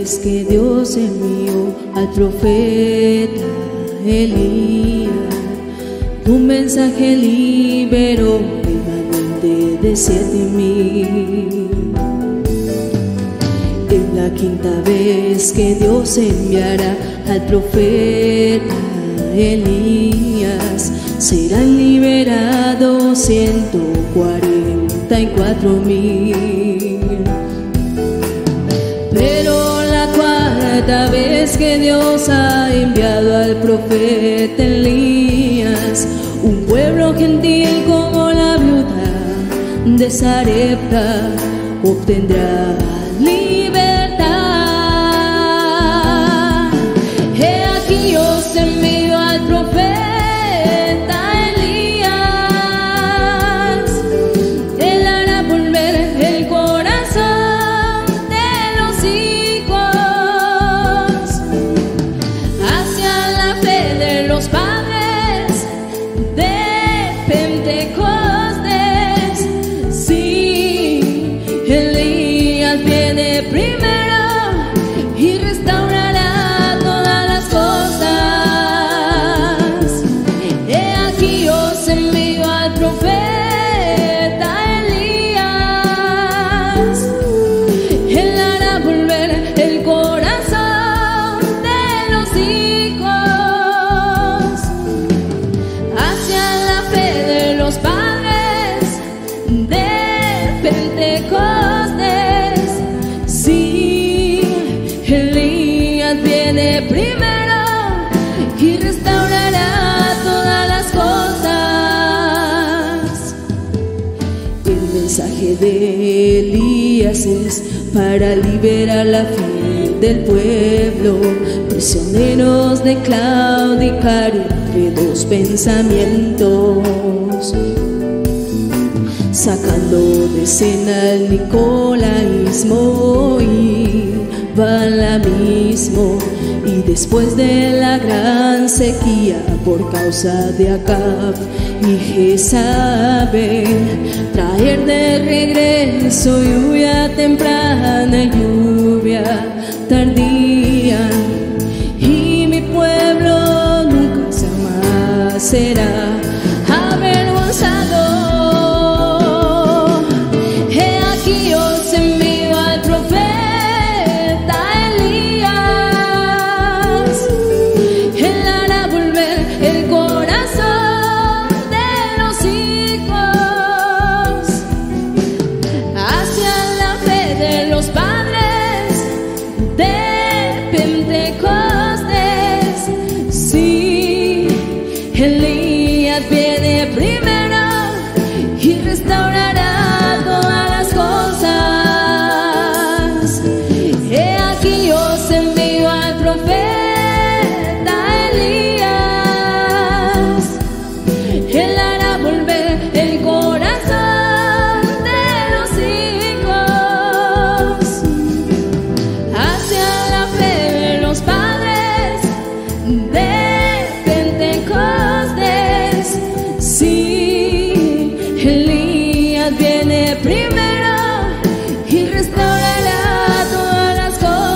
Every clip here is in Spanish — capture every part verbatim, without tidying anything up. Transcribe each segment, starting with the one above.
vez que Dios envió al profeta Elías, tu mensaje liberó remanente de siete mil. Es la quinta vez que Dios enviará al profeta Elías, serán liberados ciento cuarenta y cuatro mil. Pero la cuarta vez que Dios ha enviado al profeta Elías, un pueblo gentil como la viuda de Sarepta obtendrá libertad. He aquí os envío al profeta Elías, él hará volver el corazón de los hijos hacia la fe de los padres de Pentecostés. Sí, Elías viene primero y restaurará todas las cosas. He aquí os envío al profeta Elías, él hará volver el corazón de los hijos hacia la fe de los padres de Pentecostés. Sí, Elías viene primero y restaurará todas las cosas. El mensaje de Elías es para liberar la fe del pueblo, prisioneros de claudicar entre dos pensamientos, sacando de escena el nicolaísmo y balamismo, y después de la gran sequía por causa de Acab y Jezabel, traer de regreso lluvia temprana y lluvia tardía, y mi pueblo nunca jamás será avergonzado. He aquí os envío al profeta Elías, él hará volver el corazón de los hijos hacia la fe de los padres de Pentecostés. Sí, Elías viene primero y restaurará todas las cosas. He aquí os envío al profeta Elías, él hará volver el corazón de los hijos hacia la fe de los padres de Pentecostés. Sí, Elías viene primero y restaurará todas las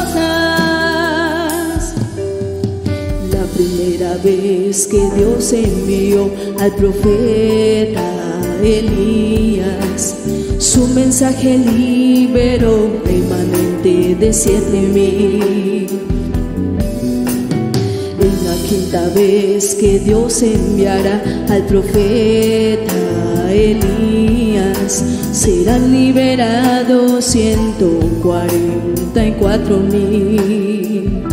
cosas. La primera vez que Dios envió al profeta Elías, su mensaje liberó remanente de siete mil. Es la quinta vez que Dios enviará al profeta Elías, serán liberados ciento cuarenta y cuatro mil.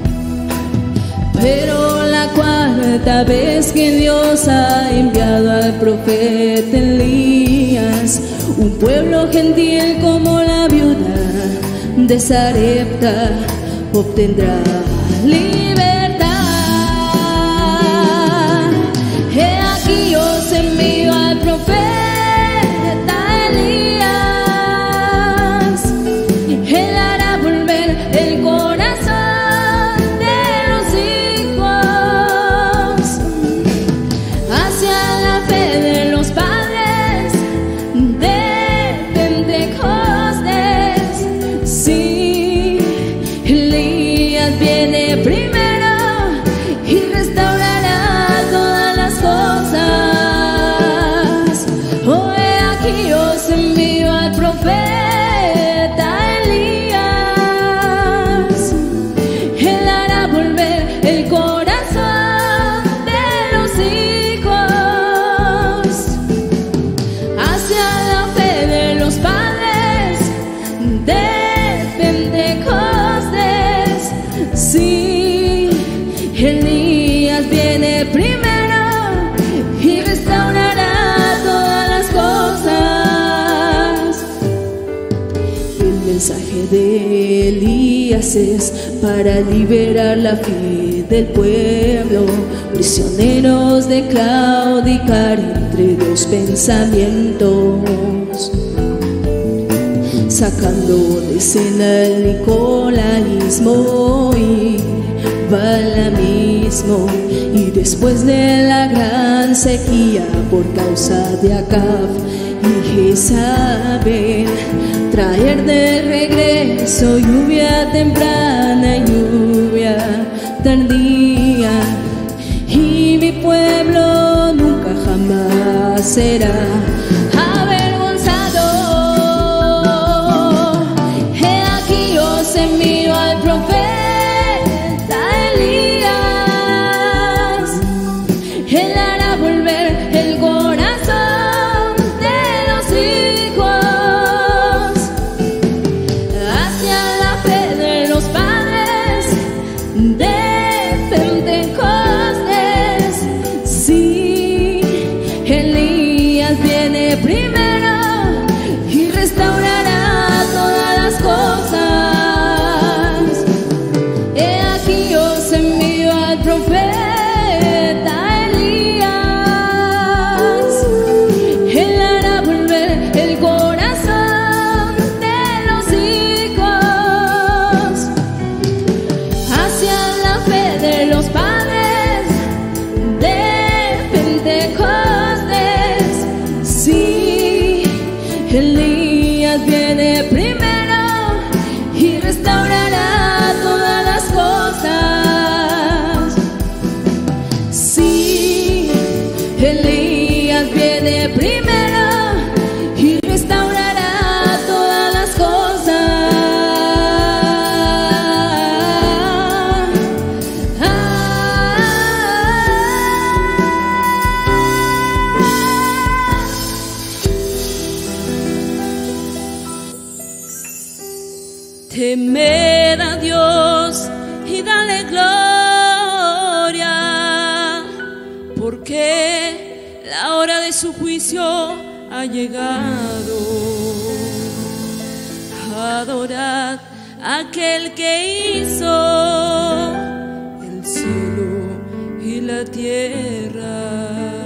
Pero la cuarta vez que Dios ha enviado al profeta Elías, un pueblo gentil como la viuda de Sarepta obtendrá libertad. He aquí os envío al profeta Elías, él hará volver el corazón de los hijos hacia la fe de los padres de Pentecostés. Sí, mensaje de Elías es para liberar la fe del pueblo, prisioneros de claudicar entre dos pensamientos, sacando de escena el nicolaísmo y balamismo, y después de la gran sequía por causa de Acab y Jezabel, traer de regreso lluvia temprana y lluvia tardía, y mi pueblo nunca jamás será avergonzado. He aquí os envío al profeta Elías, él hará volver el corazón de los hijos hacia la fe de los padres de Pentecostés. Sí, Elías viene primero y restaurará todas las cosas. He aquí os envío al profeta Elías, él hará volver el corazón de los hijos hacia la fe de los padres de Pentecostés. Sí, Elías viene primero y restaurará todas las cosas. Sí, Elías viene primero y restaurará todas las cosas. Ah, temed a Dios y dale gloria, porque la hora de su juicio ha llegado. Adorad a aquel que hizo el cielo y la tierra.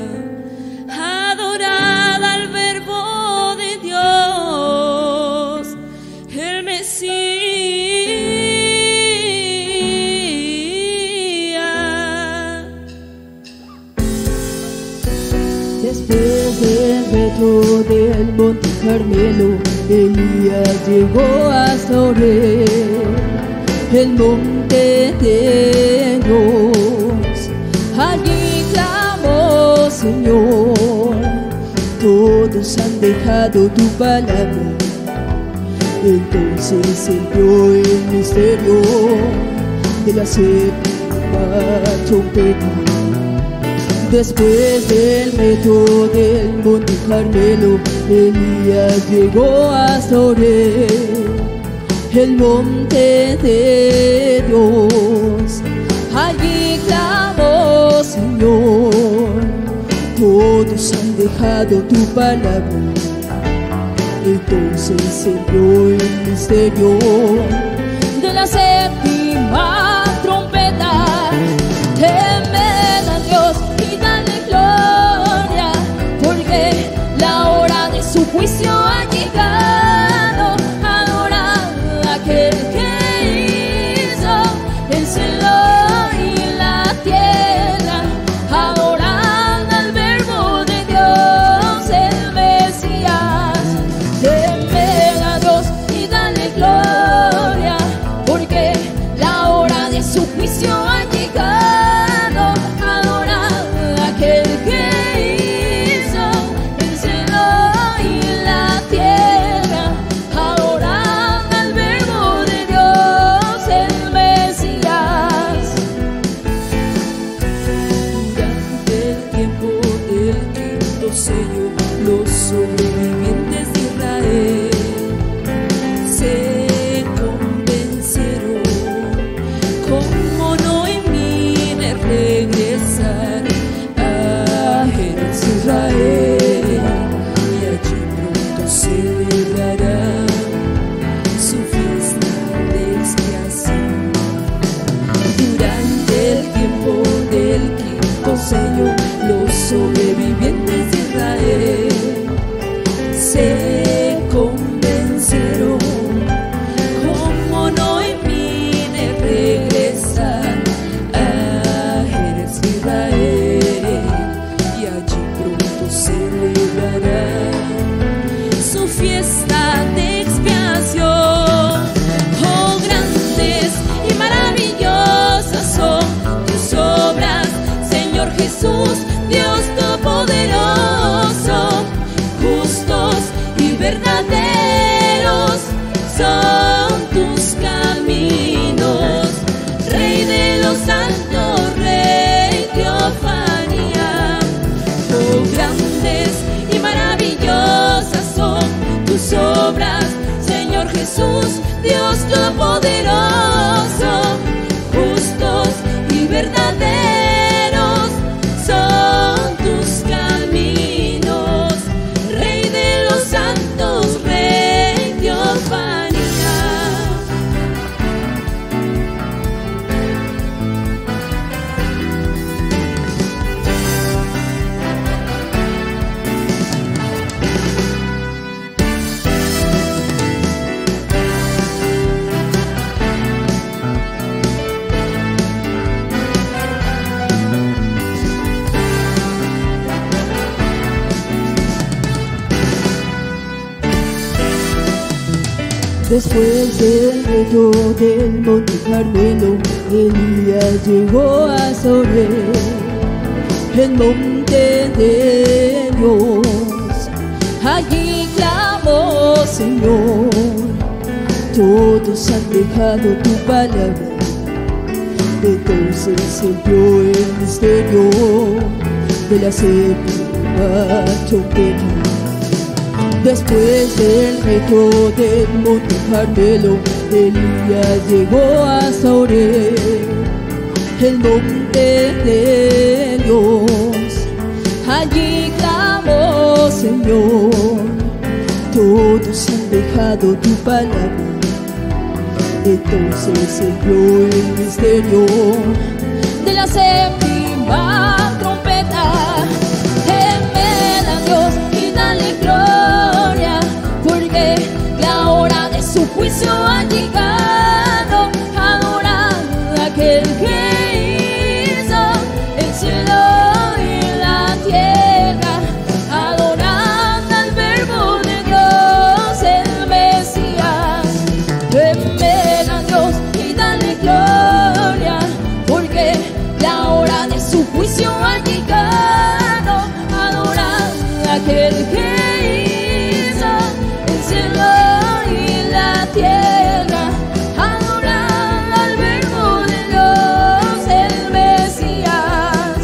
Adorad al Verbo de Dios, el Mesías. Después del reto del Monte Carmelo, Elías llegó hasta Oreb, el monte de Dios. Allí clamó: Señor, todos han dejado tu palabra. Entonces se dio el misterio de la séptima trompeta. Después del reto del Monte Carmelo, Elías llegó hasta Oreb, el monte de Dios. Allí clamó: Señor, todos han dejado tu palabra. Entonces se dio el misterio de la séptima trompeta. Temed a Dios y dale gloria, porque la hora de su juicio ha llegado. Adorad a aquel que hizo el cielo y la tierra. Adorad al Verbo de Dios, el Mesías. Temed a Dios y dale gloria, porque la hora Jesús, Dios Todopoderoso, justos y verdaderos son tus caminos, Rey de los santos, Rey teofanía. Después del reto del monte Carmelo, Elías llegó a Soré, el monte de Dios. Allí clamó: Señor, todos han dejado tu palabra. Entonces se dio el misterio de la séptima trompeta. Después del reto del monte Carmelo, Elías llegó a Soré, el monte de Dios. Allí clamó: Señor, todos han dejado tu palabra. Entonces se dio el misterio de la séptima trompeta. Temed a Dios y dale gloria, porque la hora de su juicio ha llegado. Adorad a aquel que hizo el cielo y la tierra. Adorad al Verbo de Dios, el Mesías. Temed a Dios y dale gloria, porque la hora de su juicio ha llegado. Adorad a aquel que tierra, adorad al Verbo de Dios, el Mesías.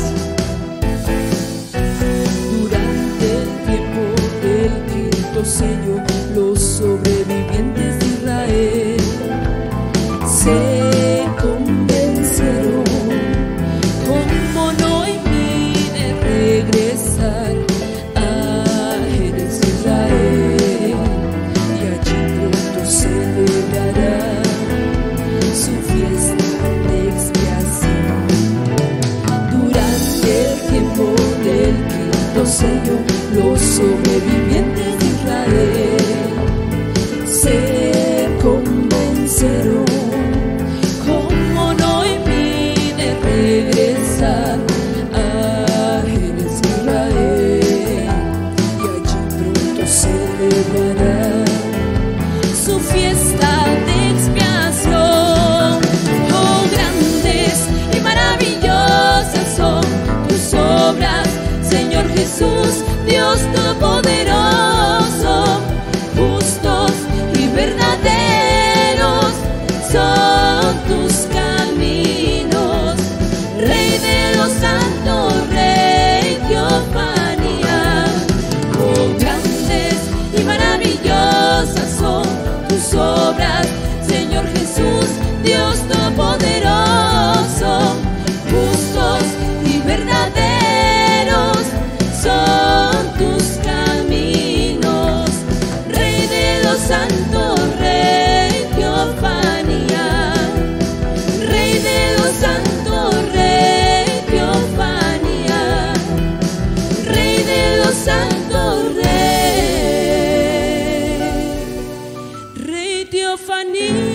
Durante el tiempo del quinto sello, los sobrevivientes de Israel se convencieron como Noemí de regresar a Jerez, Israel. Celebrará su fiesta de expiación. Durante el tiempo del quinto sello, los sobrevivientes de Israel se convenceron como Noemí de regresar a Jerez, Israel, y allí pronto celebrará su fiesta de expiación. Oh, grandes y maravillosas son tus obras, Señor Jesús, Dios Todopoderoso. Justos y verdaderos son tus caminos, Rey de los santos, Rey teofanía. Oh, grandes y maravillosas son tus obras, Señor Jesús, Dios Todopoderoso. Justos y verdaderos son tus caminos, Rey de los santos, Rey teofanía. Rey de los santos, Rey teofanía. Rey de los santos, Rey teofanía.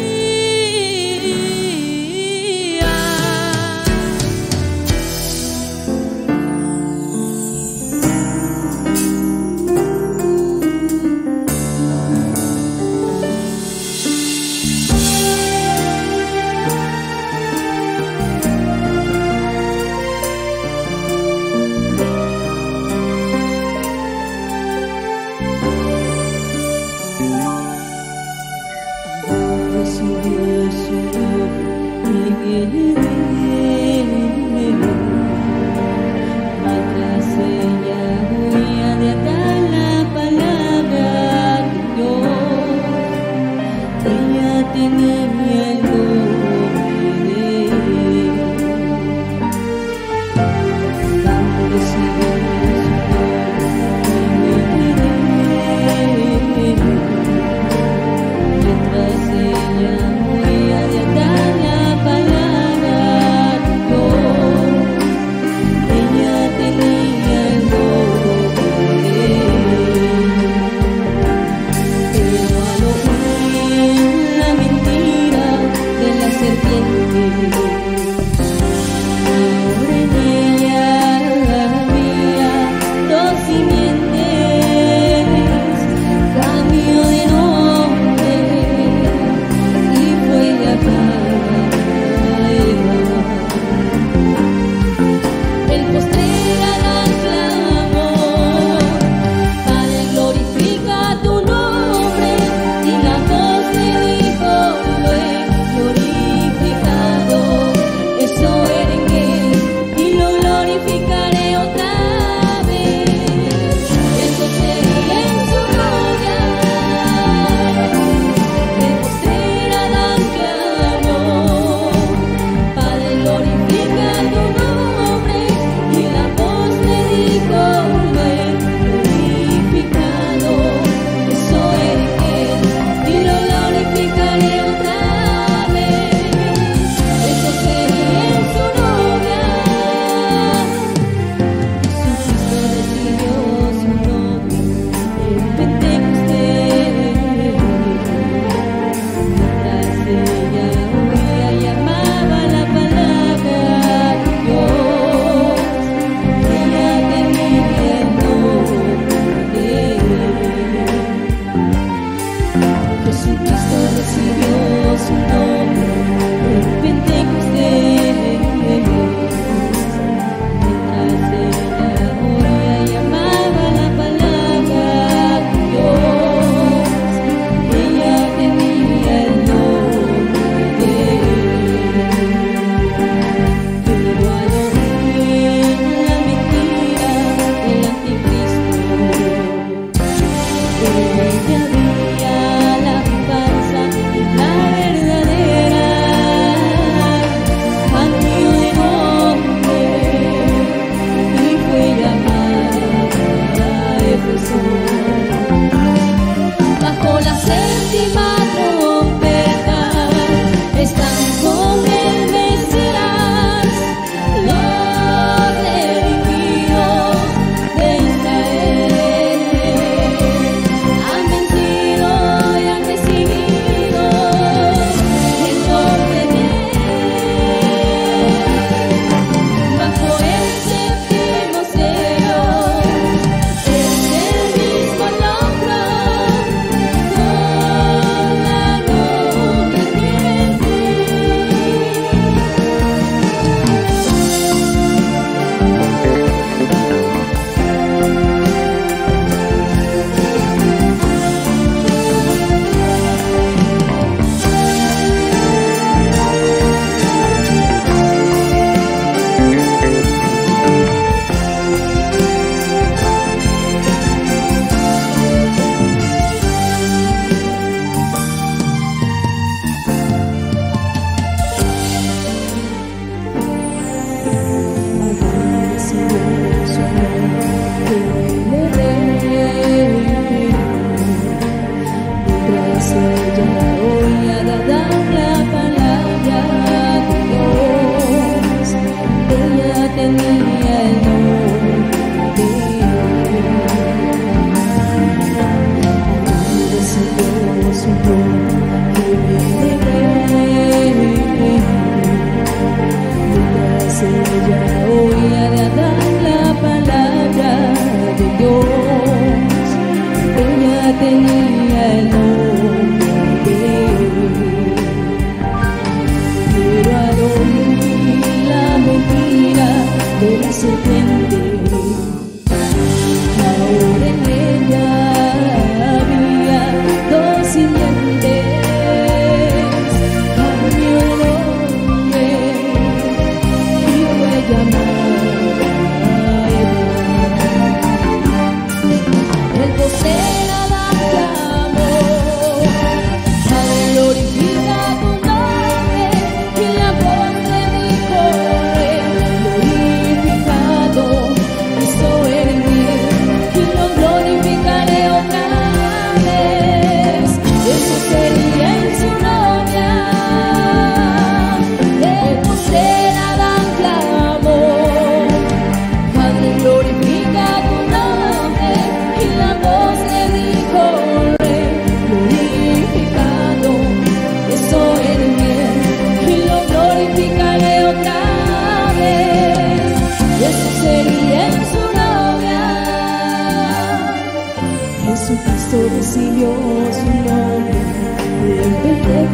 tenía el nombre de él. Cuando seguí su nombre, mientras ella moría de dar la palabra a Dios, ella tenía el nombre de él. Pero al oír la mentira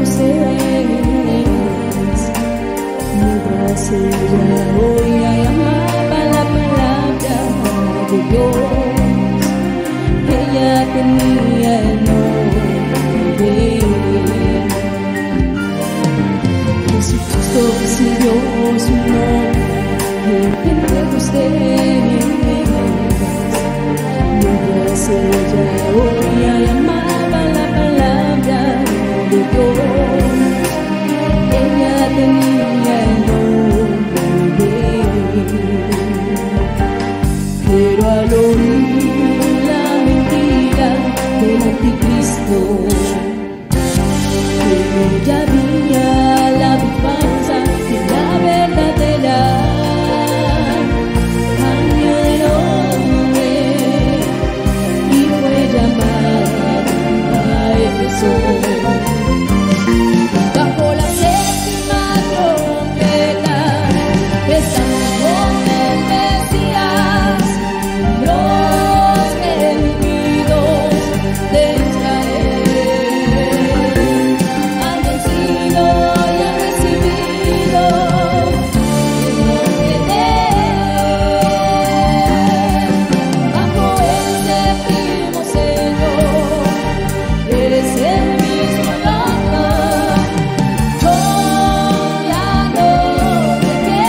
Pentecostés, mientras ella oía y amaba la palabra de Dios, ella tenía el nombre. Jesucristo recibió su nombre en Pentecostés, mientras ella oía y amaba la palabra de Dios, ella tenía el nombre. Pero al oír la mentira del anticristo, ella había la falsa y la verdadera. Cambió de nombre y fue llamada a Éfeso. Bajo la séptima trompeta, estamos con el Mesías, los redimidos de Israel han vencido y han recibido el nombre de Él. Bajo el séptimo sello, eres el mismo loco, con la noche que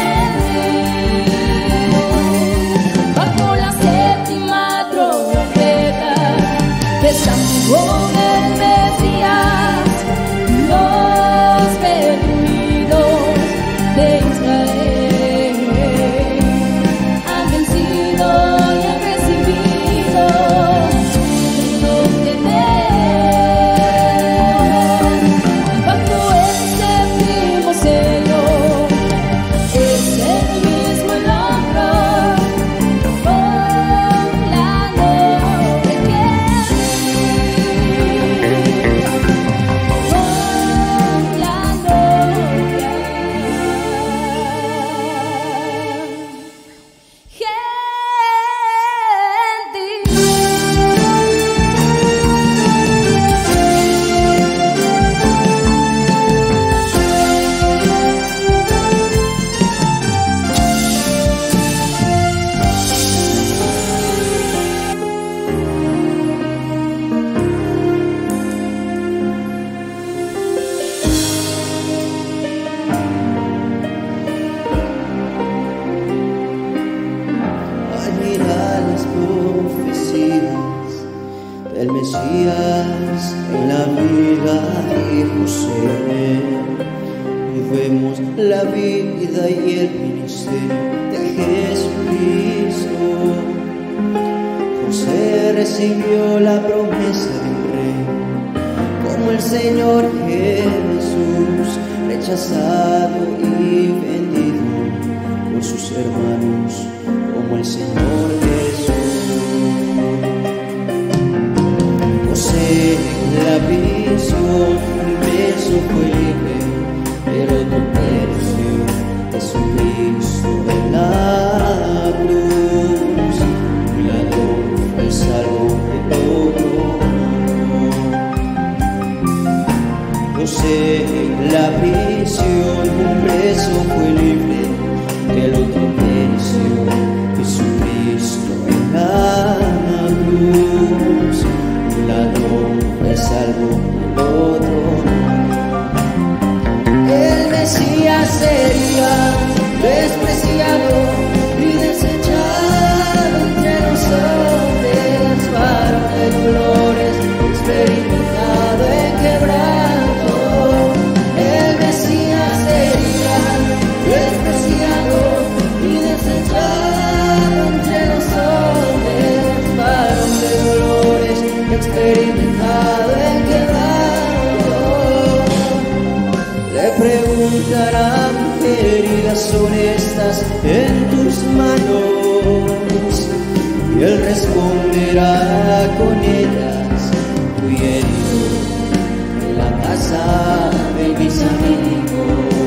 río. Bajo la séptima trompeta, estamos con el Mesías, los redimidos de Israel han vencido y han recibido el nombre de Él. Bajo el séptimo sello, es el mismo logro, con la noche que con la novia Admira las profecías del Mesías en la vida de José, y vemos la vida y el ministerio de Jesucristo. José recibió la promesa de un rey, como el Señor Jesús, rechazado y vendido por sus hermanos, como el Señor Jesús. José en la visión, un preso fue libre, pero otro pereció. Jesucristo en la cruz, un ladrón fue salvo del otro no. José en la prisión, un preso fue libre, el otro pereció. Jesucristo en la cruz, un ladrón fue salvo del otro no. El Mesías sería despreciado y desechado entre los hombres, varón de dolores, experimentado en quebranto. El Mesías sería despreciado y desechado entre los hombres, varón de dolores, experimentado en quebranto. Le preguntarán qué heridas son estas en tus manos, y él responderá con ellas: fui herido en la casa de mis amigos.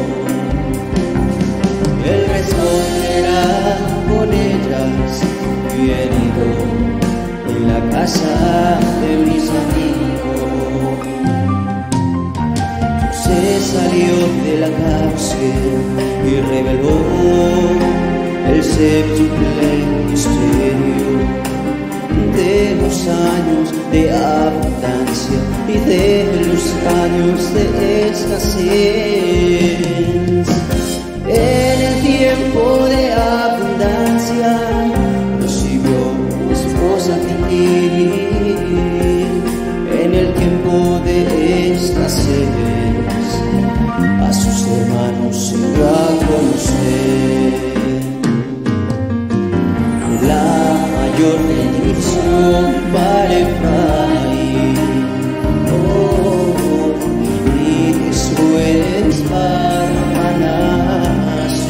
Él responderá con ellas: fui herido en la casa de mis amigos. se salió de la cárcel y reveló el séptuple misterio de los años de abundancia y de los años de escasez. En el tiempo de abundancia recibió esposa gentil, en el tiempo de escasez a sus hermanos se dio a conocer. La mayor bendición para Efraín, oh, y eso es para Manasés.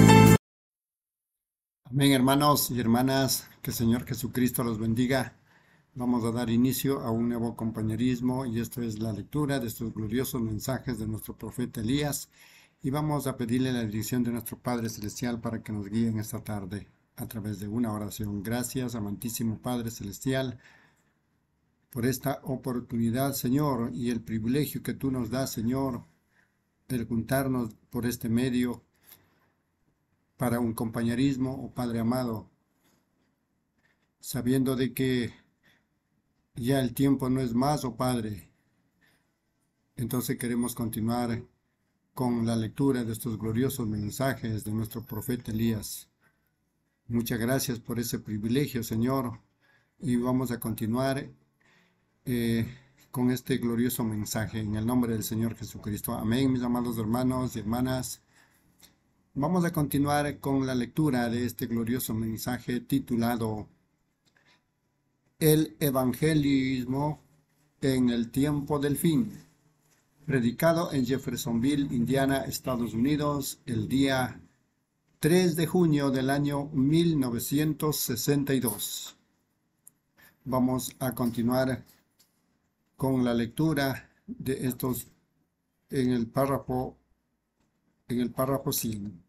Amén, hermanos y hermanas, que el Señor Jesucristo los bendiga Vamos a dar inicio a un nuevo compañerismo y esto es la lectura de estos gloriosos mensajes de nuestro profeta Elías y vamos a pedirle la dirección de nuestro Padre Celestial para que nos guíe en esta tarde a través de una oración. Gracias, amantísimo Padre Celestial, por esta oportunidad, Señor, y el privilegio que tú nos das, Señor, el juntarnos por este medio para un compañerismo, oh Padre amado, sabiendo de que ya el tiempo no es más, oh Padre. Entonces queremos continuar con la lectura de estos gloriosos mensajes de nuestro profeta Elías. Muchas gracias por ese privilegio, Señor, y vamos a continuar eh, con este glorioso mensaje en el nombre del Señor Jesucristo. Amén, mis amados hermanos y hermanas. Vamos a continuar con la lectura de este glorioso mensaje titulado El Evangelismo en el tiempo del fin, predicado en Jeffersonville, Indiana, Estados Unidos, el día tres de junio del año mil novecientos sesenta y dos. Vamos a continuar con la lectura de estos en el párrafo en el párrafo cien.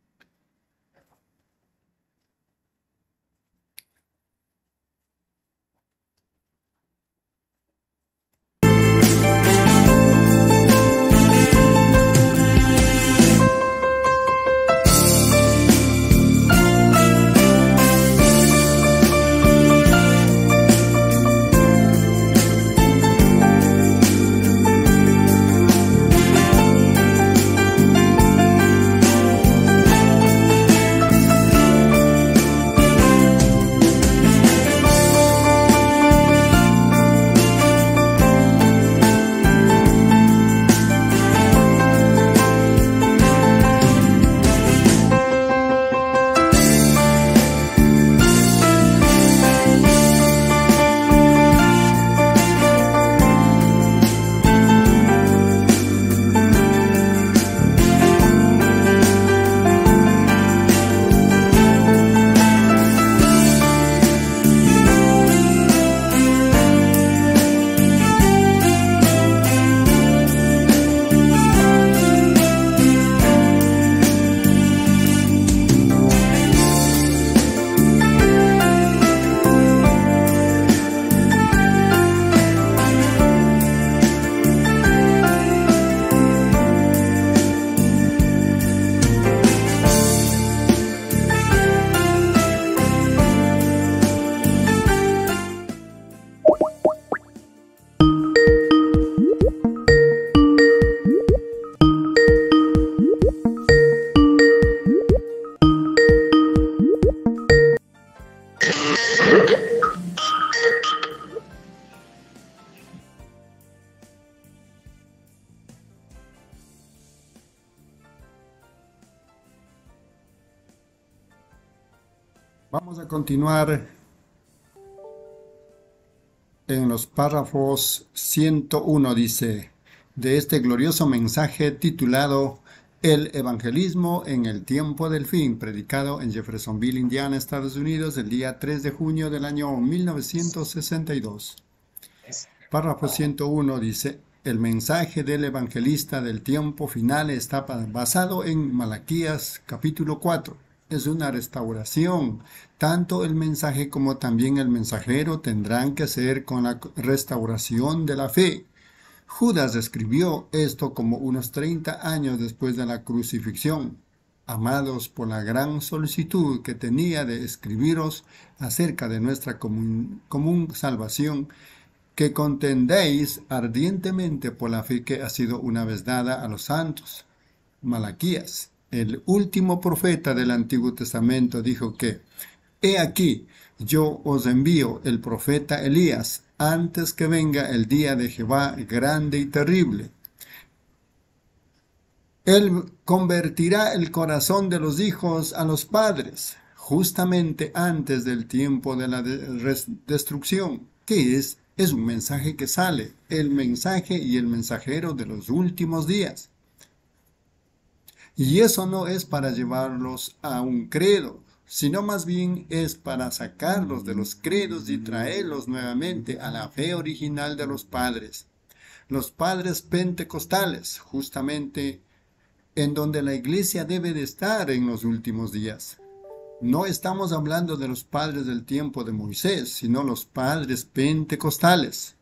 Vamos a continuar en los párrafos ciento uno, dice, de este glorioso mensaje titulado El Evangelismo en el tiempo del fin, predicado en Jeffersonville, Indiana, Estados Unidos, el día tres de junio del año mil novecientos sesenta y dos. Párrafo ciento uno dice, el mensaje del evangelista del tiempo final está basado en Malaquías capítulo cuatro. Es una restauración. Tanto el mensaje como también el mensajero tendrán que ser con la restauración de la fe. Judas escribió esto como unos treinta años después de la crucifixión. Amados, por la gran solicitud que tenía de escribiros acerca de nuestra común, común salvación, que contendéis ardientemente por la fe que ha sido una vez dada a los santos. Malaquías, el último profeta del Antiguo Testamento, dijo que, he aquí, yo os envío el profeta Elías, antes que venga el día de Jehová grande y terrible. Él convertirá el corazón de los hijos a los padres, justamente antes del tiempo de la de destrucción. ¿Qué es? Es un mensaje que sale, el mensaje y el mensajero de los últimos días. Y eso no es para llevarlos a un credo, sino más bien es para sacarlos de los credos y traerlos nuevamente a la fe original de los padres. Los padres pentecostales, justamente en donde la iglesia debe de estar en los últimos días. No estamos hablando de los padres del tiempo de Moisés, sino los padres pentecostales.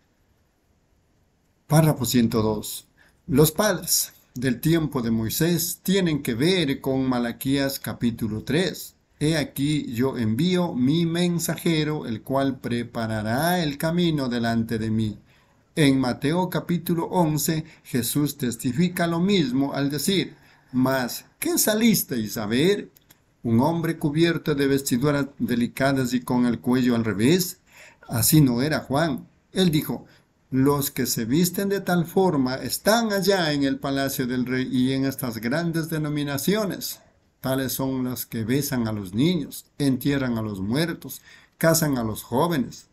Párrafo ciento dos. Los padres del tiempo de Moisés tienen que ver con Malaquías capítulo tres. He aquí yo envío mi mensajero, el cual preparará el camino delante de mí. En Mateo capítulo once, Jesús testifica lo mismo al decir, mas, ¿qué salisteis a ver? ¿Un hombre cubierto de vestiduras delicadas y con el cuello al revés? Así no era Juan. Él dijo, los que se visten de tal forma están allá en el palacio del rey y en estas grandes denominaciones. Tales son los que besan a los niños, entierran a los muertos, casan a los jóvenes.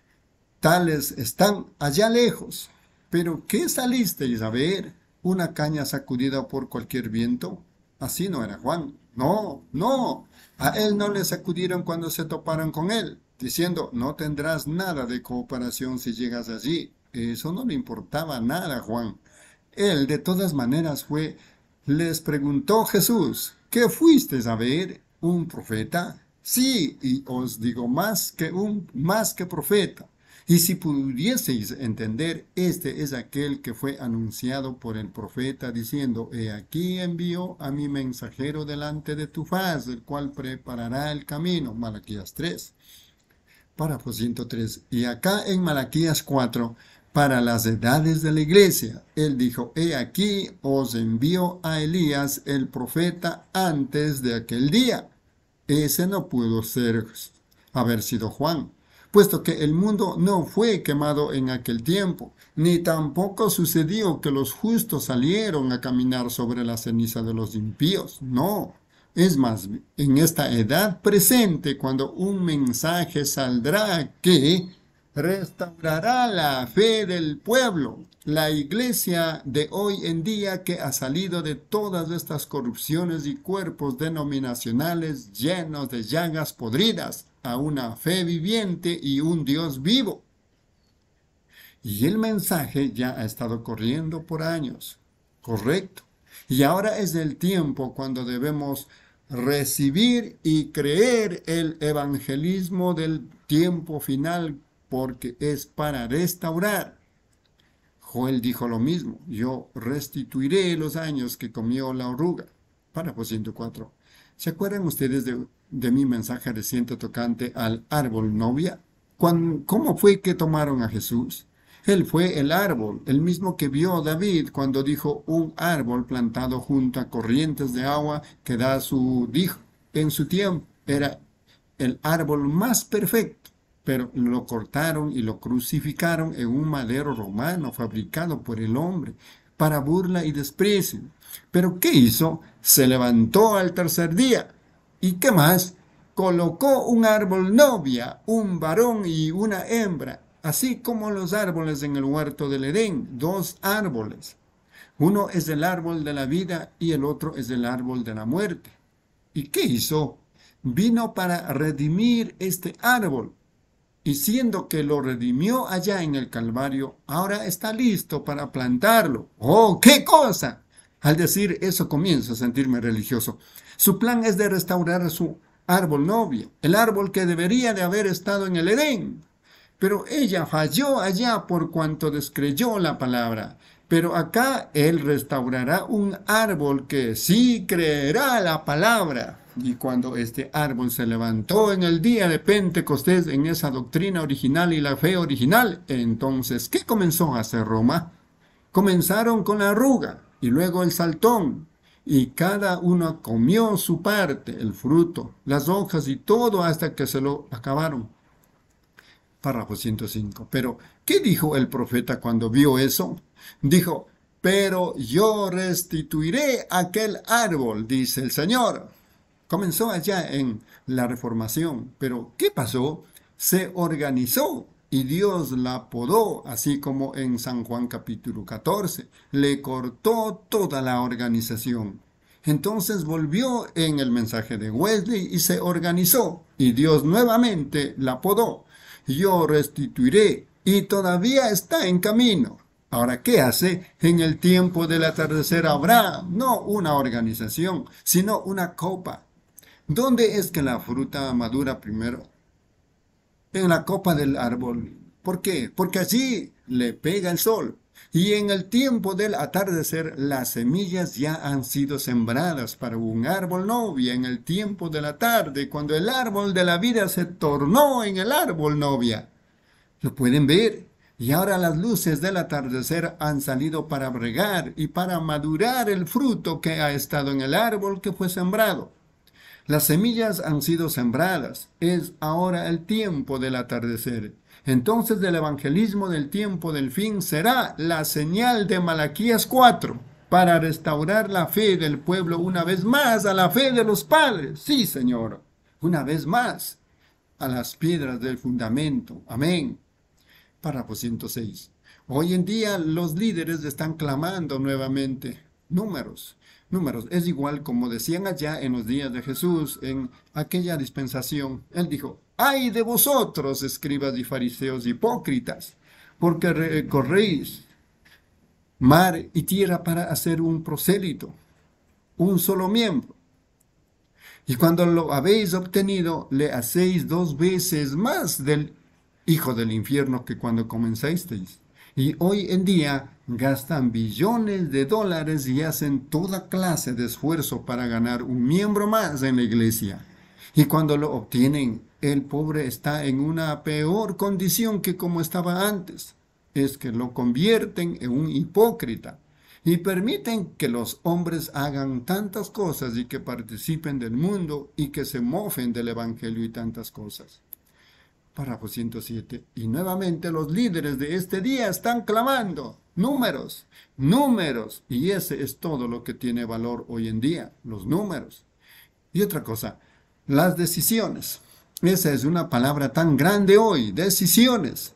Tales están allá lejos. ¿Pero qué salisteis a ver? ¿Una caña sacudida por cualquier viento? Así no era Juan. No, no. A él no le sacudieron cuando se toparon con él, diciendo, no tendrás nada de cooperación si llegas allí. Eso no le importaba nada a Juan. Él de todas maneras fue, les preguntó Jesús, ¿qué fuisteis a ver? ¿Un profeta? Sí, y os digo más que un, más que profeta. Y si pudieseis entender, este es aquel que fue anunciado por el profeta, diciendo, he aquí envío a mi mensajero delante de tu faz, el cual preparará el camino. Malaquías tres. Párrafo ciento tres. Y acá en Malaquías cuatro, para las edades de la iglesia, él dijo, he aquí os envío a Elías, el profeta, antes de aquel día. Ese no pudo ser, haber sido Juan, puesto que el mundo no fue quemado en aquel tiempo, ni tampoco sucedió que los justos salieron a caminar sobre la ceniza de los impíos. No, es más, en esta edad presente, cuando un mensaje saldrá que restaurará la fe del pueblo, la iglesia de hoy en día que ha salido de todas estas corrupciones y cuerpos denominacionales llenos de llagas podridas, a una fe viviente y un Dios vivo. Y el mensaje ya ha estado corriendo por años, correcto. Y ahora es el tiempo cuando debemos recibir y creer el evangelismo del tiempo final, porque es para restaurar. Joel dijo lo mismo, yo restituiré los años que comió la oruga. Párrafo ciento cuatro. ¿Se acuerdan ustedes de, de mi mensaje reciente tocante al árbol novia? ¿Cuándo, ¿Cómo fue que tomaron a Jesús? Él fue el árbol, el mismo que vio David cuando dijo un árbol plantado junto a corrientes de agua que da su, dijo, en su tiempo, era el árbol más perfecto, pero lo cortaron y lo crucificaron en un madero romano fabricado por el hombre, para burla y desprecio. ¿Pero qué hizo? Se levantó al tercer día. ¿Y qué más? Colocó un árbol novia, un varón y una hembra, así como los árboles en el huerto del Edén, dos árboles. Uno es el árbol de la vida y el otro es el árbol de la muerte. ¿Y qué hizo? Vino para redimir este árbol. Y siendo que lo redimió allá en el Calvario, ahora está listo para plantarlo. ¡Oh, qué cosa! Al decir eso comienzo a sentirme religioso. Su plan es de restaurar su árbol novia, el árbol que debería de haber estado en el Edén. Pero ella falló allá por cuanto descreyó la palabra. Pero acá él restaurará un árbol que sí creerá la palabra. Y cuando este árbol se levantó en el día de Pentecostés en esa doctrina original y la fe original, entonces, ¿qué comenzó a hacer Roma? Comenzaron con la arruga y luego el saltón, y cada uno comió su parte, el fruto, las hojas y todo hasta que se lo acabaron. Párrafo ciento cinco. Pero, ¿qué dijo el profeta cuando vio eso? Dijo, pero yo restituiré aquel árbol, dice el Señor. Comenzó allá en la Reformación, pero ¿qué pasó? Se organizó y Dios la podó, así como en San Juan capítulo catorce, le cortó toda la organización. Entonces volvió en el mensaje de Wesley y se organizó, y Dios nuevamente la podó. Yo restituiré, y todavía está en camino. Ahora, ¿qué hace? En el tiempo del atardecer habrá no una organización, sino una copa. ¿Dónde es que la fruta madura primero? En la copa del árbol. ¿Por qué? Porque allí le pega el sol. Y en el tiempo del atardecer las semillas ya han sido sembradas para un árbol novia en el tiempo de la tarde, cuando el árbol de la vida se tornó en el árbol novia. ¿Lo pueden ver? Y ahora las luces del atardecer han salido para bregar y para madurar el fruto que ha estado en el árbol que fue sembrado. Las semillas han sido sembradas. Es ahora el tiempo del atardecer. Entonces el evangelismo del tiempo del fin será la señal de Malaquías cuatro para restaurar la fe del pueblo una vez más a la fe de los padres. Sí, Señor, una vez más a las piedras del fundamento. Amén. Párrafo ciento seis. Hoy en día los líderes están clamando nuevamente. Números. Números. Es igual como decían allá en los días de Jesús, en aquella dispensación. Él dijo, ¡ay de vosotros, escribas y fariseos hipócritas! Porque recorréis mar y tierra para hacer un prosélito, un solo miembro. Y cuando lo habéis obtenido, le hacéis dos veces más del hijo del infierno que cuando comenzasteis. Y hoy en día gastan billones de dólares y hacen toda clase de esfuerzo para ganar un miembro más en la iglesia. Y cuando lo obtienen, el pobre está en una peor condición que como estaba antes. Es que lo convierten en un hipócrita y permiten que los hombres hagan tantas cosas y que participen del mundo y que se mofen del evangelio y tantas cosas. Párrafo ciento siete. Y nuevamente los líderes de este día están clamando. Números, números. Y ese es todo lo que tiene valor hoy en día, los números. Y otra cosa, las decisiones. Esa es una palabra tan grande hoy, decisiones.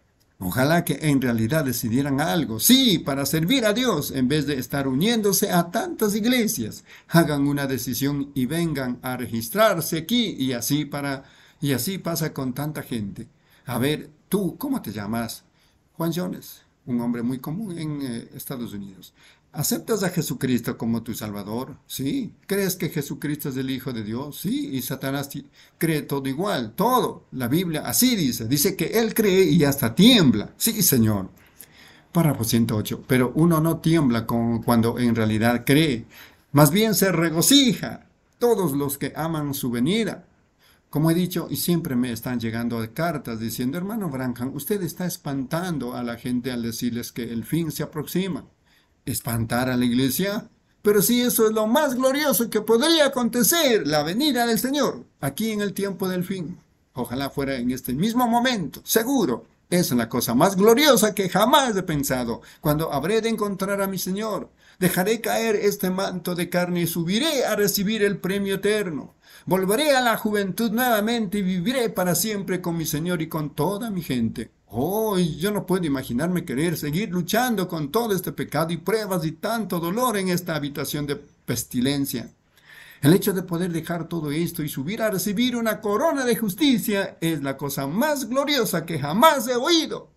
Ojalá que en realidad decidieran algo, sí, para servir a Dios, en vez de estar uniéndose a tantas iglesias. Hagan una decisión y vengan a registrarse aquí y así para... Y así pasa con tanta gente. A ver, tú, ¿cómo te llamas? Juan Jones, un hombre muy común en eh, Estados Unidos. ¿Aceptas a Jesucristo como tu Salvador? Sí. ¿Crees que Jesucristo es el Hijo de Dios? Sí. Y Satanás cree todo igual, todo. La Biblia así dice. Dice que él cree y hasta tiembla. Sí, Señor. Párrafo ciento ocho. Pero uno no tiembla con, cuando en realidad cree. Más bien se regocija. Todos los que aman su venida. Como he dicho, y siempre me están llegando cartas diciendo, hermano Branham, usted está espantando a la gente al decirles que el fin se aproxima. ¿Espantar a la iglesia? Pero si eso es lo más glorioso que podría acontecer, la venida del Señor, aquí en el tiempo del fin. Ojalá fuera en este mismo momento, seguro. Es la cosa más gloriosa que jamás he pensado, cuando habré de encontrar a mi Señor. Dejaré caer este manto de carne y subiré a recibir el premio eterno. Volveré a la juventud nuevamente y viviré para siempre con mi Señor y con toda mi gente. Oh, yo no puedo imaginarme querer seguir luchando con todo este pecado y pruebas y tanto dolor en esta habitación de pestilencia. El hecho de poder dejar todo esto y subir a recibir una corona de justicia es la cosa más gloriosa que jamás he oído.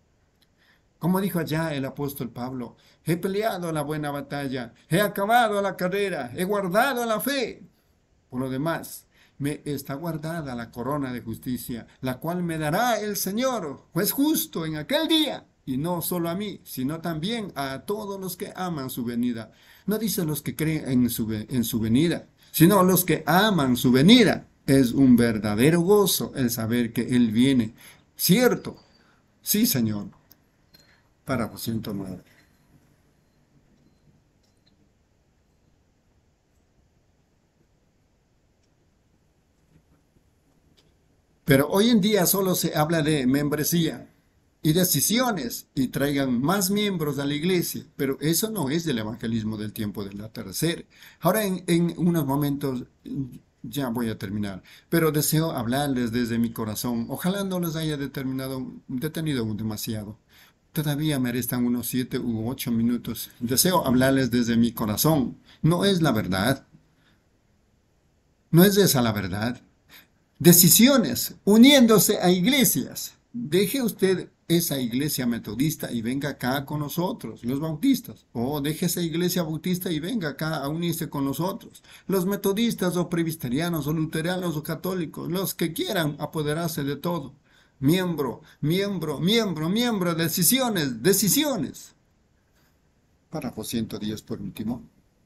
Como dijo allá el apóstol Pablo, he peleado la buena batalla, he acabado la carrera, he guardado la fe. Por lo demás, me está guardada la corona de justicia, la cual me dará el Señor, juez justo en aquel día, y no solo a mí, sino también a todos los que aman su venida. No dice los que creen en su, en su venida, sino los que aman su venida. Es un verdadero gozo el saber que Él viene. ¿Cierto? Sí, Señor. Párrafo ciento nueve. Pero hoy en día solo se habla de membresía y decisiones y traigan más miembros a la iglesia, pero eso no es del evangelismo del tiempo del atardecer. Ahora en, en unos momentos ya voy a terminar, pero deseo hablarles desde mi corazón. Ojalá no les haya determinado, detenido demasiado. Todavía me restan unos siete u ocho minutos. Deseo hablarles desde mi corazón. No es la verdad. ¿No es esa la verdad? Decisiones, uniéndose a iglesias. Deje usted esa iglesia metodista y venga acá con nosotros, los bautistas. O deje esa iglesia bautista y venga acá a unirse con nosotros. Los metodistas o presbiterianos o luteranos o católicos, los que quieran apoderarse de todo. Miembro, miembro, miembro, miembro, decisiones, decisiones. Párrafo ciento diez por último.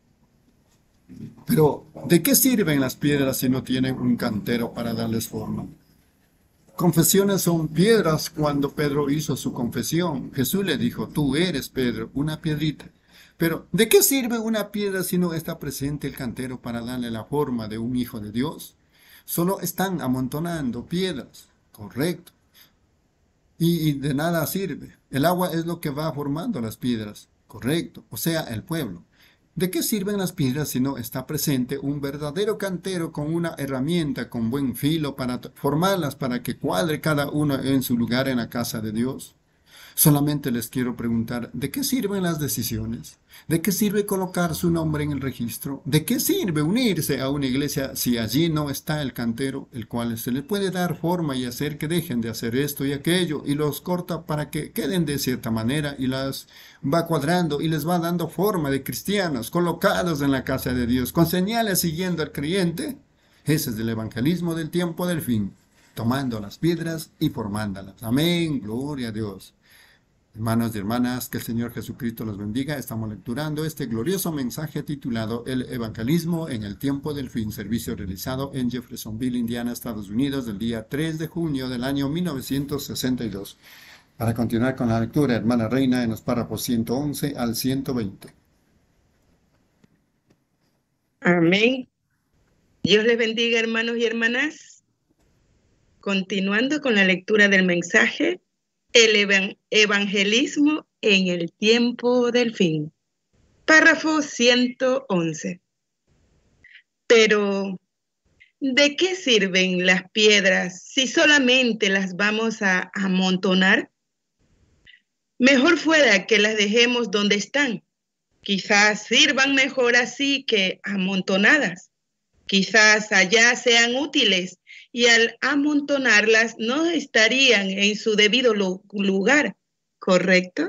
Pero, ¿de qué sirven las piedras si no tienen un cantero para darles forma? Confesiones son piedras. Cuando Pedro hizo su confesión, Jesús le dijo, tú eres Pedro, una piedrita. Pero, ¿de qué sirve una piedra si no está presente el cantero para darle la forma de un hijo de Dios? Solo están amontonando piedras, correcto. Y, y de nada sirve. El agua es lo que va formando las piedras, correcto, o sea, el pueblo. ¿De qué sirven las piedras si no está presente un verdadero cantero con una herramienta con buen filo para formarlas para que cuadre cada una en su lugar en la casa de Dios? Solamente les quiero preguntar, ¿de qué sirven las decisiones? ¿De qué sirve colocar su nombre en el registro? ¿De qué sirve unirse a una iglesia si allí no está el cantero, el cual se le puede dar forma y hacer que dejen de hacer esto y aquello y los corta para que queden de cierta manera y las va cuadrando y les va dando forma de cristianos colocados en la casa de Dios con señales siguiendo al creyente? Ese es el evangelismo del tiempo del fin, tomando las piedras y formándolas. Amén, gloria a Dios. Hermanos y hermanas, que el Señor Jesucristo los bendiga. Estamos lecturando este glorioso mensaje titulado El Evangelismo en el Tiempo del Fin, servicio realizado en Jeffersonville, Indiana, Estados Unidos, del día tres de junio del año mil novecientos sesenta y dos. Para continuar con la lectura, hermana Reina, en los párrafos ciento once al ciento veinte. Amén. Dios les bendiga, hermanos y hermanas. Continuando con la lectura del mensaje, el evangelismo en el tiempo del fin. Párrafo ciento once. Pero, ¿de qué sirven las piedras si solamente las vamos a amontonar? Mejor fuera que las dejemos donde están. Quizás sirvan mejor así que amontonadas. Quizás allá sean útiles y al amontonarlas no estarían en su debido lugar, ¿correcto?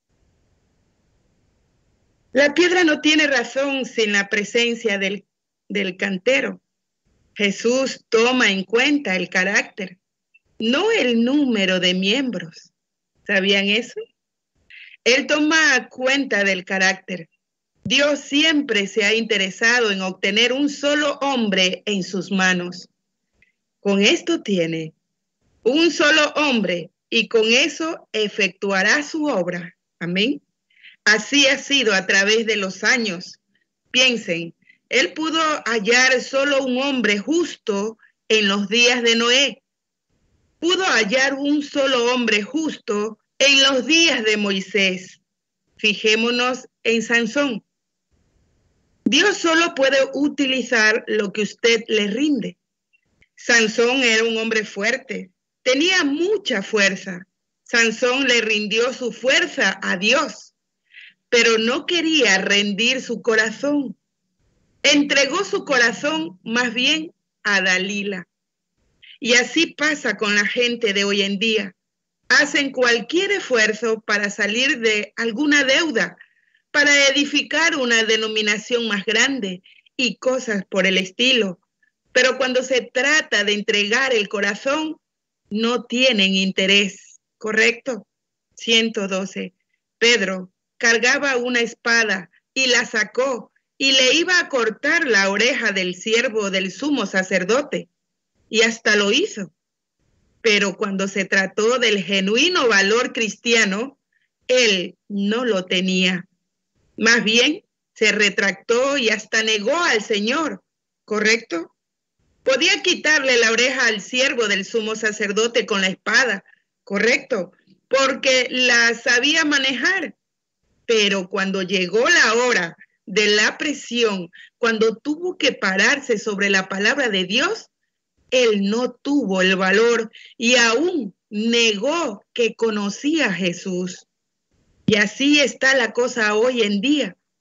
La piedra no tiene razón sin la presencia del, del cantero. Jesús toma en cuenta el carácter, no el número de miembros. ¿Sabían eso? Él toma cuenta del carácter. Dios siempre se ha interesado en obtener un solo hombre en sus manos. Con esto tiene un solo hombre y con eso efectuará su obra. Amén. Así ha sido a través de los años. Piensen, él pudo hallar solo un hombre justo en los días de Noé. Pudo hallar un solo hombre justo en los días de Moisés. Fijémonos en Sansón. Dios solo puede utilizar lo que usted le rinde. Sansón era un hombre fuerte, tenía mucha fuerza. Sansón le rindió su fuerza a Dios, pero no quería rendir su corazón. Entregó su corazón más bien a Dalila. Y así pasa con la gente de hoy en día. Hacen cualquier esfuerzo para salir de alguna deuda, para edificar una denominación más grande y cosas por el estilo. Pero cuando se trata de entregar el corazón, no tienen interés, ¿correcto? ciento doce. Pedro cargaba una espada y la sacó y le iba a cortar la oreja del siervo del sumo sacerdote, y hasta lo hizo. Pero cuando se trató del genuino valor cristiano, él no lo tenía. Más bien, se retractó y hasta negó al Señor, ¿correcto? Podía quitarle la oreja al siervo del sumo sacerdote con la espada, ¿correcto? Porque la sabía manejar. Pero cuando llegó la hora de la presión, cuando tuvo que pararse sobre la palabra de Dios, él no tuvo el valor y aún negó que conocía a Jesús. Y así está la cosa hoy en día.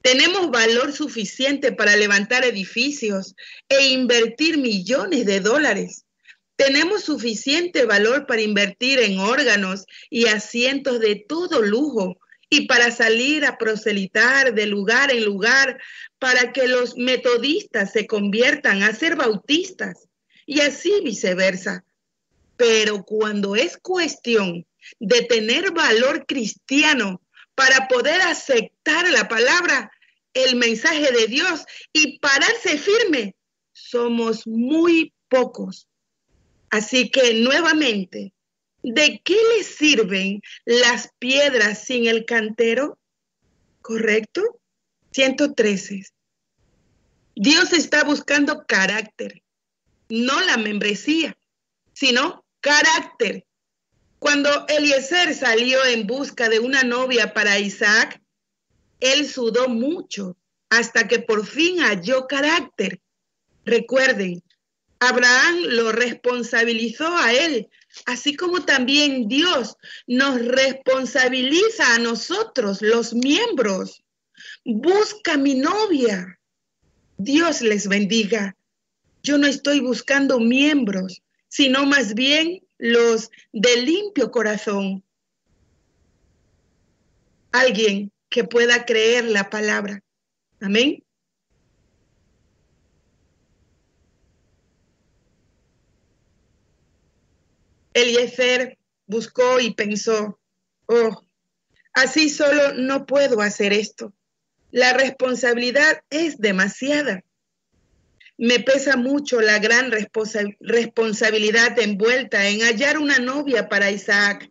Tenemos valor suficiente para levantar edificios e invertir millones de dólares. Tenemos suficiente valor para invertir en órganos y asientos de todo lujo y para salir a proselitar de lugar en lugar para que los metodistas se conviertan a ser bautistas y así viceversa. Pero cuando es cuestión de tener valor cristiano para poder aceptar la palabra, el mensaje de Dios y pararse firme, somos muy pocos. Así que nuevamente, ¿de qué le sirven las piedras sin el cantero? ¿Correcto? ciento trece. Dios está buscando carácter, no la membresía, sino carácter. Cuando Eliezer salió en busca de una novia para Isaac, él sudó mucho hasta que por fin halló carácter. Recuerden, Abraham lo responsabilizó a él, así como también Dios nos responsabiliza a nosotros, los miembros. Busca mi novia. Dios les bendiga. Yo no estoy buscando miembros, sino más bien los de limpio corazón. Alguien que pueda creer la palabra. Amén. Eliezer buscó y pensó, oh, así solo no puedo hacer esto. La responsabilidad es demasiada. Me pesa mucho la gran responsa responsabilidad envuelta en hallar una novia para Isaac,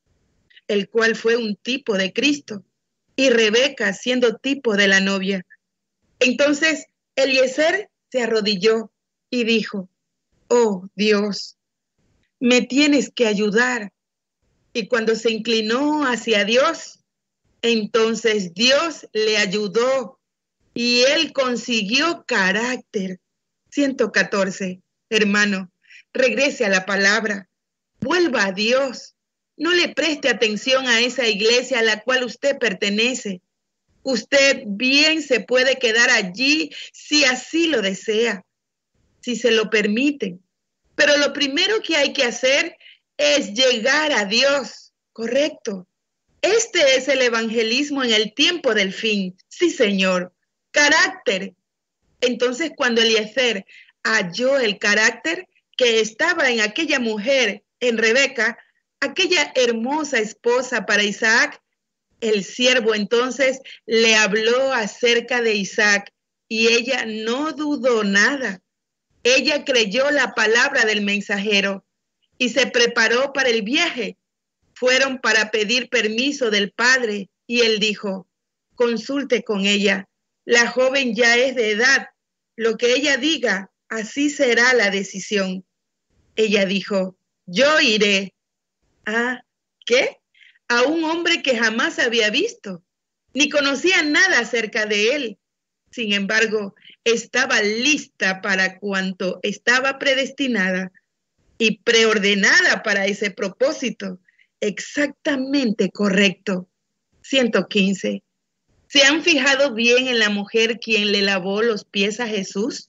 el cual fue un tipo de Cristo, y Rebeca siendo tipo de la novia. Entonces Eliezer se arrodilló y dijo, oh Dios, me tienes que ayudar. Y cuando se inclinó hacia Dios, entonces Dios le ayudó y él consiguió carácter. ciento catorce, hermano, regrese a la palabra, vuelva a Dios. No le preste atención a esa iglesia a la cual usted pertenece. Usted bien se puede quedar allí si así lo desea, si se lo permiten. Pero lo primero que hay que hacer es llegar a Dios, ¿correcto? Este es el evangelismo en el tiempo del fin. Sí, Señor. Carácter. Entonces, cuando Eliezer halló el carácter que estaba en aquella mujer, en Rebeca, aquella hermosa esposa para Isaac, el siervo entonces le habló acerca de Isaac y ella no dudó nada. Ella creyó la palabra del mensajero y se preparó para el viaje. Fueron para pedir permiso del padre y él dijo, consulte con ella. La joven ya es de edad. Lo que ella diga, así será la decisión. Ella dijo, yo iré. ¿Ah, qué? A un hombre que jamás había visto, ni conocía nada acerca de él. Sin embargo, estaba lista para cuanto estaba predestinada y preordenada para ese propósito. Exactamente correcto. ciento quince. ¿Se han fijado bien en la mujer quien le lavó los pies a Jesús?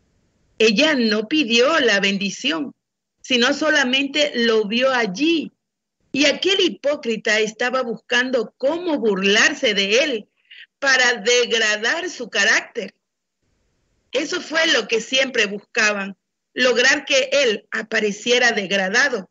Ella no pidió la bendición, sino solamente lo vio allí. Y aquel hipócrita estaba buscando cómo burlarse de él para degradar su carácter. Eso fue lo que siempre buscaban, lograr que él apareciera degradado.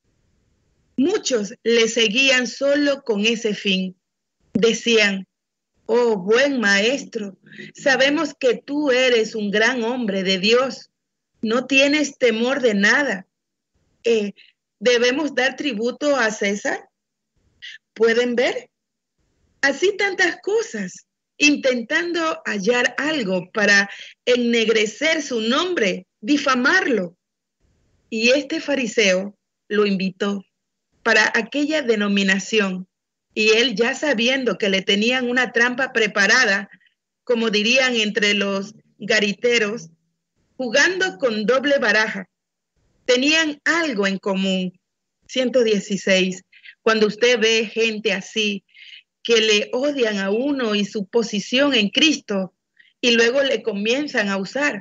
Muchos le seguían solo con ese fin. Decían, oh, buen maestro, sabemos que tú eres un gran hombre de Dios. No tienes temor de nada. Eh, ¿Debemos dar tributo a César? ¿Pueden ver? Así tantas cosas, intentando hallar algo para ennegrecer su nombre, difamarlo. Y este fariseo lo invitó para aquella denominación. Y él, ya sabiendo que le tenían una trampa preparada, como dirían entre los gariteros, jugando con doble baraja, tenían algo en común. ciento dieciséis. Cuando usted ve gente así, que le odian a uno y su posición en Cristo y luego le comienzan a usar.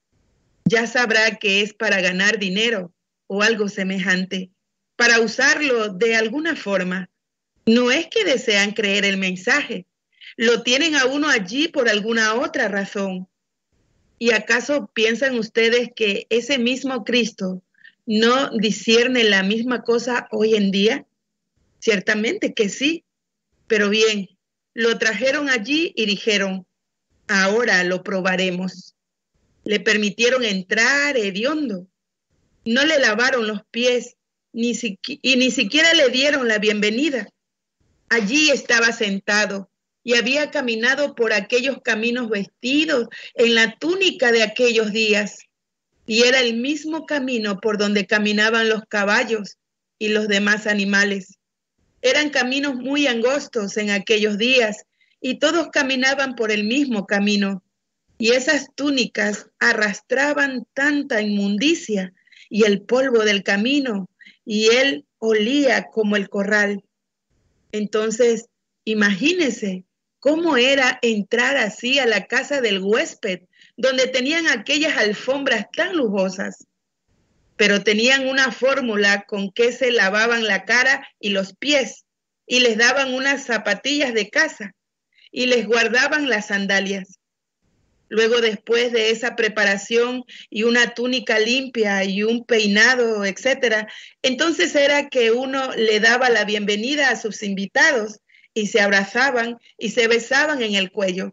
Ya sabrá que es para ganar dinero o algo semejante, para usarlo de alguna forma. No es que desean creer el mensaje, lo tienen a uno allí por alguna otra razón. ¿Y acaso piensan ustedes que ese mismo Cristo no discierne la misma cosa hoy en día? Ciertamente que sí, pero bien, lo trajeron allí y dijeron, ahora lo probaremos. Le permitieron entrar hediondo. No le lavaron los pies ni siqui- y ni siquiera le dieron la bienvenida. Allí estaba sentado y había caminado por aquellos caminos vestidos en la túnica de aquellos días. Y era el mismo camino por donde caminaban los caballos y los demás animales. Eran caminos muy angostos en aquellos días y todos caminaban por el mismo camino. Y esas túnicas arrastraban tanta inmundicia y el polvo del camino, y él olía como el corral. Entonces, imagínese cómo era entrar así a la casa del huésped, donde tenían aquellas alfombras tan lujosas, pero tenían una fórmula con que se lavaban la cara y los pies, y les daban unas zapatillas de casa, y les guardaban las sandalias. Luego, después de esa preparación y una túnica limpia y un peinado, etcétera, entonces era que uno le daba la bienvenida a sus invitados y se abrazaban y se besaban en el cuello.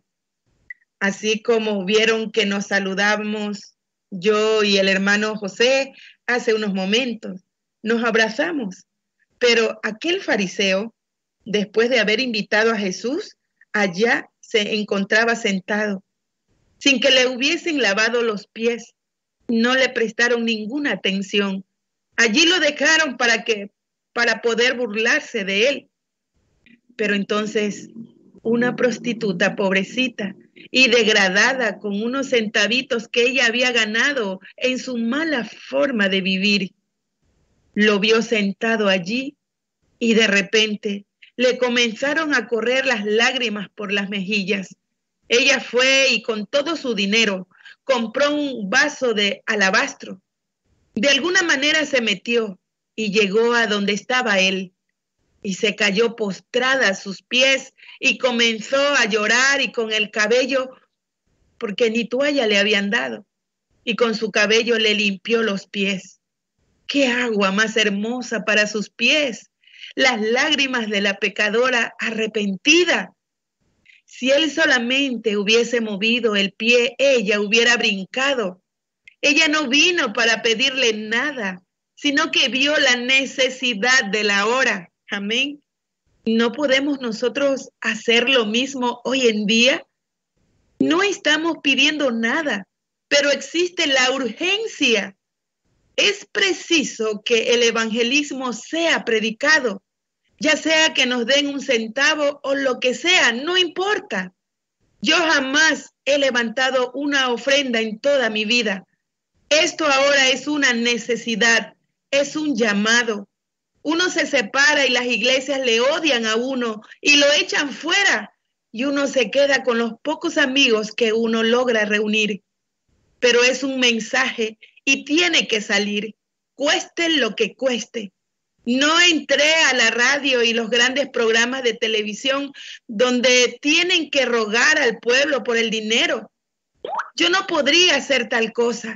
Así como vieron que nos saludamos yo y el hermano José hace unos momentos, nos abrazamos. Pero aquel fariseo, después de haber invitado a Jesús, allá se encontraba sentado, sin que le hubiesen lavado los pies. No le prestaron ninguna atención. Allí lo dejaron para que, para poder burlarse de él. Pero entonces una prostituta pobrecita y degradada con unos centavitos que ella había ganado en su mala forma de vivir, lo vio sentado allí y de repente le comenzaron a correr las lágrimas por las mejillas. Ella fue y con todo su dinero compró un vaso de alabastro. De alguna manera se metió y llegó a donde estaba él y se cayó postrada a sus pies y comenzó a llorar y con el cabello, porque ni toalla le habían dado, y con su cabello le limpió los pies. ¡Qué agua más hermosa para sus pies! Las lágrimas de la pecadora arrepentida. Si él solamente hubiese movido el pie, ella hubiera brincado. Ella no vino para pedirle nada, sino que vio la necesidad de la hora. Amén. ¿No podemos nosotros hacer lo mismo hoy en día? No estamos pidiendo nada, pero existe la urgencia. Es preciso que el evangelismo sea predicado, ya sea que nos den un centavo o lo que sea, no importa. Yo jamás he levantado una ofrenda en toda mi vida. Esto ahora es una necesidad, es un llamado. Uno se separa y las iglesias le odian a uno y lo echan fuera, y uno se queda con los pocos amigos que uno logra reunir. Pero es un mensaje y tiene que salir, cueste lo que cueste. No entré a la radio y los grandes programas de televisión donde tienen que rogar al pueblo por el dinero. Yo no podría hacer tal cosa.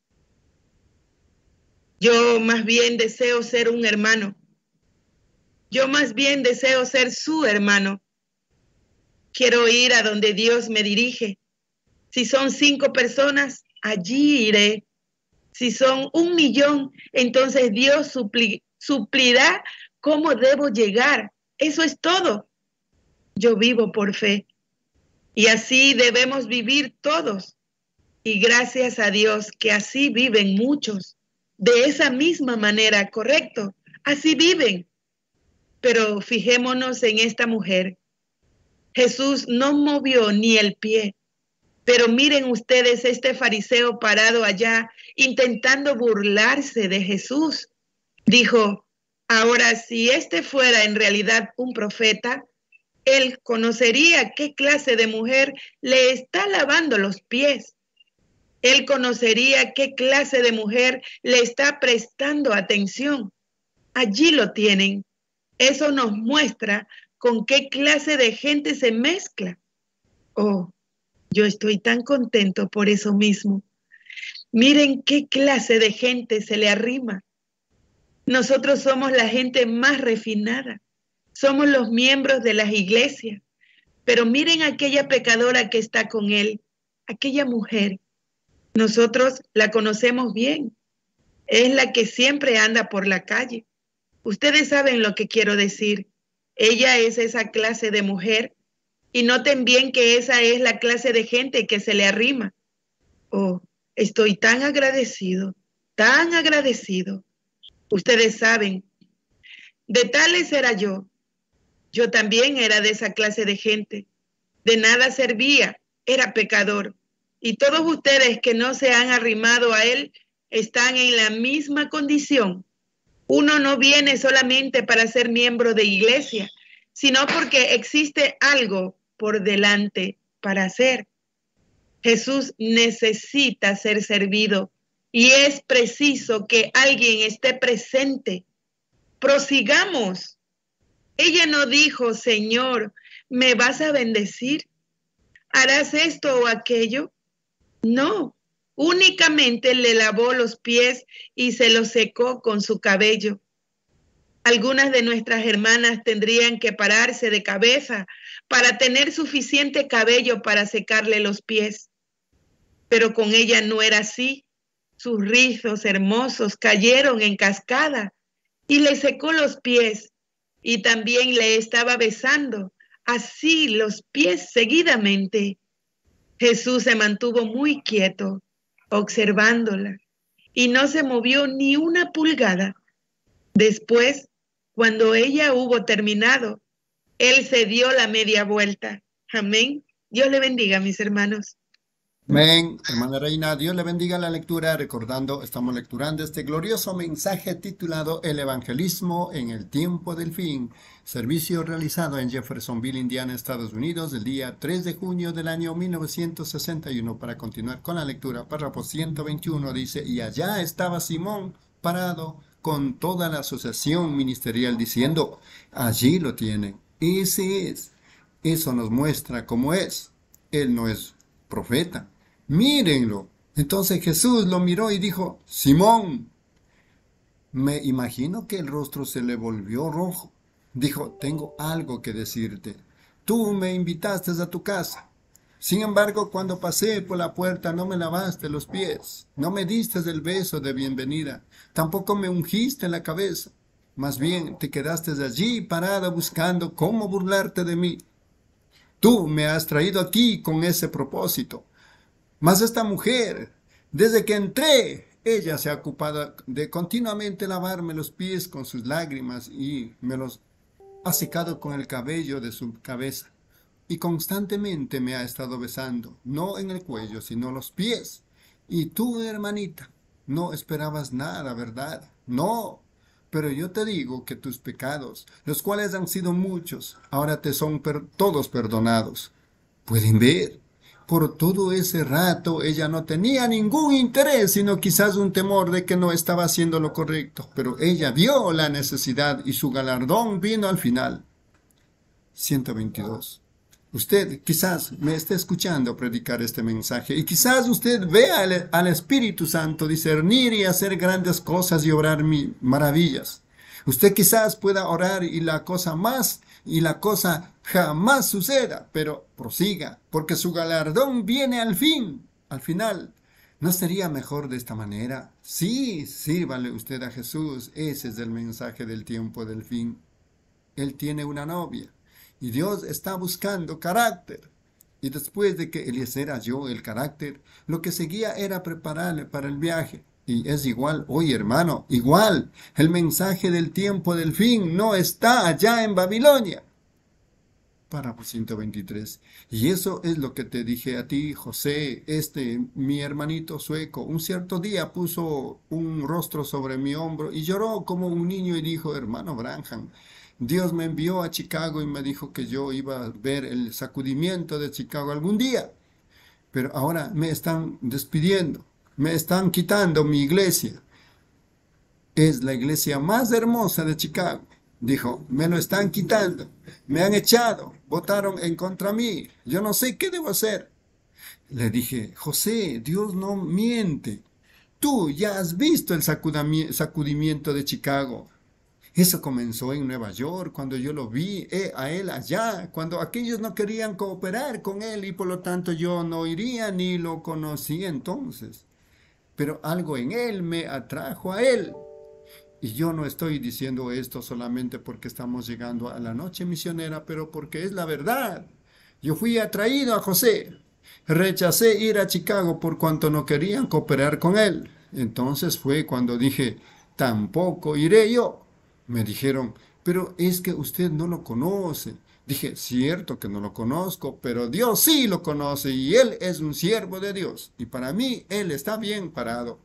Yo más bien deseo ser un hermano. Yo más bien deseo ser su hermano. Quiero ir a donde Dios me dirige. Si son cinco personas, allí iré. Si son un millón, entonces Dios supli, suplirá cómo debo llegar. Eso es todo. Yo vivo por fe. Y así debemos vivir todos. Y gracias a Dios que así viven muchos. De esa misma manera, correcto. Así viven. Pero fijémonos en esta mujer. Jesús no movió ni el pie. Pero miren ustedes este fariseo parado allá intentando burlarse de Jesús. Dijo, ahora si este fuera en realidad un profeta, Él conocería qué clase de mujer le está lavando los pies. Él conocería qué clase de mujer le está prestando atención. Allí lo tienen. Eso nos muestra con qué clase de gente se mezcla. Oh, yo estoy tan contento por eso mismo. Miren qué clase de gente se le arrima. Nosotros somos la gente más refinada. Somos los miembros de las iglesias. Pero miren aquella pecadora que está con él, aquella mujer. Nosotros la conocemos bien. Es la que siempre anda por la calle. Ustedes saben lo que quiero decir. Ella es esa clase de mujer. Y noten bien que esa es la clase de gente que se le arrima. Oh, estoy tan agradecido, tan agradecido. Ustedes saben, de tales era yo. Yo también era de esa clase de gente. De nada servía, era pecador. Y todos ustedes que no se han arrimado a él están en la misma condición. Uno no viene solamente para ser miembro de iglesia, sino porque existe algo por delante para hacer. Jesús necesita ser servido y es preciso que alguien esté presente. Prosigamos. Ella no dijo, Señor, ¿me vas a bendecir? ¿Harás esto o aquello? No, únicamente le lavó los pies y se los secó con su cabello. Algunas de nuestras hermanas tendrían que pararse de cabeza para tener suficiente cabello para secarle los pies. Pero con ella no era así. Sus rizos hermosos cayeron en cascada y le secó los pies y también le estaba besando así los pies seguidamente. Jesús se mantuvo muy quieto, observándola, y no se movió ni una pulgada. Después, cuando ella hubo terminado, él se dio la media vuelta. Amén. Dios le bendiga, mis hermanos. Amén, hermana Reina, Dios le bendiga la lectura, recordando, estamos lecturando este glorioso mensaje titulado El Evangelismo en el Tiempo del Fin, servicio realizado en Jeffersonville, Indiana, Estados Unidos, el día tres de junio del año mil novecientos sesenta y uno. Para continuar con la lectura, párrafo ciento veintiuno dice, y allá estaba Simón parado con toda la asociación ministerial diciendo, allí lo tienen, ese es, eso nos muestra cómo es, él no es profeta. Mírenlo. Entonces Jesús lo miró y dijo, Simón, me imagino que el rostro se le volvió rojo. Dijo, tengo algo que decirte. Tú me invitaste a tu casa. Sin embargo, cuando pasé por la puerta no me lavaste los pies, no me diste el beso de bienvenida, tampoco me ungiste la cabeza. Más bien te quedaste allí parada buscando cómo burlarte de mí. Tú me has traído aquí con ese propósito. Mas esta mujer, desde que entré, ella se ha ocupado de continuamente lavarme los pies con sus lágrimas y me los ha secado con el cabello de su cabeza. Y constantemente me ha estado besando, no en el cuello, sino los pies. Y tú, hermanita, no esperabas nada, ¿verdad? No, pero yo te digo que tus pecados, los cuales han sido muchos, ahora te son per- todos perdonados. ¿Pueden ver? Por todo ese rato ella no tenía ningún interés, sino quizás un temor de que no estaba haciendo lo correcto. Pero ella vio la necesidad y su galardón vino al final. ciento veintidós. Usted quizás me esté escuchando predicar este mensaje y quizás usted vea al, al Espíritu Santo discernir y hacer grandes cosas y obrar mi, maravillas. Usted quizás pueda orar y la cosa más y la cosa jamás suceda, pero prosiga, porque su galardón viene al fin, al final. ¿No sería mejor de esta manera? Sí, sírvale usted a Jesús. Ese es el mensaje del tiempo del fin. Él tiene una novia y Dios está buscando carácter. Y después de que Eliezer halló el carácter, lo que seguía era prepararle para el viaje. Y es igual hoy, hermano, igual. El mensaje del tiempo del fin no está allá en Babilonia. Párrafo ciento veintitrés. Y eso es lo que te dije a ti, José, este, mi hermanito sueco. Un cierto día puso un rostro sobre mi hombro y lloró como un niño y dijo, hermano Branham, Dios me envió a Chicago y me dijo que yo iba a ver el sacudimiento de Chicago algún día. Pero ahora me están despidiendo, me están quitando mi iglesia. Es la iglesia más hermosa de Chicago. Dijo, me lo están quitando, me han echado, votaron en contra mí, yo no sé qué debo hacer. Le dije, José, Dios no miente. Tú ya has visto el sacudimiento de Chicago. Eso comenzó en Nueva York, cuando yo lo vi eh, a él allá, cuando aquellos no querían cooperar con él y por lo tanto yo no iría ni lo conocí entonces. Pero algo en él me atrajo a él. Y yo no estoy diciendo esto solamente porque estamos llegando a la noche misionera, pero porque es la verdad. Yo fui atraído a José. Rechacé ir a Chicago por cuanto no querían cooperar con él. Entonces fue cuando dije, tampoco iré yo. Me dijeron, pero es que usted no lo conoce. Dije, cierto que no lo conozco, pero Dios sí lo conoce y él es un siervo de Dios. Y para mí, él está bien parado.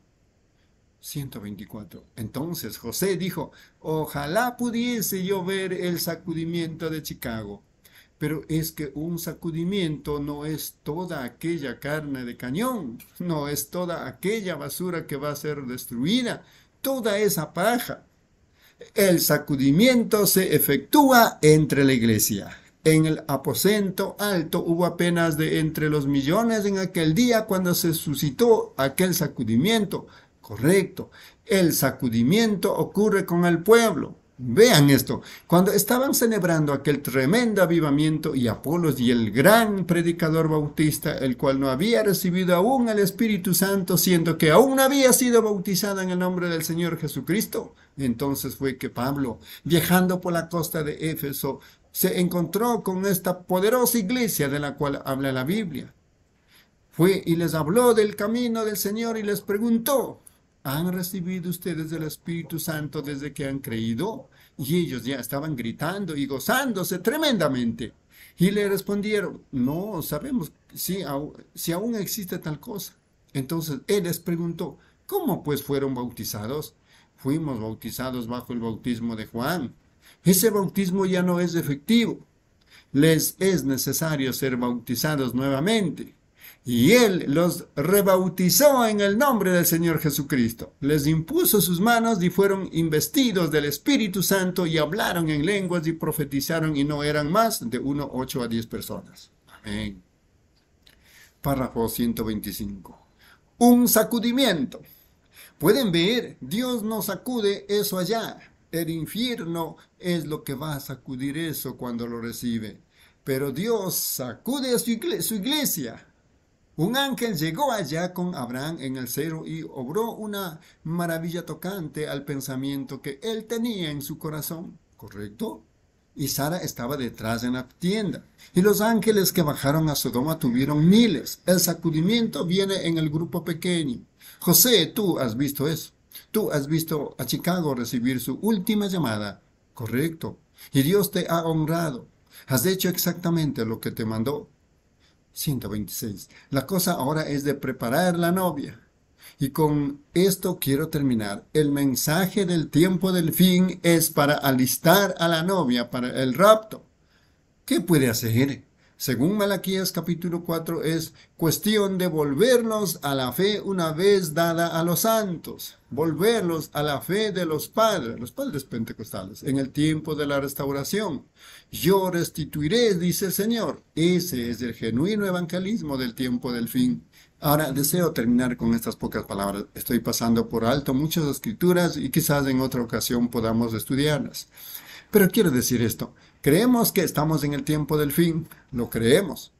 ciento veinticuatro. Entonces José dijo, ojalá pudiese yo ver el sacudimiento de Chicago. Pero es que un sacudimiento no es toda aquella carne de cañón, no es toda aquella basura que va a ser destruida, toda esa paja. El sacudimiento se efectúa entre la iglesia. En el aposento alto hubo apenas de entre los millones en aquel día cuando se suscitó aquel sacudimiento. Correcto. El sacudimiento ocurre con el pueblo. Vean esto. Cuando estaban celebrando aquel tremendo avivamiento y Apolos y el gran predicador bautista, el cual no había recibido aún el Espíritu Santo, siendo que aún no había sido bautizado en el nombre del Señor Jesucristo, entonces fue que Pablo, viajando por la costa de Éfeso, se encontró con esta poderosa iglesia de la cual habla la Biblia. Fue y les habló del camino del Señor y les preguntó, ¿han recibido ustedes el Espíritu Santo desde que han creído? Y ellos ya estaban gritando y gozándose tremendamente. Y le respondieron, no sabemos si, si aún existe tal cosa. Entonces él les preguntó, ¿cómo pues fueron bautizados? Fuimos bautizados bajo el bautismo de Juan. Ese bautismo ya no es efectivo. Les es necesario ser bautizados nuevamente. Y él los rebautizó en el nombre del Señor Jesucristo. Les impuso sus manos y fueron investidos del Espíritu Santo y hablaron en lenguas y profetizaron y no eran más de uno, ocho a diez personas. Amén. Párrafo ciento veinticinco. Un sacudimiento. Pueden ver, Dios no sacude eso allá. El infierno es lo que va a sacudir eso cuando lo recibe. Pero Dios sacude a su iglesia. Su iglesia. Un ángel llegó allá con Abraham en el cero y obró una maravilla tocante al pensamiento que él tenía en su corazón. ¿Correcto? Y Sara estaba detrás en la tienda. Y los ángeles que bajaron a Sodoma tuvieron miles. El sacudimiento viene en el grupo pequeño. José, tú has visto eso. Tú has visto a Chicago recibir su última llamada. Correcto. Y Dios te ha honrado. Has hecho exactamente lo que te mandó. ciento veintiséis. La cosa ahora es de preparar la novia. Y con esto quiero terminar. El mensaje del tiempo del fin es para alistar a la novia para el rapto. ¿Qué puede hacer? Según Malaquías capítulo cuatro es cuestión de volvernos a la fe una vez dada a los santos. Volverlos a la fe de los padres, los padres pentecostales, en el tiempo de la restauración. Yo restituiré, dice el Señor. Ese es el genuino evangelismo del tiempo del fin. Ahora deseo terminar con estas pocas palabras. Estoy pasando por alto muchas escrituras y quizás en otra ocasión podamos estudiarlas. Pero quiero decir esto. Creemos que estamos en el tiempo del fin. Lo creemos.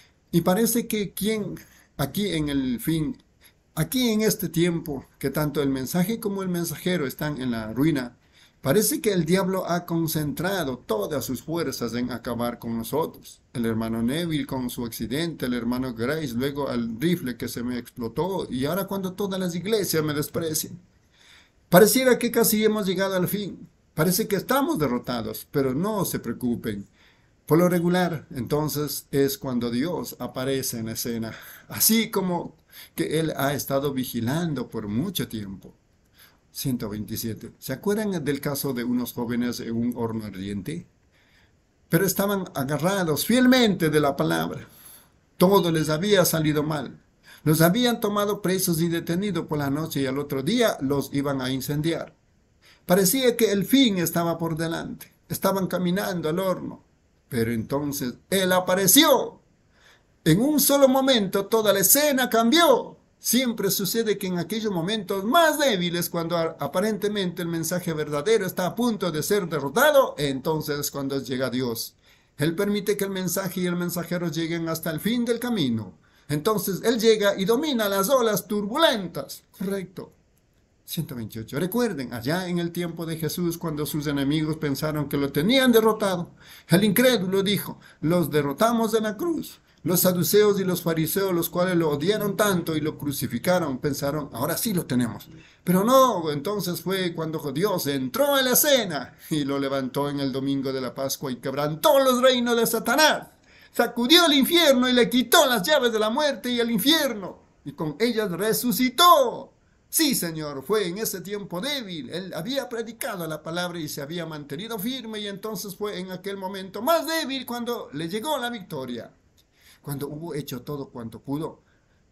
Y parece que quien aquí en el fin, aquí en este tiempo, que tanto el mensaje como el mensajero están en la ruina, parece que el diablo ha concentrado todas sus fuerzas en acabar con nosotros. El hermano Neville con su accidente, el hermano Grace, luego el rifle que se me explotó, y ahora cuando todas las iglesias me desprecian. Pareciera que casi hemos llegado al fin. Parece que estamos derrotados, pero no se preocupen. Por lo regular, entonces, es cuando Dios aparece en escena, así como que Él ha estado vigilando por mucho tiempo. ciento veintisiete. ¿Se acuerdan del caso de unos jóvenes en un horno ardiente? Pero estaban agarrados fielmente de la palabra. Todo les había salido mal. Los habían tomado presos y detenidos por la noche y al otro día los iban a incendiar. Parecía que el fin estaba por delante. Estaban caminando al horno. Pero entonces Él apareció. En un solo momento toda la escena cambió. Siempre sucede que en aquellos momentos más débiles, cuando aparentemente el mensaje verdadero está a punto de ser derrotado, entonces es cuando llega Dios. Él permite que el mensaje y el mensajero lleguen hasta el fin del camino. Entonces Él llega y domina las olas turbulentas. Correcto. ciento veintiocho. Recuerden, allá en el tiempo de Jesús, cuando sus enemigos pensaron que lo tenían derrotado, el incrédulo dijo, los derrotamos en la cruz. Los saduceos y los fariseos, los cuales lo odiaron tanto y lo crucificaron, pensaron, ahora sí lo tenemos. Pero no, entonces fue cuando Dios entró en la escena y lo levantó en el domingo de la Pascua y quebrantó los reinos de Satanás. Sacudió el infierno y le quitó las llaves de la muerte y el infierno, y con ellas resucitó. Sí, Señor, fue en ese tiempo débil. Él había predicado la palabra y se había mantenido firme, y entonces fue en aquel momento más débil cuando le llegó la victoria. Cuando hubo hecho todo cuanto pudo,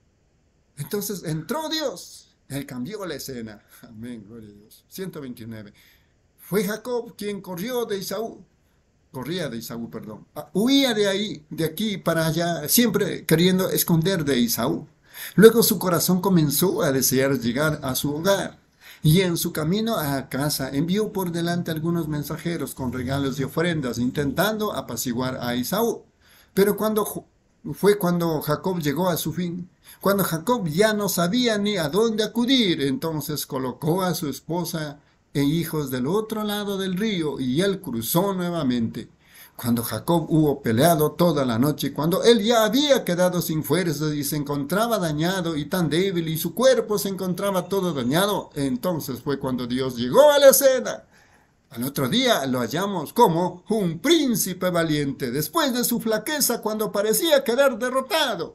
entonces entró Dios. Él cambió la escena. Amén, gloria a Dios. ciento veintinueve. Fue Jacob quien corrió de Esaú. Corría de Esaú, perdón. Huía de ahí, de aquí para allá, siempre queriendo esconder de Esaú. Luego su corazón comenzó a desear llegar a su hogar. Y en su camino a casa envió por delante algunos mensajeros con regalos y ofrendas, intentando apaciguar a Esaú. Pero cuando fue cuando Jacob llegó a su fin, cuando Jacob ya no sabía ni a dónde acudir, entonces colocó a su esposa e hijos del otro lado del río y él cruzó nuevamente. Cuando Jacob hubo peleado toda la noche, cuando él ya había quedado sin fuerzas y se encontraba dañado y tan débil y su cuerpo se encontraba todo dañado, entonces fue cuando Dios llegó a la escena. Al otro día lo hallamos como un príncipe valiente, después de su flaqueza cuando parecía quedar derrotado.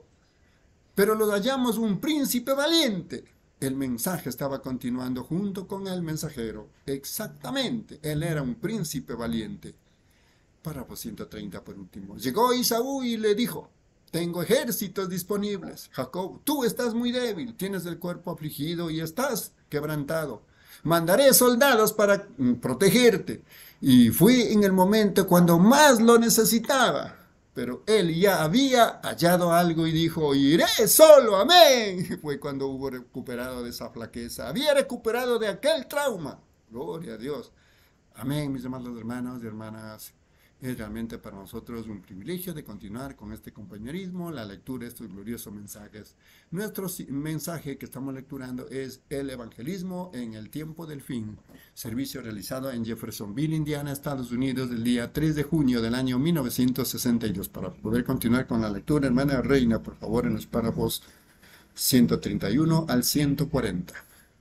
Pero lo hallamos un príncipe valiente. El mensaje estaba continuando junto con el mensajero. Exactamente, él era un príncipe valiente. Párrafo ciento treinta por último. Llegó Esaú y le dijo, tengo ejércitos disponibles. Jacob, tú estás muy débil, tienes el cuerpo afligido y estás quebrantado. Mandaré soldados para protegerte. Y fui en el momento cuando más lo necesitaba. Pero él ya había hallado algo y dijo, iré solo, amén. Fue cuando hubo recuperado de esa flaqueza. Había recuperado de aquel trauma. Gloria a Dios. Amén, mis amados hermanos y hermanas. Es realmente para nosotros un privilegio de continuar con este compañerismo, la lectura de estos gloriosos mensajes. Nuestro mensaje que estamos lecturando es el evangelismo en el tiempo del fin. Servicio realizado en Jeffersonville, Indiana, Estados Unidos, el día tres de junio del año mil novecientos sesenta y dos. Para poder continuar con la lectura, hermana Reina, por favor, en los párrafos ciento treinta y uno al ciento cuarenta.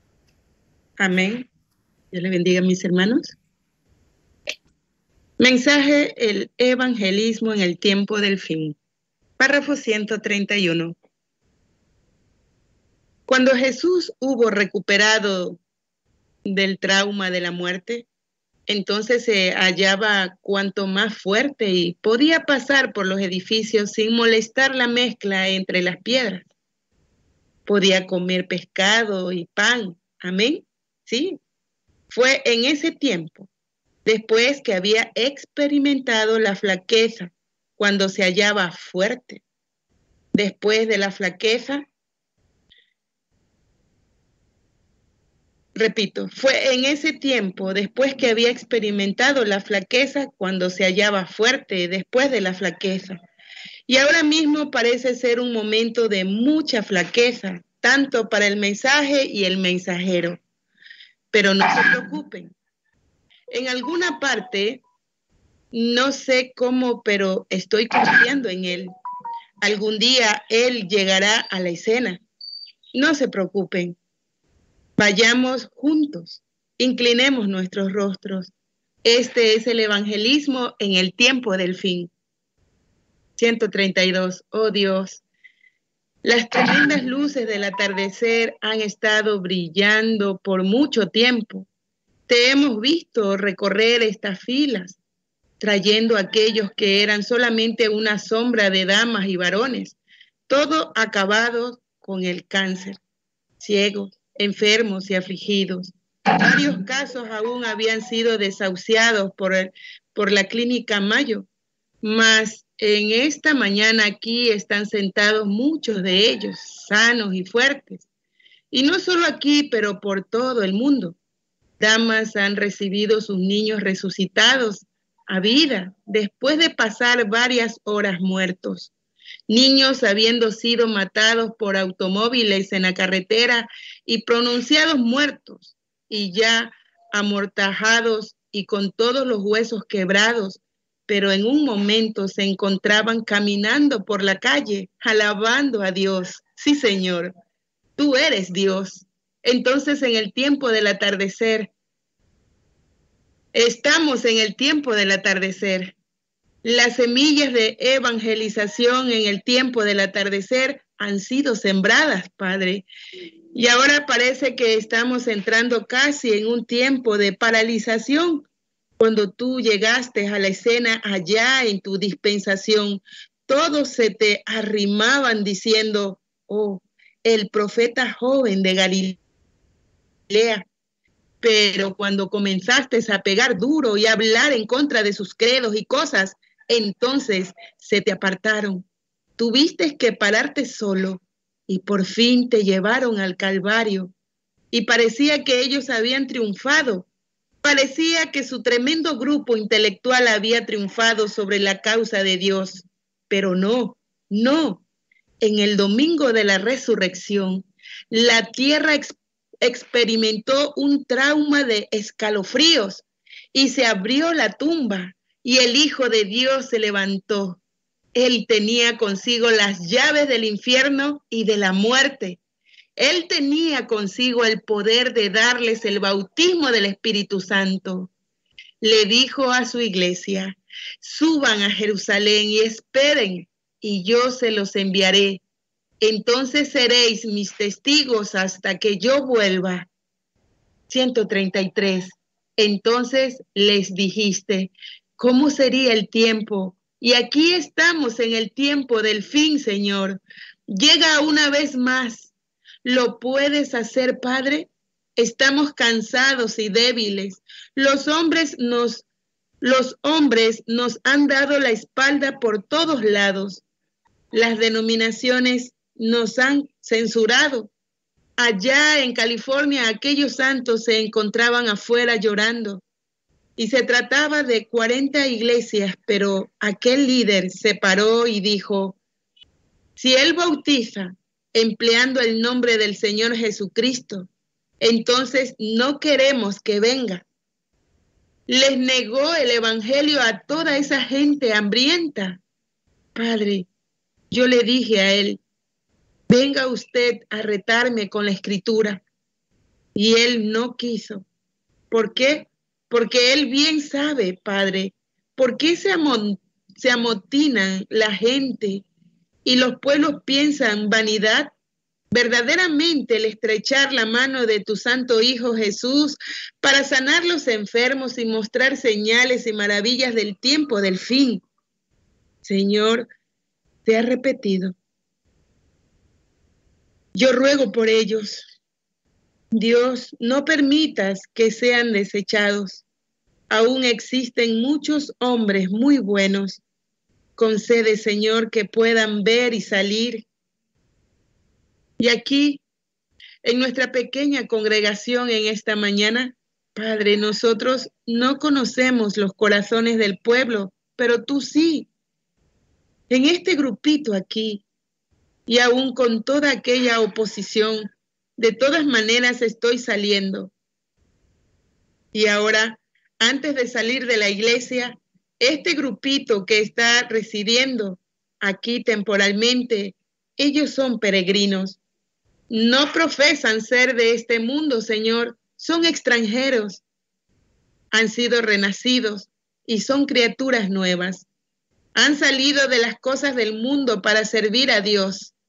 Amén. Dios le bendiga, mis hermanos. Mensaje, el evangelismo en el tiempo del fin. Párrafo ciento treinta y uno. Cuando Jesús hubo recuperado del trauma de la muerte, entonces se hallaba cuanto más fuerte y podía pasar por los edificios sin molestar la mezcla entre las piedras. Podía comer pescado y pan. Amén. Sí. Fue en ese tiempo, después que había experimentado la flaqueza, cuando se hallaba fuerte. Después de la flaqueza, repito, fue en ese tiempo, después que había experimentado la flaqueza, cuando se hallaba fuerte, después de la flaqueza. Y ahora mismo parece ser un momento de mucha flaqueza, tanto para el mensaje y el mensajero. Pero no se preocupen. En alguna parte, no sé cómo, pero estoy confiando en Él. Algún día Él llegará a la escena. No se preocupen. Vayamos juntos. Inclinemos nuestros rostros. Este es el evangelismo en el tiempo del fin. ciento treinta y dos. Oh Dios, Las tremendas luces del atardecer han estado brillando por mucho tiempo. Te hemos visto recorrer estas filas, trayendo a aquellos que eran solamente una sombra de damas y varones, todos acabados con el cáncer, ciegos, enfermos y afligidos. Varios casos aún habían sido desahuciados por, el, por la clínica Mayo, mas en esta mañana aquí están sentados muchos de ellos, sanos y fuertes. Y no solo aquí, pero por todo el mundo. Damas han recibido sus niños resucitados a vida después de pasar varias horas muertos. Niños habiendo sido matados por automóviles en la carretera y pronunciados muertos y ya amortajados y con todos los huesos quebrados, pero en un momento se encontraban caminando por la calle, alabando a Dios. Sí, Señor, tú eres Dios. Entonces, en el tiempo del atardecer, estamos en el tiempo del atardecer. Las semillas de evangelización en el tiempo del atardecer han sido sembradas, Padre. Y ahora parece que estamos entrando casi en un tiempo de paralización. Cuando tú llegaste a la escena allá en tu dispensación, todos se te arrimaban diciendo, oh, el profeta joven de Galilea. Pero cuando comenzaste a pegar duro y a hablar en contra de sus credos y cosas, entonces se te apartaron. Tuviste que pararte solo y por fin te llevaron al Calvario. Y parecía que ellos habían triunfado. Parecía que su tremendo grupo intelectual había triunfado sobre la causa de Dios. Pero no, no. En el domingo de la resurrección, la tierra ex- experimentó un trauma de escalofríos y se abrió la tumba y el Hijo de Dios se levantó. Él tenía consigo las llaves del infierno y de la muerte. Él tenía consigo el poder de darles el bautismo del Espíritu Santo. Le dijo a su iglesia, suban a Jerusalén y esperen, y yo se los enviaré. Entonces seréis mis testigos hasta que yo vuelva. ciento treinta y tres. Entonces les dijiste, ¿cómo sería el tiempo? Y aquí estamos en el tiempo del fin, Señor. Llega una vez más. ¿Lo puedes hacer, Padre? Estamos cansados y débiles. Los hombres nos, los hombres nos han dado la espalda por todos lados. Las denominaciones nos han censurado. Allá en California, aquellos santos se encontraban afuera llorando. Y se trataba de cuarenta iglesias, pero aquel líder se paró y dijo, si él bautiza empleando el nombre del Señor Jesucristo, entonces no queremos que venga. Les negó el evangelio a toda esa gente hambrienta. Padre, yo le dije a él, venga usted a retarme con la escritura. Y él no quiso. ¿Por qué? Porque él bien sabe, Padre, por qué se, amon- se amotinan la gente y los pueblos piensan vanidad. Verdaderamente el estrechar la mano de tu santo Hijo Jesús para sanar los enfermos y mostrar señales y maravillas del tiempo del fin. Señor, te ha repetido. Yo ruego por ellos. Dios, no permitas que sean desechados. Aún existen muchos hombres muy buenos. Concede, Señor, que puedan ver y salir. Y aquí, en nuestra pequeña congregación en esta mañana, Padre, nosotros no conocemos los corazones del pueblo, pero tú sí. En este grupito aquí, y aún con toda aquella oposición, de todas maneras estoy saliendo. Y ahora, antes de salir de la iglesia, este grupito que está residiendo aquí temporalmente, ellos son peregrinos. No profesan ser de este mundo, Señor. Son extranjeros. Han sido renacidos y son criaturas nuevas. Han salido de las cosas del mundo para servir a Dios.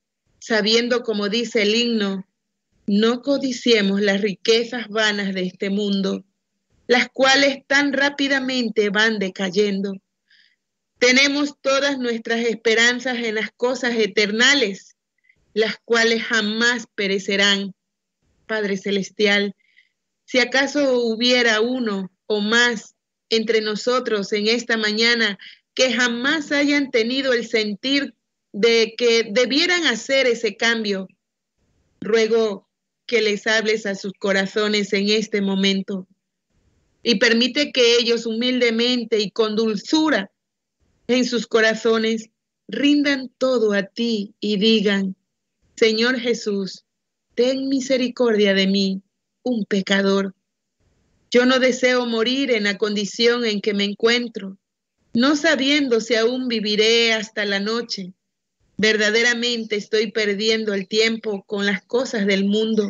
sabiendo, como dice el himno, no codiciemos las riquezas vanas de este mundo, las cuales tan rápidamente van decayendo. Tenemos todas nuestras esperanzas en las cosas eternales, las cuales jamás perecerán. Padre Celestial, si acaso hubiera uno o más entre nosotros en esta mañana que jamás hayan tenido el sentir de que debieran hacer ese cambio, ruego que les hables a sus corazones en este momento y permite que ellos humildemente y con dulzura en sus corazones rindan todo a ti y digan: Señor Jesús, ten misericordia de mí, un pecador. Yo no deseo morir en la condición en que me encuentro, no sabiendo si aún viviré hasta la noche. Verdaderamente estoy perdiendo el tiempo con las cosas del mundo.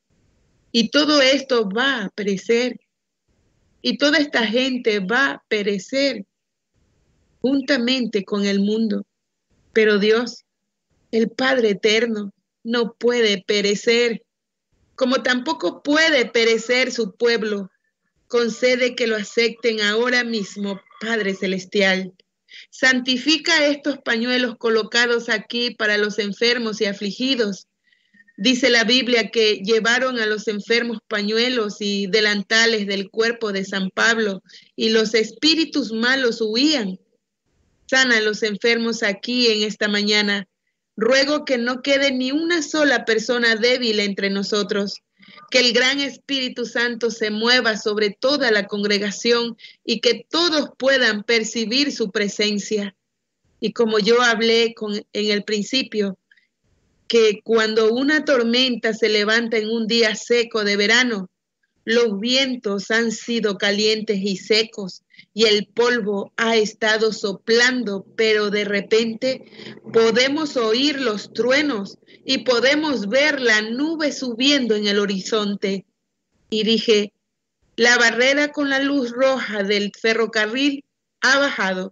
Y todo esto va a perecer. Y toda esta gente va a perecer juntamente con el mundo. Pero Dios, el Padre eterno, no puede perecer, como tampoco puede perecer su pueblo. Concede que lo acepten ahora mismo, Padre Celestial. Santifica estos pañuelos colocados aquí para los enfermos y afligidos. Dice la Biblia que llevaron a los enfermos pañuelos y delantales del cuerpo de San Pablo y los espíritus malos huían. Sana a los enfermos aquí en esta mañana. Ruego que no quede ni una sola persona débil entre nosotros. Que el gran Espíritu Santo se mueva sobre toda la congregación y que todos puedan percibir su presencia. Y como yo hablé con, en el principio, que cuando una tormenta se levanta en un día seco de verano, los vientos han sido calientes y secos y el polvo ha estado soplando, pero de repente podemos oír los truenos y podemos ver la nube subiendo en el horizonte. Y dije, la barrera con la luz roja del ferrocarril ha bajado.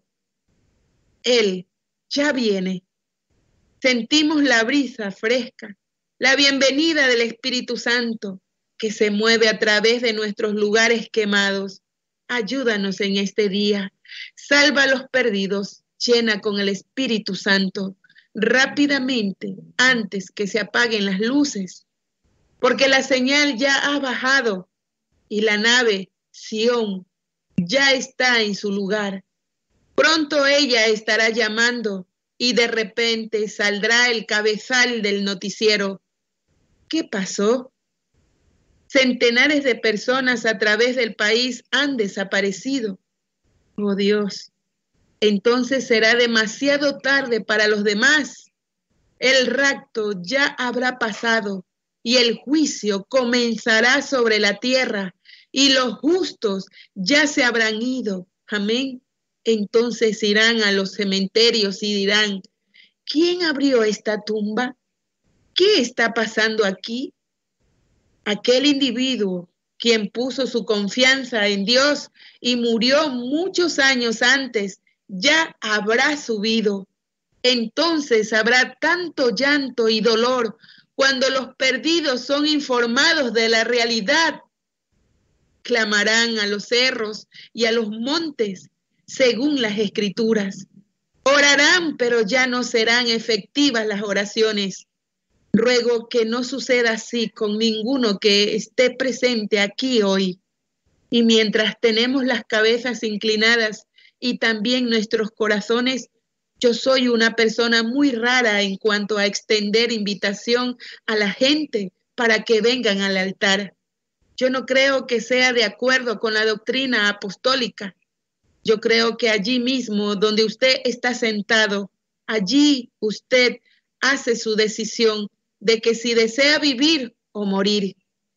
Él ya viene. Sentimos la brisa fresca, la bienvenida del Espíritu Santo que se mueve a través de nuestros lugares quemados. Ayúdanos en este día. Salva a los perdidos. Llena con el Espíritu Santo rápidamente antes que se apaguen las luces, porque la señal ya ha bajado y la nave Sión ya está en su lugar. Pronto ella estará llamando y de repente saldrá el cabezal del noticiero. ¿Qué pasó? Centenares de personas a través del país han desaparecido. Oh Dios, entonces será demasiado tarde para los demás. El rapto ya habrá pasado y el juicio comenzará sobre la tierra y los justos ya se habrán ido. Amén. Entonces irán a los cementerios y dirán, ¿quién abrió esta tumba? ¿Qué está pasando aquí? Aquel individuo quien puso su confianza en Dios y murió muchos años antes, ya habrá subido. Entonces habrá tanto llanto y dolor cuando los perdidos son informados de la realidad. Clamarán a los cerros y a los montes, según las Escrituras. Orarán, pero ya no serán efectivas las oraciones. Ruego que no suceda así con ninguno que esté presente aquí hoy. Y mientras tenemos las cabezas inclinadas y también nuestros corazones, yo soy una persona muy rara en cuanto a extender invitación a la gente para que vengan al altar. Yo no creo que sea de acuerdo con la doctrina apostólica. Yo creo que allí mismo, donde usted está sentado, allí usted hace su decisión de que si desea vivir o morir.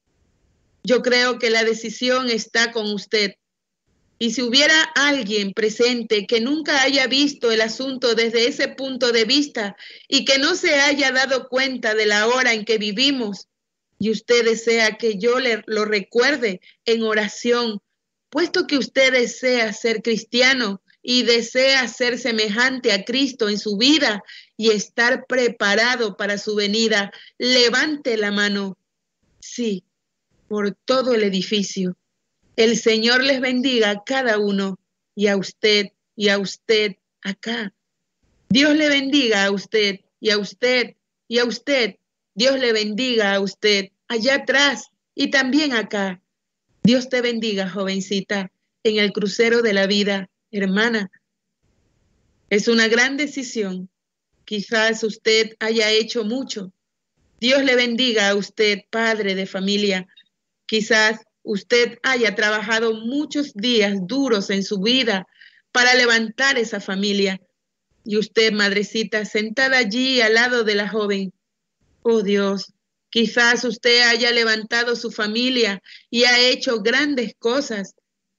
Yo creo que la decisión está con usted. Y si hubiera alguien presente que nunca haya visto el asunto desde ese punto de vista y que no se haya dado cuenta de la hora en que vivimos, y usted desea que yo le, lo recuerde en oración, puesto que usted desea ser cristiano y desea ser semejante a Cristo en su vida y estar preparado para su venida, levante la mano. Sí, por todo el edificio. El Señor les bendiga a cada uno y a usted y a usted acá. Dios le bendiga a usted y a usted y a usted. Dios le bendiga a usted allá atrás y también acá. Dios te bendiga, jovencita, en el crucero de la vida, hermana. Es una gran decisión. Quizás usted haya hecho mucho. Dios le bendiga a usted, padre de familia. Quizás usted haya trabajado muchos días duros en su vida para levantar esa familia. Y usted, madrecita, sentada allí al lado de la joven. Oh Dios, quizás usted haya levantado su familia y ha hecho grandes cosas.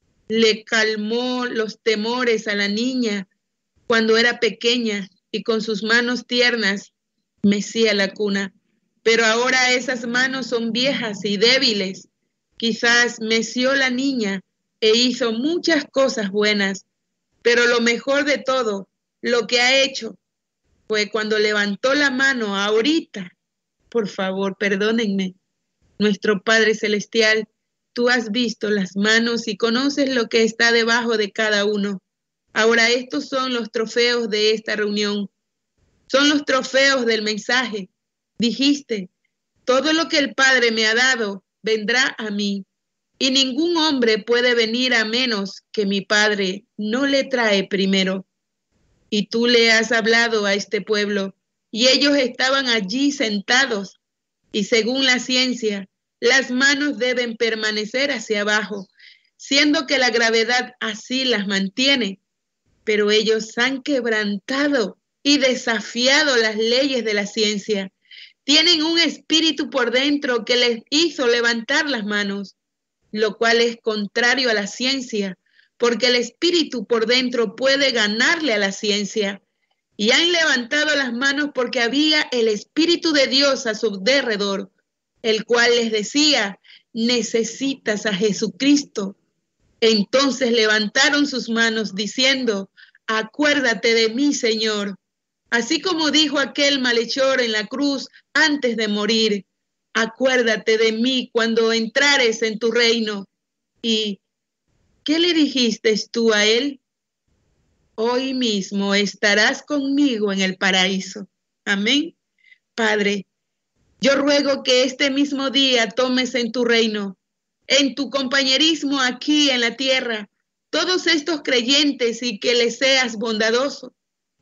Le calmó los temores a la niña cuando era pequeña y con sus manos tiernas mecía la cuna. Pero ahora esas manos son viejas y débiles. Quizás meció la niña e hizo muchas cosas buenas, pero lo mejor de todo, lo que ha hecho, fue cuando levantó la mano ahorita. Por favor, perdónenme. Nuestro Padre Celestial, tú has visto las manos y conoces lo que está debajo de cada uno. Ahora estos son los trofeos de esta reunión. Son los trofeos del mensaje. Dijiste, todo lo que el Padre me ha dado vendrá a mí, y ningún hombre puede venir a menos que mi Padre no le trae primero. Y tú le has hablado a este pueblo, y ellos estaban allí sentados, y según la ciencia, las manos deben permanecer hacia abajo, siendo que la gravedad así las mantiene, pero ellos han quebrantado y desafiado las leyes de la ciencia. Tienen un espíritu por dentro que les hizo levantar las manos, lo cual es contrario a la ciencia, porque el espíritu por dentro puede ganarle a la ciencia. Y han levantado las manos porque había el Espíritu de Dios a su derredor, el cual les decía, necesitas a Jesucristo. Entonces levantaron sus manos diciendo, acuérdate de mí, Señor. Así como dijo aquel malhechor en la cruz antes de morir, acuérdate de mí cuando entrares en tu reino. ¿Y qué le dijiste tú a él? Hoy mismo estarás conmigo en el paraíso. Amén. Padre, yo ruego que este mismo día tomes en tu reino, en tu compañerismo aquí en la tierra, todos estos creyentes y que les seas bondadoso.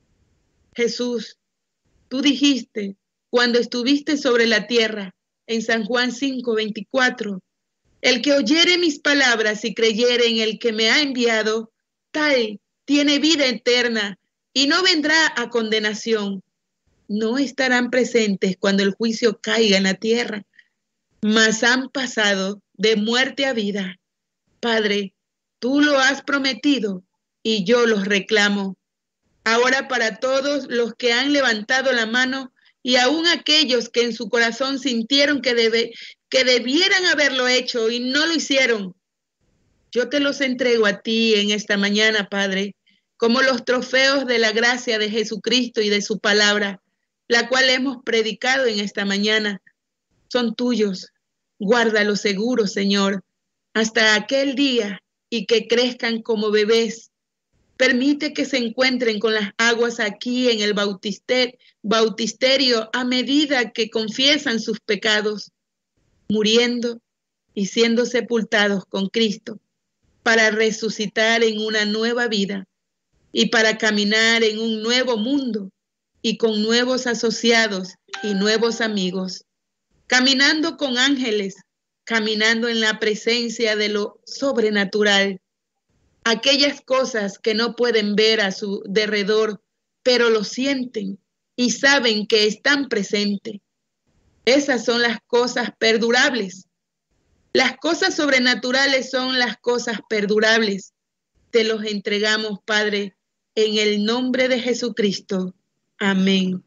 Jesús, tú dijiste cuando estuviste sobre la tierra en San Juan cinco veinticuatro, el que oyere mis palabras y creyere en el que me ha enviado, tal tiene vida eterna y no vendrá a condenación. No estarán presentes cuando el juicio caiga en la tierra, mas han pasado de muerte a vida. Padre, tú lo has prometido y yo los reclamo. Ahora para todos los que han levantado la mano y aún aquellos que en su corazón sintieron que, debe, que debieran haberlo hecho y no lo hicieron, yo te los entrego a ti en esta mañana, Padre, como los trofeos de la gracia de Jesucristo y de su palabra, la cual hemos predicado en esta mañana. Son tuyos. Guárdalos seguros, Señor, hasta aquel día y que crezcan como bebés. Permite que se encuentren con las aguas aquí en el bautister, bautisterio a medida que confiesan sus pecados, muriendo y siendo sepultados con Cristo, para resucitar en una nueva vida y para caminar en un nuevo mundo y con nuevos asociados y nuevos amigos, caminando con ángeles, caminando en la presencia de lo sobrenatural, aquellas cosas que no pueden ver a su derredor, pero lo sienten y saben que están presentes. Esas son las cosas perdurables. Las cosas sobrenaturales son las cosas perdurables. Te los entregamos, Padre, en el nombre de Jesucristo. Amén.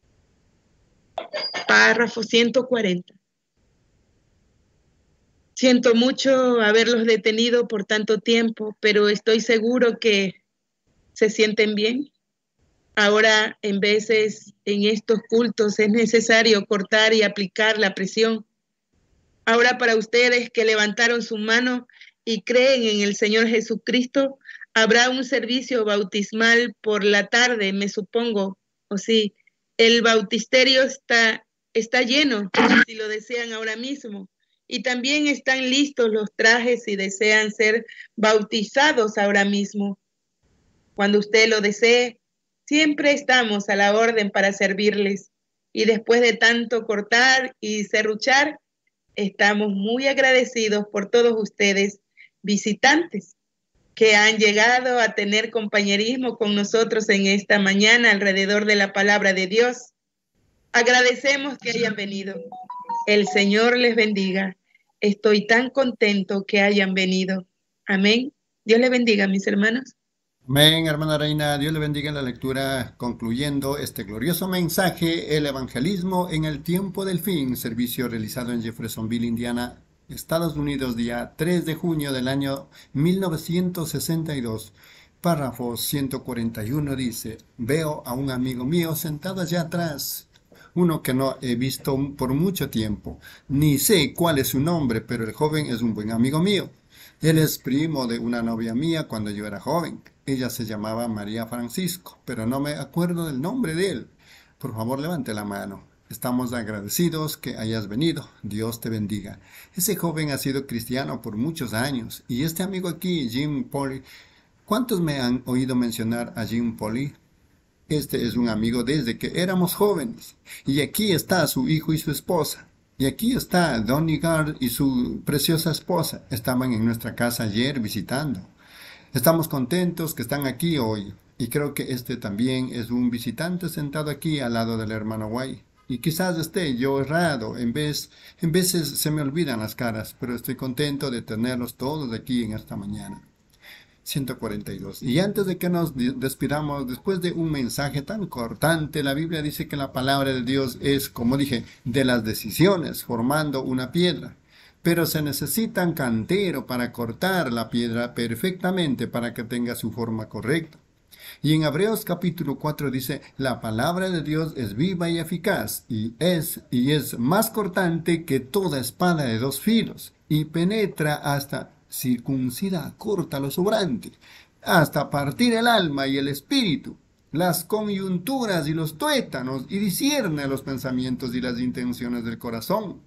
Párrafo ciento cuarenta. Siento mucho haberlos detenido por tanto tiempo, pero estoy seguro que ¿Se sienten bien? Ahora, en veces, en estos cultos es necesario cortar y aplicar la presión. Ahora, para ustedes que levantaron su mano y creen en el Señor Jesucristo, habrá un servicio bautismal por la tarde, me supongo. O sí, el bautisterio está, está lleno, si lo desean ahora mismo. Y también están listos los trajes si desean ser bautizados ahora mismo. Cuando usted lo desee, siempre estamos a la orden para servirles. Y después de tanto cortar y serruchar, estamos muy agradecidos por todos ustedes, visitantes, que han llegado a tener compañerismo con nosotros en esta mañana alrededor de la palabra de Dios. Agradecemos que hayan venido. El Señor les bendiga. Estoy tan contento que hayan venido. Amén. Dios les bendiga, mis hermanos. Amén, hermana Reina, Dios le bendiga en la lectura, concluyendo este glorioso mensaje, el evangelismo en el tiempo del fin, servicio realizado en Jeffersonville, Indiana, Estados Unidos, día tres de junio del año mil novecientos sesenta y dos. Párrafo ciento cuarenta y uno dice: veo a un amigo mío sentado allá atrás, uno que no he visto por mucho tiempo, ni sé cuál es su nombre, pero el joven es un buen amigo mío. Él es primo de una novia mía cuando yo era joven. Ella se llamaba María Francisco, pero no me acuerdo del nombre de él. Por favor, levante la mano. Estamos agradecidos que hayas venido. Dios te bendiga. Ese joven ha sido cristiano por muchos años. Y este amigo aquí, Jim Polly, ¿cuántos me han oído mencionar a Jim Polly? Este es un amigo desde que éramos jóvenes. Y aquí está su hijo y su esposa. Y aquí está Donnie Gard y su preciosa esposa. Estaban en nuestra casa ayer visitando. Estamos contentos que están aquí hoy. Y creo que este también es un visitante sentado aquí al lado del hermano White. Y quizás esté yo errado, en vez, en veces se me olvidan las caras, pero estoy contento de tenerlos todos aquí en esta mañana. ciento cuarenta y dos. Y antes de que nos despidamos, después de un mensaje tan cortante, la Biblia dice que la palabra de Dios es, como dije, de las decisiones, formando una piedra. Pero se necesita un cantero para cortar la piedra perfectamente para que tenga su forma correcta. Y en Hebreos capítulo cuatro dice: la palabra de Dios es viva y eficaz, y es, y es más cortante que toda espada de dos filos, y penetra hasta circuncida, corta lo sobrante, hasta partir el alma y el espíritu, las coyunturas y los tuétanos, y discierne los pensamientos y las intenciones del corazón.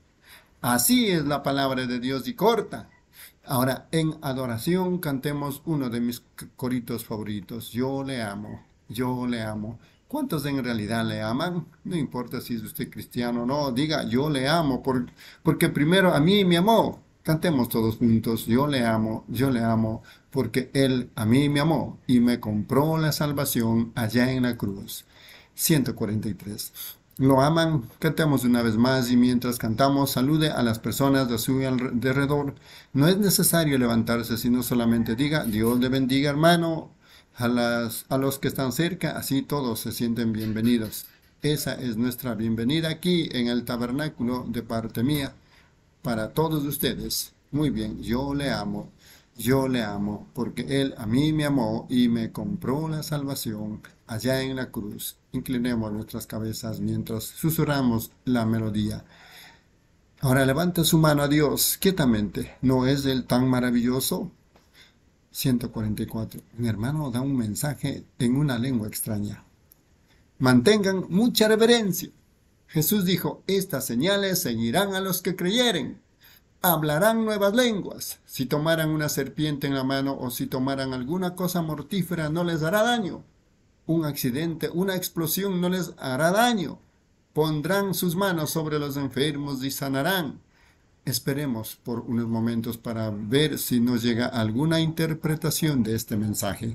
Así es la palabra de Dios y corta. Ahora, en adoración, cantemos uno de mis coritos favoritos. Yo le amo, yo le amo. ¿Cuántos en realidad le aman? No importa si es usted cristiano o no, diga yo le amo, por, porque primero a mí me amó. Cantemos todos juntos: yo le amo, yo le amo, porque Él a mí me amó y me compró la salvación allá en la cruz. ciento cuarenta y tres. ¿Lo aman? Cantemos una vez más, y mientras cantamos, salude a las personas de su alrededor. No es necesario levantarse, sino solamente diga: Dios le bendiga, hermano, a, las, a los que están cerca, así todos se sienten bienvenidos. Esa es nuestra bienvenida aquí en el tabernáculo de parte mía, para todos ustedes. Muy bien, yo le amo, yo le amo, porque Él a mí me amó y me compró la salvación allá en la cruz. Inclinemos nuestras cabezas mientras susurramos la melodía. Ahora levanta su mano a Dios quietamente. ¿No es Él tan maravilloso? ciento cuarenta y cuatro. Mi hermano da un mensaje en una lengua extraña. Mantengan mucha reverencia. Jesús dijo: estas señales seguirán a los que creyeren. Hablarán nuevas lenguas. Si tomaran una serpiente en la mano o si tomaran alguna cosa mortífera, no les hará daño. Un accidente, una explosión no les hará daño. Pondrán sus manos sobre los enfermos y sanarán. Esperemos por unos momentos para ver si nos llega alguna interpretación de este mensaje.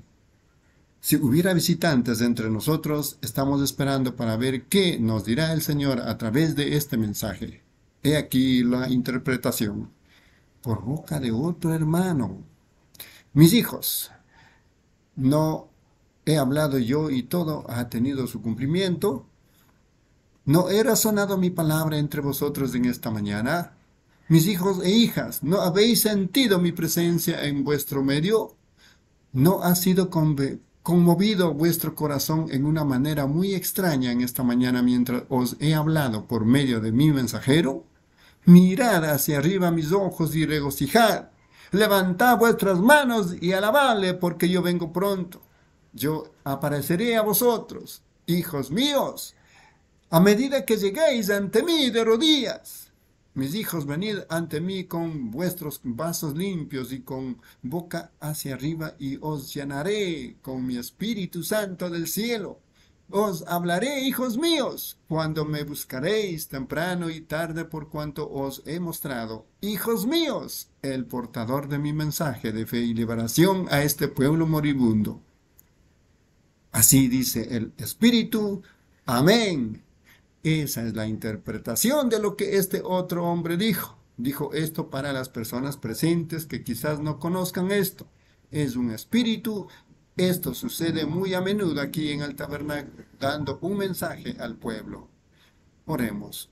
Si hubiera visitantes entre nosotros, estamos esperando para ver qué nos dirá el Señor a través de este mensaje. He aquí la interpretación. Por boca de otro hermano. Mis hijos, no he hablado yo y todo ha tenido su cumplimiento. ¿No he razonado mi palabra entre vosotros en esta mañana? Mis hijos e hijas, ¿no habéis sentido mi presencia en vuestro medio? ¿No ha sido conmovido vuestro corazón en una manera muy extraña en esta mañana mientras os he hablado por medio de mi mensajero? Mirad hacia arriba mis ojos y regocijad. Levantad vuestras manos y alabadle, porque yo vengo pronto. Yo apareceré a vosotros, hijos míos, a medida que lleguéis ante mí de rodillas. Mis hijos, venid ante mí con vuestros vasos limpios y con boca hacia arriba, y os llenaré con mi Espíritu Santo del cielo. Os hablaré, hijos míos, cuando me buscaréis temprano y tarde, por cuanto os he mostrado, hijos míos, el portador de mi mensaje de fe y liberación a este pueblo moribundo. Así dice el Espíritu. Amén. Esa es la interpretación de lo que este otro hombre dijo. Dijo esto para las personas presentes que quizás no conozcan esto. Es un espíritu. Esto sucede muy a menudo aquí en el tabernáculo, dando un mensaje al pueblo. Oremos.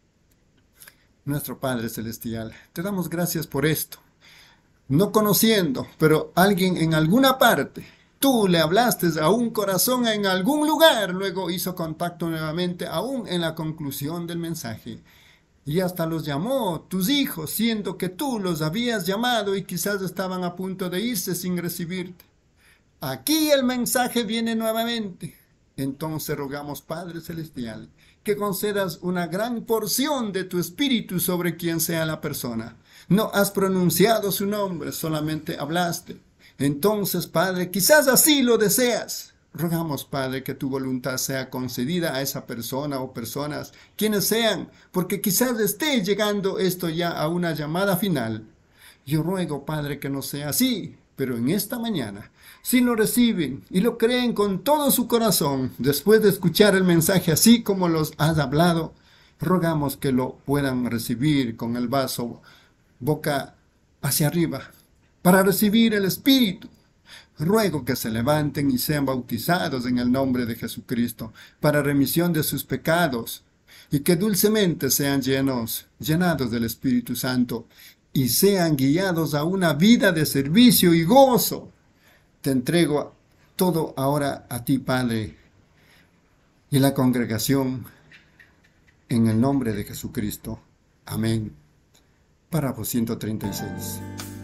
Nuestro Padre Celestial, te damos gracias por esto. No conociendo, pero alguien en alguna parte, tú le hablaste a un corazón en algún lugar, luego hizo contacto nuevamente aún en la conclusión del mensaje. Y hasta los llamó tus hijos, siendo que tú los habías llamado y quizás estaban a punto de irse sin recibirte. Aquí el mensaje viene nuevamente. Entonces rogamos, Padre Celestial, que concedas una gran porción de tu espíritu sobre quien sea la persona. No has pronunciado su nombre, solamente hablaste. Entonces, Padre, quizás así lo deseas. Rogamos, Padre, que tu voluntad sea concedida a esa persona o personas, quienes sean, porque quizás esté llegando esto ya a una llamada final. Yo ruego, Padre, que no sea así, pero en esta mañana, si lo reciben y lo creen con todo su corazón, después de escuchar el mensaje así como los has hablado, rogamos que lo puedan recibir con el vaso boca hacia arriba, para recibir el Espíritu. Ruego que se levanten y sean bautizados en el nombre de Jesucristo, para remisión de sus pecados, y que dulcemente sean llenos, llenados del Espíritu Santo, y sean guiados a una vida de servicio y gozo. Te entrego todo ahora a ti, Padre, y la congregación, en el nombre de Jesucristo. Amén. Párrafo ciento treinta y seis.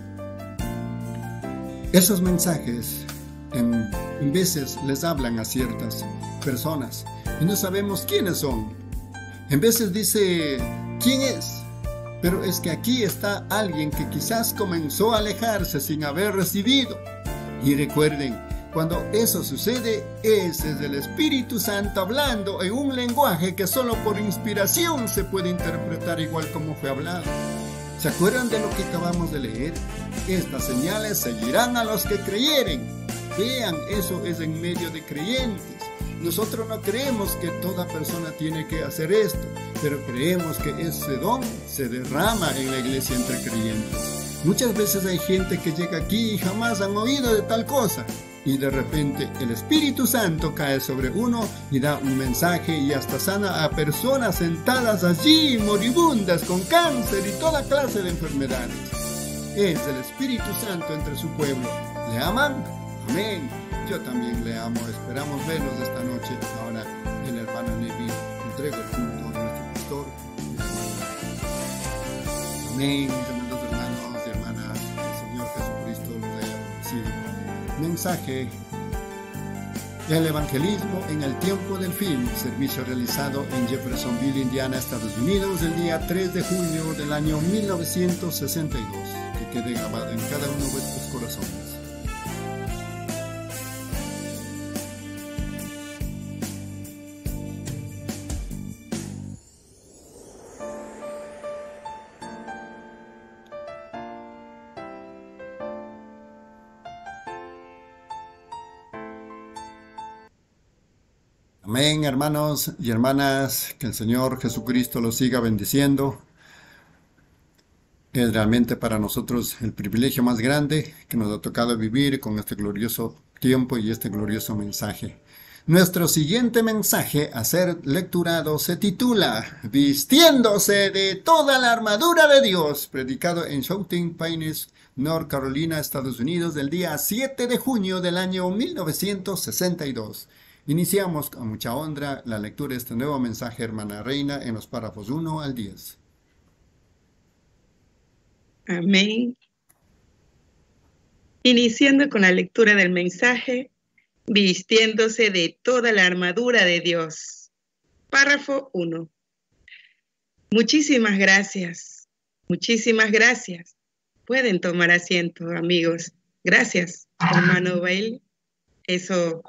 Esos mensajes en, en veces les hablan a ciertas personas y no sabemos quiénes son. En veces dice, ¿quién es? Pero es que aquí está alguien que quizás comenzó a alejarse sin haber recibido. Y recuerden, cuando eso sucede, ese es el Espíritu Santo hablando en un lenguaje que solo por inspiración se puede interpretar igual como fue hablado. ¿Se acuerdan de lo que acabamos de leer? Estas señales seguirán a los que creyeren. Vean, eso es en medio de creyentes. Nosotros no creemos que toda persona tiene que hacer esto, pero creemos que ese don se derrama en la iglesia entre creyentes. Muchas veces hay gente que llega aquí y jamás han oído de tal cosa, y de repente el Espíritu Santo cae sobre uno y da un mensaje y hasta sana a personas sentadas allí moribundas con cáncer y toda clase de enfermedades. Es el Espíritu Santo entre su pueblo. ¿Le aman? Amén. Yo también le amo. Esperamos verlos esta noche. Ahora el hermano Nevi entrega el culto a nuestro pastor. Amén. Tremendos hermanos y hermanas, el Señor Jesucristo los haya bendecido. Mensaje: el evangelismo en el tiempo del fin. Servicio realizado en Jeffersonville, Indiana, Estados Unidos, el día tres de julio del año mil novecientos sesenta y dos. Que quede grabado en cada uno de vuestros corazones. Amén, hermanos y hermanas, que el Señor Jesucristo los siga bendiciendo. Es realmente para nosotros el privilegio más grande que nos ha tocado vivir con este glorioso tiempo y este glorioso mensaje. Nuestro siguiente mensaje a ser lecturado se titula Vistiéndose de toda la armadura de Dios, predicado en Shouting Pines, North Carolina, Estados Unidos, del día siete de junio del año mil novecientos sesenta y dos. Iniciamos con mucha honra la lectura de este nuevo mensaje, hermana Reina, en los párrafos uno al diez. Amén. Iniciando con la lectura del mensaje, vistiéndose de toda la armadura de Dios. Párrafo uno. Muchísimas gracias, muchísimas gracias. Pueden tomar asiento, amigos. Gracias, hermano Bailey. Eso.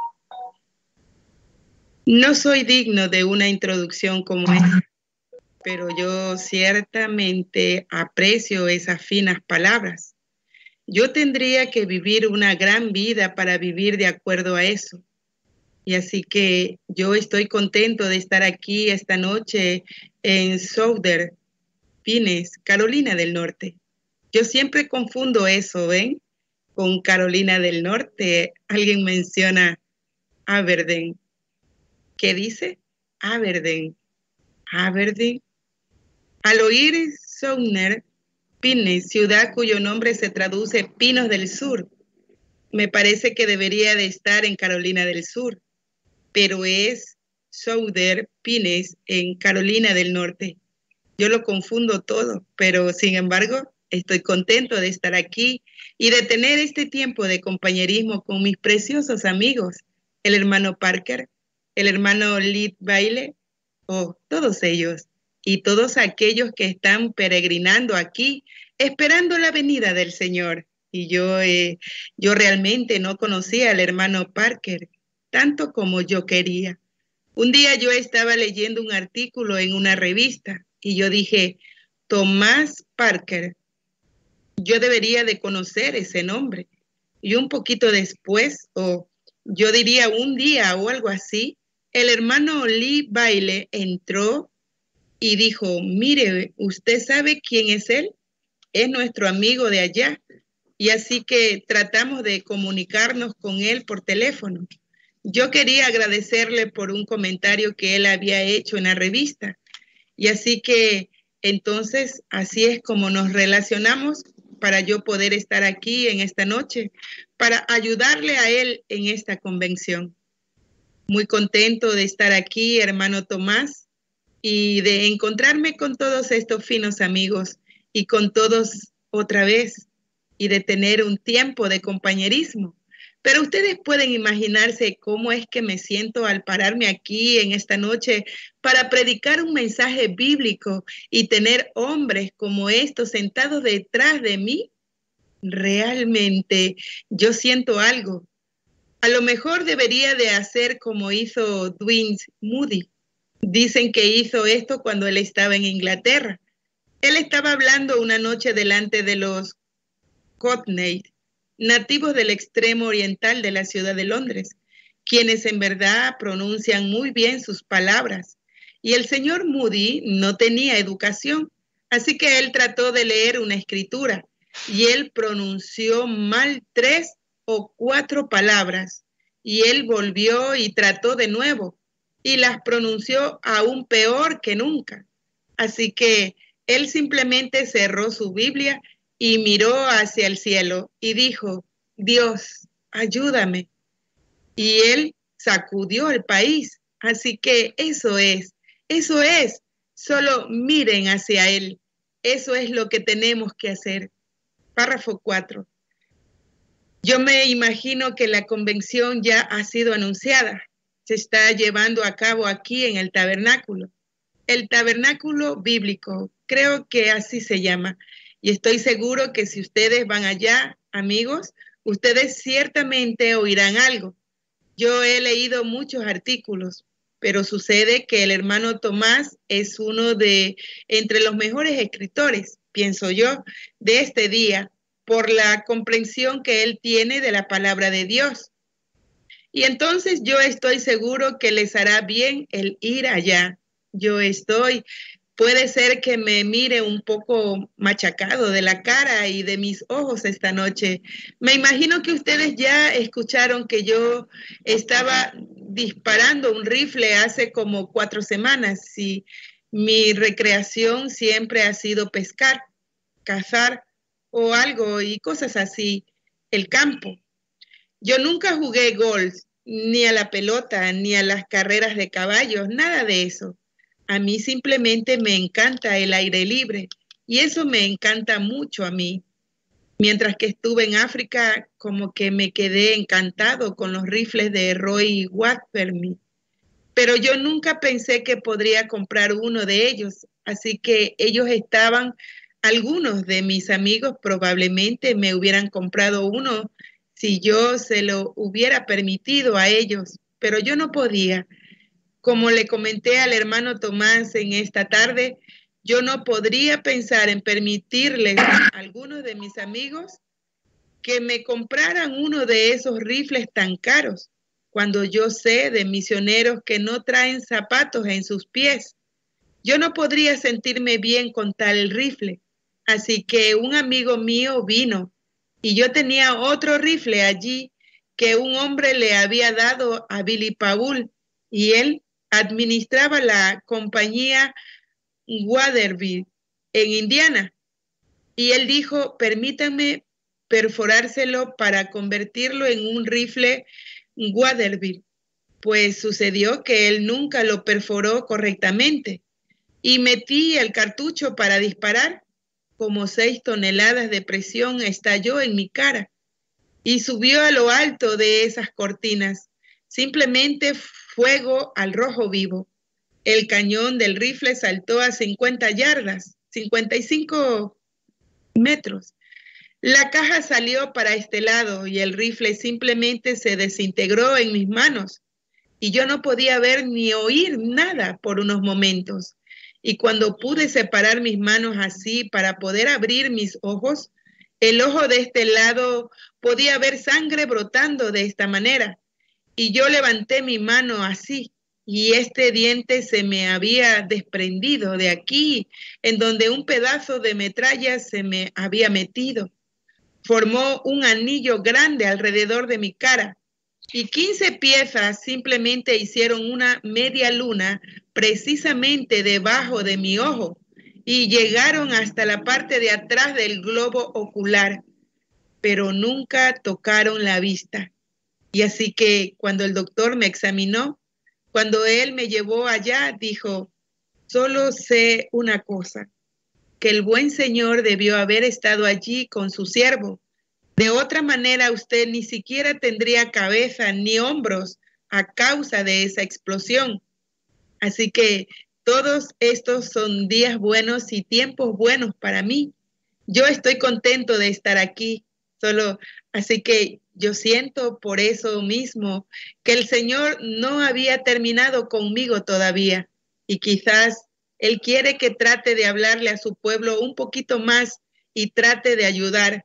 No soy digno de una introducción como esta, pero yo ciertamente aprecio esas finas palabras. Yo tendría que vivir una gran vida para vivir de acuerdo a eso. Y así que yo estoy contento de estar aquí esta noche en Southern Pines, Carolina del Norte. Yo siempre confundo eso, ¿ven? Con Carolina del Norte. Alguien menciona Aberdeen. ¿Qué dice? Aberdeen. Aberdeen. Al oír Southern Pines, ciudad cuyo nombre se traduce Pinos del Sur, me parece que debería de estar en Carolina del Sur, pero es Southern Pines en Carolina del Norte. Yo lo confundo todo, pero sin embargo estoy contento de estar aquí y de tener este tiempo de compañerismo con mis preciosos amigos, el hermano Parker, el hermano Lee Bailey, oh, todos ellos, y todos aquellos que están peregrinando aquí, esperando la venida del Señor. Y yo, eh, yo realmente no conocía al hermano Parker, tanto como yo quería. Un día yo estaba leyendo un artículo en una revista, y yo dije, Tomás Parker, yo debería de conocer ese nombre. Y un poquito después, o yo diría un día o algo así, el hermano Lee Bailey entró y dijo, mire, ¿usted sabe quién es él? Es nuestro amigo de allá. Y así que tratamos de comunicarnos con él por teléfono. Yo quería agradecerle por un comentario que él había hecho en la revista. Y así que entonces así es como nos relacionamos para yo poder estar aquí en esta noche, para ayudarle a él en esta convención. Muy contento de estar aquí, hermano Tomás, y de encontrarme con todos estos finos amigos y con todos otra vez y de tener un tiempo de compañerismo. Pero ustedes pueden imaginarse cómo es que me siento al pararme aquí en esta noche para predicar un mensaje bíblico y tener hombres como estos sentados detrás de mí. Realmente yo siento algo. A lo mejor debería de hacer como hizo Dwight Moody. Dicen que hizo esto cuando él estaba en Inglaterra. Él estaba hablando una noche delante de los Cockney, nativos del extremo oriental de la ciudad de Londres, quienes en verdad pronuncian muy bien sus palabras. Y el señor Moody no tenía educación, así que él trató de leer una escritura y él pronunció mal tres o cuatro palabras y él volvió y trató de nuevo y las pronunció aún peor que nunca. Así que él simplemente cerró su Biblia y miró hacia el cielo y dijo, Dios, ayúdame. Y él sacudió el país. Así que eso es, eso es, solo miren hacia él. Eso es lo que tenemos que hacer. Párrafo cuatro. Yo me imagino que la convención ya ha sido anunciada. Se está llevando a cabo aquí en el tabernáculo. El tabernáculo bíblico, creo que así se llama. Y estoy seguro que si ustedes van allá, amigos, ustedes ciertamente oirán algo. Yo he leído muchos artículos, pero sucede que el hermano Tomás es uno de entre los mejores escritores, pienso yo, de este día, por la comprensión que él tiene de la palabra de Dios. Y entonces yo estoy seguro que les hará bien el ir allá. Yo estoy, puede ser que me mire un poco machacado de la cara y de mis ojos esta noche. Me imagino que ustedes ya escucharon que yo estaba disparando un rifle hace como cuatro semanas y mi recreación siempre ha sido pescar, cazar o algo y cosas así, el campo. Yo nunca jugué golf, ni a la pelota, ni a las carreras de caballos, nada de eso. A mí simplemente me encanta el aire libre y eso me encanta mucho a mí. Mientras que estuve en África, como que me quedé encantado con los rifles de Roy Waterman. Pero yo nunca pensé que podría comprar uno de ellos, así que ellos estaban, algunos de mis amigos probablemente me hubieran comprado uno si yo se lo hubiera permitido a ellos, pero yo no podía. Como le comenté al hermano Tomás en esta tarde, yo no podría pensar en permitirles a algunos de mis amigos que me compraran uno de esos rifles tan caros, cuando yo sé de misioneros que no traen zapatos en sus pies. Yo no podría sentirme bien con tal rifle, así que un amigo mío vino y yo tenía otro rifle allí que un hombre le había dado a Billy Paul y él administraba la compañía Waterville en Indiana. Y él dijo, permítanme perforárselo para convertirlo en un rifle Waterville. Pues sucedió que él nunca lo perforó correctamente y metí el cartucho para disparar. Como seis toneladas de presión estalló en mi cara y subió a lo alto de esas cortinas. Simplemente fuego al rojo vivo. El cañón del rifle saltó a cincuenta yardas, cincuenta y cinco metros. La caja salió para este lado y el rifle simplemente se desintegró en mis manos y yo no podía ver ni oír nada por unos momentos. Y cuando pude separar mis manos así para poder abrir mis ojos, el ojo de este lado podía ver sangre brotando de esta manera. Y yo levanté mi mano así y este diente se me había desprendido de aquí, en donde un pedazo de metralla se me había metido. Formó un anillo grande alrededor de mi cara y quince piezas simplemente hicieron una media luna precisamente debajo de mi ojo y llegaron hasta la parte de atrás del globo ocular, pero nunca tocaron la vista. Y así que cuando el doctor me examinó, cuando él me llevó allá, dijo, solo sé una cosa, que el buen Señor debió haber estado allí con su siervo. De otra manera, usted ni siquiera tendría cabeza ni hombros a causa de esa explosión. Así que todos estos son días buenos y tiempos buenos para mí. Yo estoy contento de estar aquí, solo así que yo siento por eso mismo que el Señor no había terminado conmigo todavía y quizás Él quiere que trate de hablarle a su pueblo un poquito más y trate de ayudar.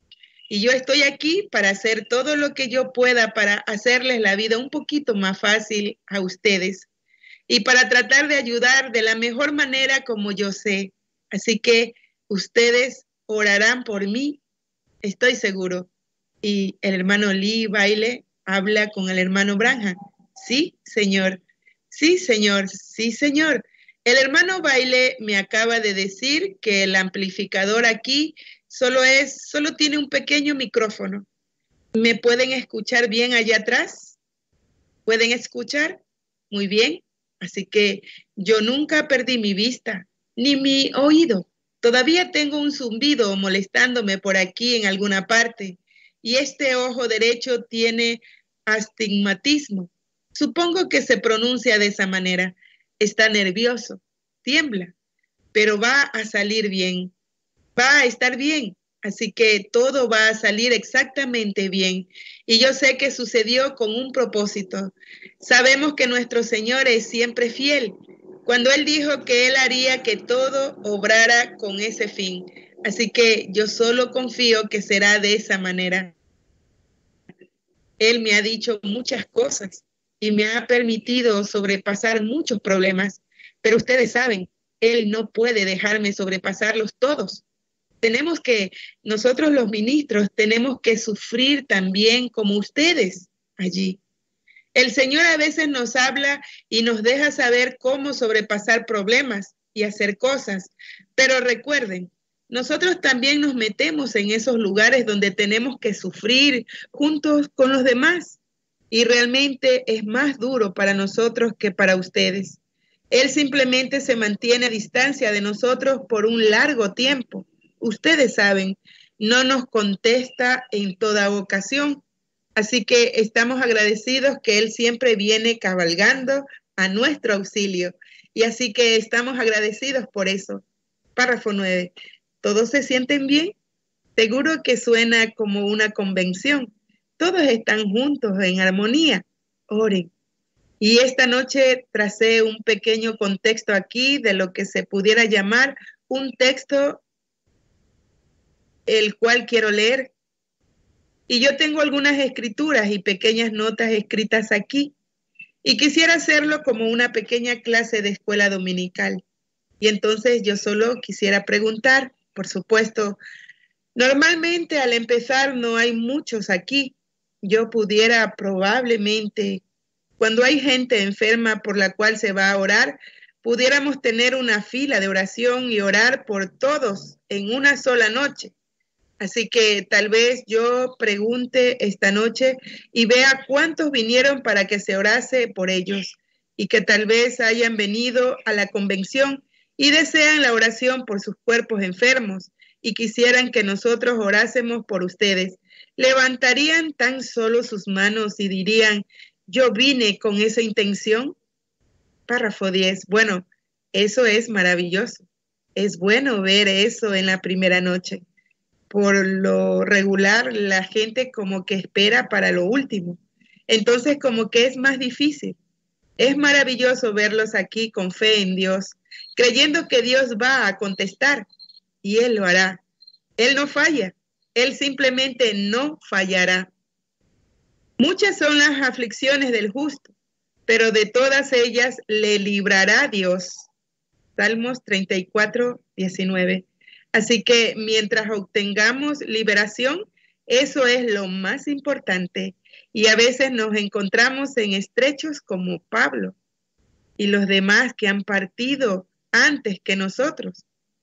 Y yo estoy aquí para hacer todo lo que yo pueda para hacerles la vida un poquito más fácil a ustedes y para tratar de ayudar de la mejor manera como yo sé. Así que ustedes orarán por mí, estoy seguro. Y el hermano Lee Baile habla con el hermano Branham. Sí, señor. Sí, señor. Sí, señor. El hermano Baile me acaba de decir que el amplificador aquí solo es, solo tiene un pequeño micrófono. ¿Me pueden escuchar bien allá atrás? ¿Pueden escuchar? Muy bien. Así que yo nunca perdí mi vista, ni mi oído. Todavía tengo un zumbido molestándome por aquí en alguna parte. Y este ojo derecho tiene astigmatismo. Supongo que se pronuncia de esa manera. Está nervioso, tiembla, pero va a salir bien. Va a estar bien. Así que todo va a salir exactamente bien. Y yo sé que sucedió con un propósito. Sabemos que nuestro Señor es siempre fiel. Cuando Él dijo que Él haría que todo obrara con ese fin. Así que yo solo confío que será de esa manera. Él me ha dicho muchas cosas y me ha permitido sobrepasar muchos problemas, pero ustedes saben, Él no puede dejarme sobrepasarlos todos. Tenemos que, nosotros los ministros, tenemos que sufrir también como ustedes allí. El Señor a veces nos habla y nos deja saber cómo sobrepasar problemas y hacer cosas, pero recuerden, nosotros también nos metemos en esos lugares donde tenemos que sufrir juntos con los demás. Y realmente es más duro para nosotros que para ustedes. Él simplemente se mantiene a distancia de nosotros por un largo tiempo. Ustedes saben, no nos contesta en toda ocasión. Así que estamos agradecidos que Él siempre viene cabalgando a nuestro auxilio. Y así que estamos agradecidos por eso. Párrafo nueve. ¿Todos se sienten bien? Seguro que suena como una convención. Todos están juntos en armonía. Oren. Y esta noche tracé un pequeño contexto aquí de lo que se pudiera llamar un texto el cual quiero leer. Y yo tengo algunas escrituras y pequeñas notas escritas aquí. Y quisiera hacerlo como una pequeña clase de escuela dominical. Y entonces yo solo quisiera preguntar, por supuesto, normalmente al empezar no hay muchos aquí. Yo pudiera probablemente, cuando hay gente enferma por la cual se va a orar, pudiéramos tener una fila de oración y orar por todos en una sola noche. Así que tal vez yo pregunte esta noche y vea cuántos vinieron para que se orase por ellos y que tal vez hayan venido a la convención y desean la oración por sus cuerpos enfermos y quisieran que nosotros orásemos por ustedes. ¿Levantarían tan solo sus manos y dirían, yo vine con esa intención? Párrafo diez. Bueno, eso es maravilloso. Es bueno ver eso en la primera noche. Por lo regular, la gente como que espera para lo último. Entonces, como que es más difícil. Es maravilloso verlos aquí con fe en Dios, creyendo que Dios va a contestar y Él lo hará. Él no falla. Él simplemente no fallará. Muchas son las aflicciones del justo, pero de todas ellas le librará Dios. Salmos treinta y cuatro, diecinueve. Así que mientras obtengamos liberación, eso es lo más importante. Y a veces nos encontramos en estrechos como Pablo y los demás que han partido antes que nosotros.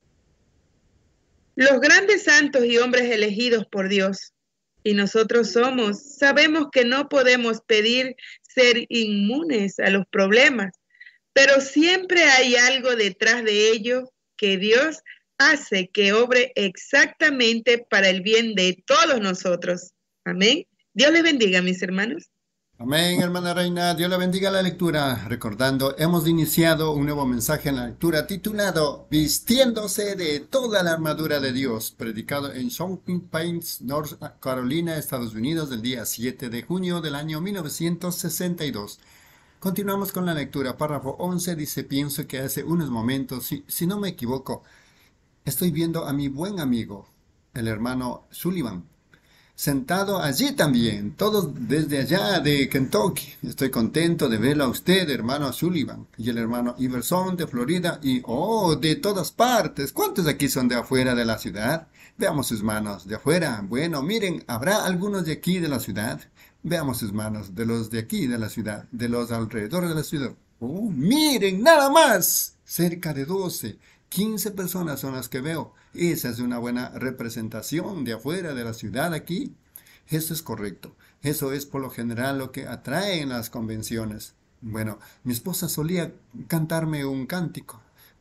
Los grandes santos y hombres elegidos por Dios, y nosotros somos, sabemos que no podemos pedir ser inmunes a los problemas, pero siempre hay algo detrás de ello que Dios hace que obre exactamente para el bien de todos nosotros. Amén. Dios les bendiga, mis hermanos. Amén, hermana Reina. Dios le bendiga la lectura. Recordando, hemos iniciado un nuevo mensaje en la lectura titulado Vistiéndose de toda la armadura de Dios, predicado en Shocking Pines, North Carolina, Estados Unidos, del día siete de junio del año mil novecientos sesenta y dos. Continuamos con la lectura. Párrafo once dice, pienso que hace unos momentos, si, si no me equivoco, estoy viendo a mi buen amigo, el hermano Sullivan, sentado allí también, todos desde allá de Kentucky. Estoy contento de verlo a usted, hermano Sullivan, y el hermano Iverson de Florida, y oh, de todas partes. ¿Cuántos aquí son de afuera de la ciudad? Veamos sus manos. De afuera, bueno, miren, ¿habrá algunos de aquí de la ciudad? Veamos sus manos, de los de aquí de la ciudad, de los alrededores de la ciudad. Oh, miren, nada más, cerca de doce. quince personas son las que veo. Esa es una buena representación de afuera de la ciudad aquí. Eso es correcto. Eso es por lo general lo que atrae en las convenciones. Bueno, mi esposa solía cantarme un cántico.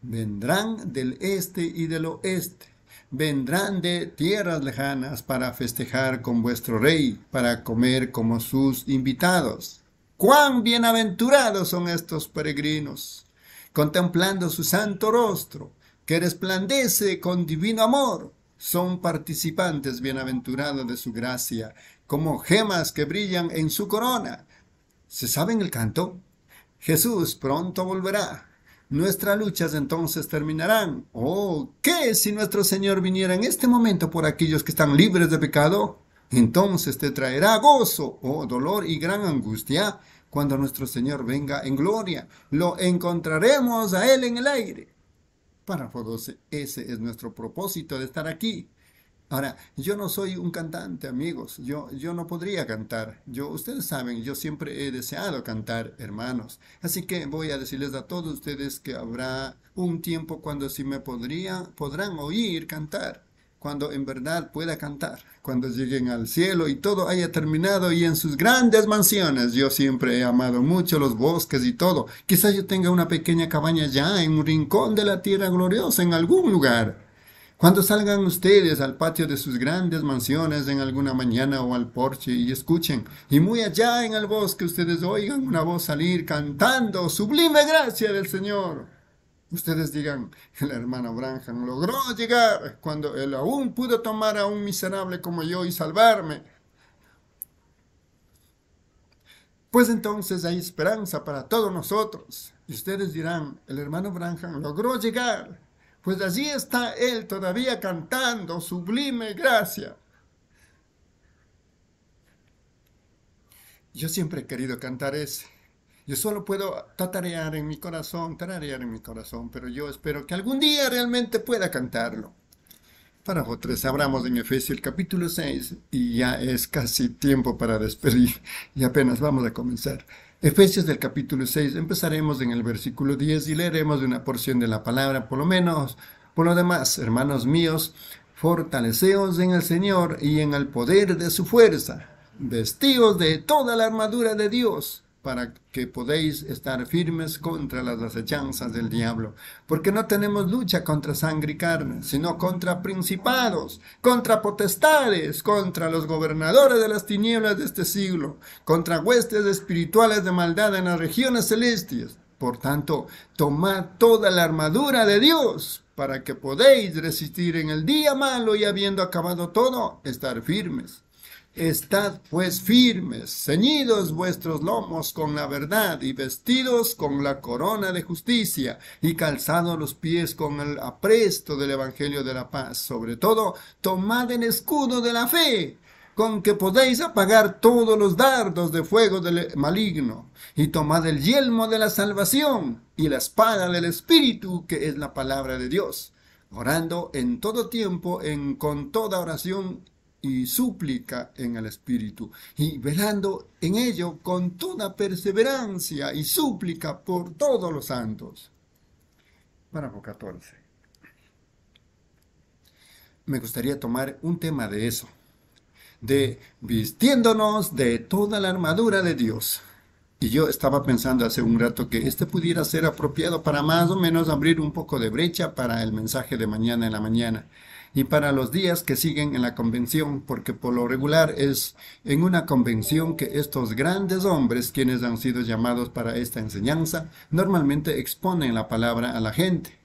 Vendrán del este y del oeste. Vendrán de tierras lejanas para festejar con vuestro rey, para comer como sus invitados. ¡Cuán bienaventurados son estos peregrinos! Contemplando su santo rostro, que resplandece con divino amor, son participantes bienaventurados de su gracia, como gemas que brillan en su corona. ¿Se saben el canto? Jesús pronto volverá. Nuestras luchas entonces terminarán. Oh, ¿qué si nuestro Señor viniera en este momento por aquellos que están libres de pecado? Entonces te traerá gozo, oh dolor y gran angustia. Cuando nuestro Señor venga en gloria, lo encontraremos a Él en el aire. Párrafo doce. Ese es nuestro propósito de estar aquí. Ahora, yo no soy un cantante, amigos. Yo, yo no podría cantar. Yo, ustedes saben, yo siempre he deseado cantar, hermanos. Así que voy a decirles a todos ustedes que habrá un tiempo cuando sí me podría, podrán oír cantar. Cuando en verdad pueda cantar. Cuando lleguen al cielo y todo haya terminado y en sus grandes mansiones. Yo siempre he amado mucho los bosques y todo. Quizás yo tenga una pequeña cabaña ya en un rincón de la tierra gloriosa en algún lugar. Cuando salgan ustedes al patio de sus grandes mansiones en alguna mañana o al porche y escuchen, y muy allá en el bosque ustedes oigan una voz salir cantando sublime gracia del Señor. Ustedes digan, el hermano Branham logró llegar cuando él aún pudo tomar a un miserable como yo y salvarme. Pues entonces hay esperanza para todos nosotros. Y ustedes dirán, el hermano Branham logró llegar. Pues allí está él todavía cantando sublime gracia. Yo siempre he querido cantar ese. Yo solo puedo tatarear en mi corazón, tararear en mi corazón, pero yo espero que algún día realmente pueda cantarlo. Párrafo tres, abramos en Efesios el capítulo seis y ya es casi tiempo para despedir y apenas vamos a comenzar. Efesios del capítulo seis, empezaremos en el versículo diez y leeremos una porción de la palabra, por lo menos. Por lo demás, hermanos míos, fortaleceos en el Señor y en el poder de su fuerza, vestíos de toda la armadura de Dios, para que podéis estar firmes contra las acechanzas del diablo. Porque no tenemos lucha contra sangre y carne, sino contra principados, contra potestades, contra los gobernadores de las tinieblas de este siglo, contra huestes espirituales de maldad en las regiones celestes. Por tanto, tomad toda la armadura de Dios, para que podéis resistir en el día malo y habiendo acabado todo, estar firmes. Estad pues firmes, ceñidos vuestros lomos con la verdad y vestidos con la corona de justicia y calzados los pies con el apresto del evangelio de la paz. Sobre todo, tomad el escudo de la fe, con que podéis apagar todos los dardos de fuego del maligno, y tomad el yelmo de la salvación y la espada del Espíritu, que es la palabra de Dios, orando en todo tiempo en con toda oración y súplica en el Espíritu, y velando en ello con toda perseverancia y súplica por todos los santos. Párrafo catorce. Me gustaría tomar un tema de eso, de vistiéndonos de toda la armadura de Dios. Y yo estaba pensando hace un rato que este pudiera ser apropiado para más o menos abrir un poco de brecha para el mensaje de mañana en la mañana. Y para los días que siguen en la convención, porque por lo regular es en una convención que estos grandes hombres, quienes han sido llamados para esta enseñanza, normalmente exponen la palabra a la gente.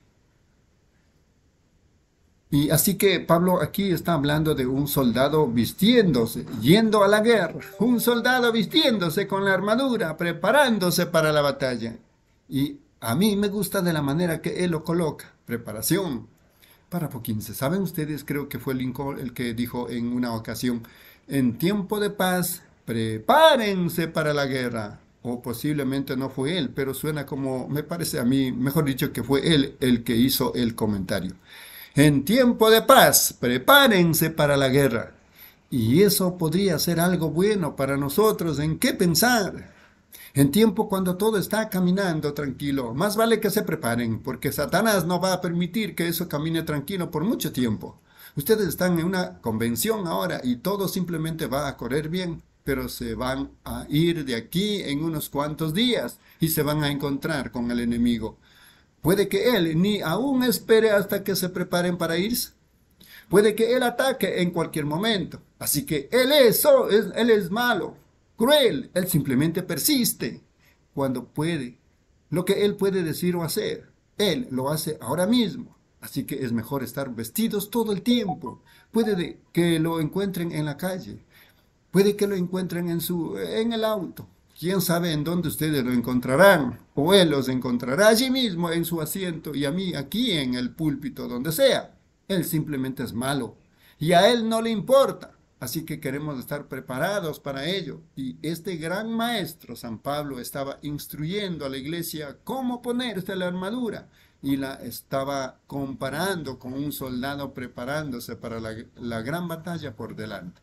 Y así que Pablo aquí está hablando de un soldado vistiéndose, yendo a la guerra, un soldado vistiéndose con la armadura, preparándose para la batalla. Y a mí me gusta de la manera que él lo coloca, preparación. Párrafo quince. ¿Saben ustedes? Creo que fue Lincoln el que dijo en una ocasión, en tiempo de paz, prepárense para la guerra. O posiblemente no fue él, pero suena como, me parece a mí, mejor dicho, que fue él el que hizo el comentario. En tiempo de paz, prepárense para la guerra. Y eso podría ser algo bueno para nosotros. ¿En qué pensar? En tiempo cuando todo está caminando tranquilo, más vale que se preparen, porque Satanás no va a permitir que eso camine tranquilo por mucho tiempo. Ustedes están en una convención ahora y todo simplemente va a correr bien, pero se van a ir de aquí en unos cuantos días y se van a encontrar con el enemigo. Puede que él ni aún espere hasta que se preparen para irse. Puede que él ataque en cualquier momento. Así que él es, oh, es, él es malo, cruel. Él simplemente persiste cuando puede. Lo que él puede decir o hacer, él lo hace ahora mismo. Así que es mejor estar vestidos todo el tiempo. Puede de, que lo encuentren en la calle. Puede que lo encuentren en, su, en el auto. ¿Quién sabe en dónde ustedes lo encontrarán? O él los encontrará allí mismo en su asiento y a mí aquí en el púlpito, donde sea. Él simplemente es malo y a él no le importa. Así que queremos estar preparados para ello. Y este gran maestro, San Pablo, estaba instruyendo a la iglesia cómo ponerse la armadura. Y la estaba comparando con un soldado preparándose para la, la gran batalla por delante.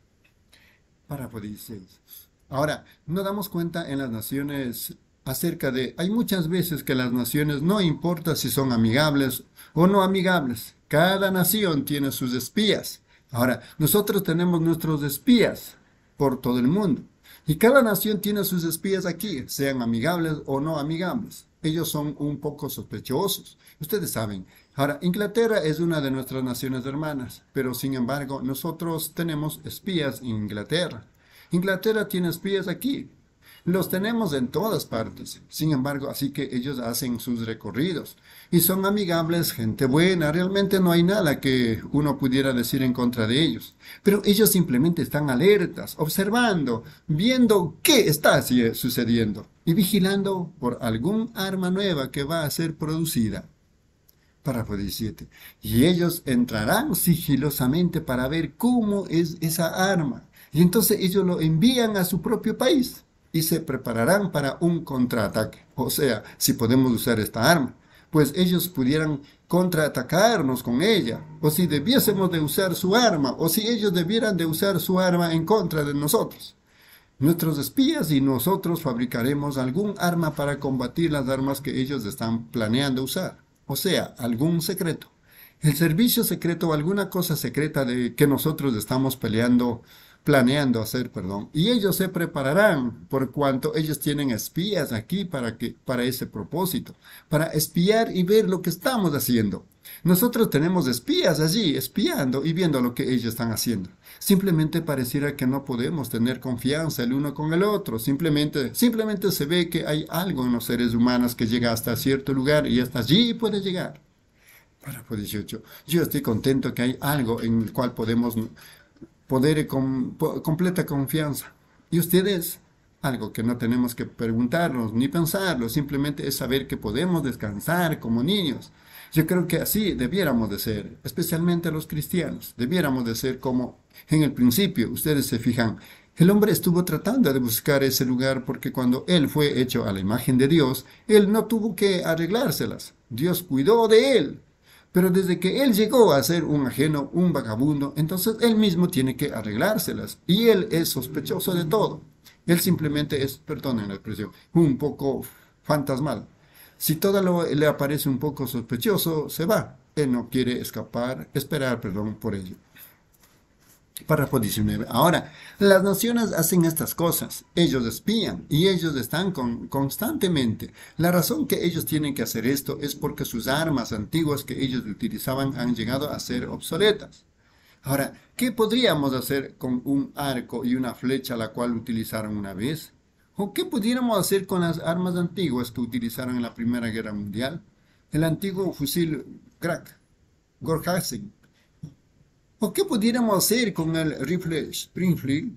Párrafo dieciséis. Ahora, nos damos cuenta en las naciones acerca de... Hay muchas veces que las naciones, no importa si son amigables o no amigables, cada nación tiene sus espías. Ahora, nosotros tenemos nuestros espías por todo el mundo. Y cada nación tiene sus espías aquí, sean amigables o no amigables. Ellos son un poco sospechosos. Ustedes saben. Ahora, Inglaterra es una de nuestras naciones hermanas, pero sin embargo, nosotros tenemos espías en Inglaterra. Inglaterra tiene espías aquí. Los tenemos en todas partes. Sin embargo, así que ellos hacen sus recorridos. Y son amigables, gente buena. Realmente no hay nada que uno pudiera decir en contra de ellos. Pero ellos simplemente están alertas, observando, viendo qué está sucediendo. Y vigilando por algún arma nueva que va a ser producida. Párrafo diecisiete. Y ellos entrarán sigilosamente para ver cómo es esa arma. Y entonces ellos lo envían a su propio país. Y se prepararán para un contraataque. O sea, si podemos usar esta arma, pues ellos pudieran contraatacarnos con ella. O si debiésemos de usar su arma, o si ellos debieran de usar su arma en contra de nosotros. Nuestros espías y nosotros fabricaremos algún arma para combatir las armas que ellos están planeando usar. O sea, algún secreto. El servicio secreto o alguna cosa secreta de que nosotros estamos peleando planeando hacer, perdón, y ellos se prepararán por cuanto ellos tienen espías aquí para que para ese propósito, para espiar y ver lo que estamos haciendo. Nosotros tenemos espías allí, espiando y viendo lo que ellos están haciendo. Simplemente pareciera que no podemos tener confianza el uno con el otro. Simplemente, simplemente se ve que hay algo en los seres humanos que llega hasta cierto lugar y hasta allí puede llegar. Párrafo dieciocho. Yo estoy contento que hay algo en el cual podemos poder con po, completa confianza. Y ustedes, algo que no tenemos que preguntarnos ni pensarlo, simplemente es saber que podemos descansar como niños. Yo creo que así debiéramos de ser, especialmente los cristianos. Debiéramos de ser como en el principio. Ustedes se fijan, el hombre estuvo tratando de buscar ese lugar porque cuando él fue hecho a la imagen de Dios, él no tuvo que arreglárselas. Dios cuidó de él. Pero desde que él llegó a ser un ajeno, un vagabundo, entonces él mismo tiene que arreglárselas. Y él es sospechoso de todo. Él simplemente es, perdonen la expresión, un poco fantasmal. Si todo lo, le aparece un poco sospechoso, se va. Él no quiere escapar, esperar, perdón, por ello. Párrafo diecinueve. Ahora, las naciones hacen estas cosas. Ellos espían y ellos están con, constantemente. La razón que ellos tienen que hacer esto es porque sus armas antiguas que ellos utilizaban han llegado a ser obsoletas. Ahora, ¿qué podríamos hacer con un arco y una flecha la cual utilizaron una vez? ¿O qué pudiéramos hacer con las armas antiguas que utilizaron en la Primera Guerra Mundial? El antiguo fusil Krak, Gorhausen. ¿O qué pudiéramos hacer con el rifle Springfield?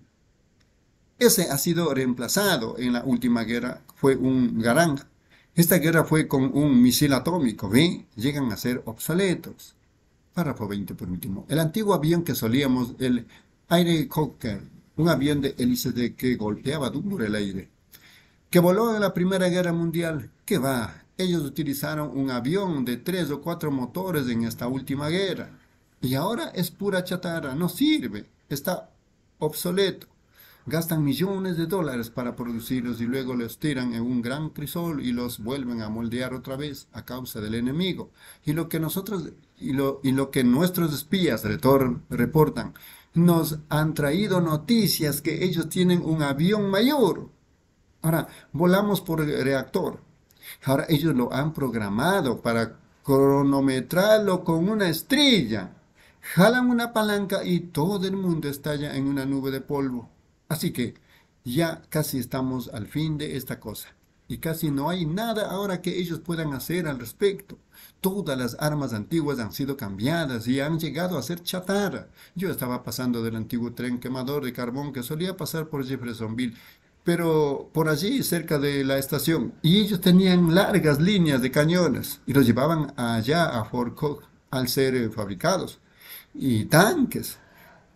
Ese ha sido reemplazado en la última guerra, fue un Garand. Esta guerra fue con un misil atómico, ¿ve? Llegan a ser obsoletos. Párrafo veinte por último. El antiguo avión que solíamos, el Aircraft, un avión de hélices de que golpeaba duro el aire, que voló en la Primera Guerra Mundial. ¿Qué va? Ellos utilizaron un avión de tres o cuatro motores en esta última guerra. Y ahora es pura chatarra, no sirve, está obsoleto. Gastan millones de dólares para producirlos y luego los tiran en un gran crisol y los vuelven a moldear otra vez a causa del enemigo. Y lo que nosotros y lo, y lo que nuestros espías retor, reportan, nos han traído noticias que ellos tienen un avión mayor. Ahora, volamos por el reactor. Ahora ellos lo han programado para cronometrarlo con una estrella. Jalan una palanca y todo el mundo estalla en una nube de polvo. Así que ya casi estamos al fin de esta cosa. Y casi no hay nada ahora que ellos puedan hacer al respecto. Todas las armas antiguas han sido cambiadas y han llegado a ser chatarra. Yo estaba pasando del antiguo tren quemador de carbón que solía pasar por Jeffersonville, pero por allí cerca de la estación. Y ellos tenían largas líneas de cañones y los llevaban allá a Fort Cook al ser eh, fabricados. Y tanques.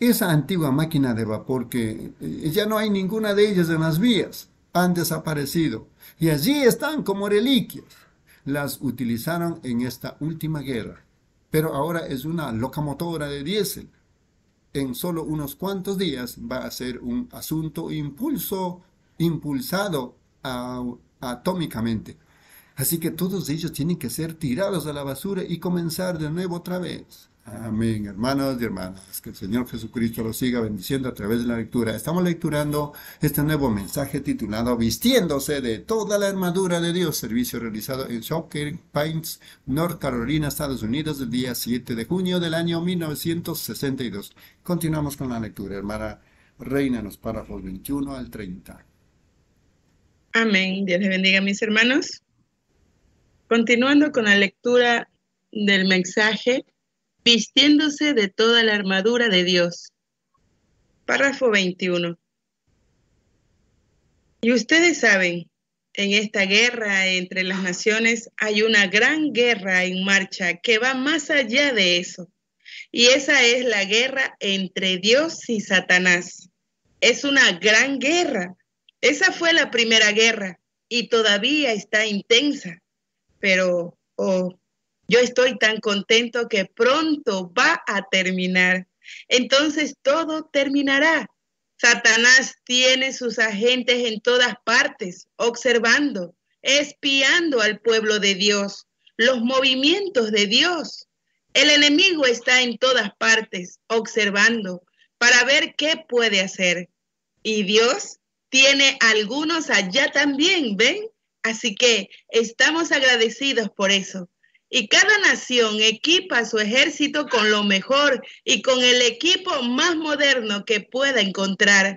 esa antigua máquina de vapor que eh, ya no hay ninguna de ellas en las vías, han desaparecido y allí están como reliquias. Las utilizaron en esta última guerra, pero ahora es una locomotora de diésel. En solo unos cuantos días va a ser un asunto impulso, impulsado a, atómicamente. Así que todos ellos tienen que ser tirados a la basura y comenzar de nuevo otra vez. Amén, hermanos y hermanas. Que el Señor Jesucristo los siga bendiciendo a través de la lectura. Estamos lecturando este nuevo mensaje titulado Vistiéndose de toda la armadura de Dios, servicio realizado en Shocker Pines, North Carolina, Estados Unidos, el día siete de junio del año mil novecientos sesenta y dos. Continuamos con la lectura, hermana Reina, en los párrafos veintiuno al treinta. Amén. Dios les bendiga, mis hermanos. Continuando con la lectura del mensaje, vistiéndose de toda la armadura de Dios. Párrafo veintiuno. Y ustedes saben, en esta guerra entre las naciones hay una gran guerra en marcha que va más allá de eso. Y esa es la guerra entre Dios y Satanás. Es una gran guerra. Esa fue la primera guerra y todavía está intensa. Pero, oh, yo estoy tan contento que pronto va a terminar. Entonces todo terminará. Satanás tiene sus agentes en todas partes, observando, espiando al pueblo de Dios, los movimientos de Dios. El enemigo está en todas partes, observando, para ver qué puede hacer. Y Dios tiene algunos allá también, ¿ven? Así que estamos agradecidos por eso. Y cada nación equipa su ejército con lo mejor y con el equipo más moderno que pueda encontrar.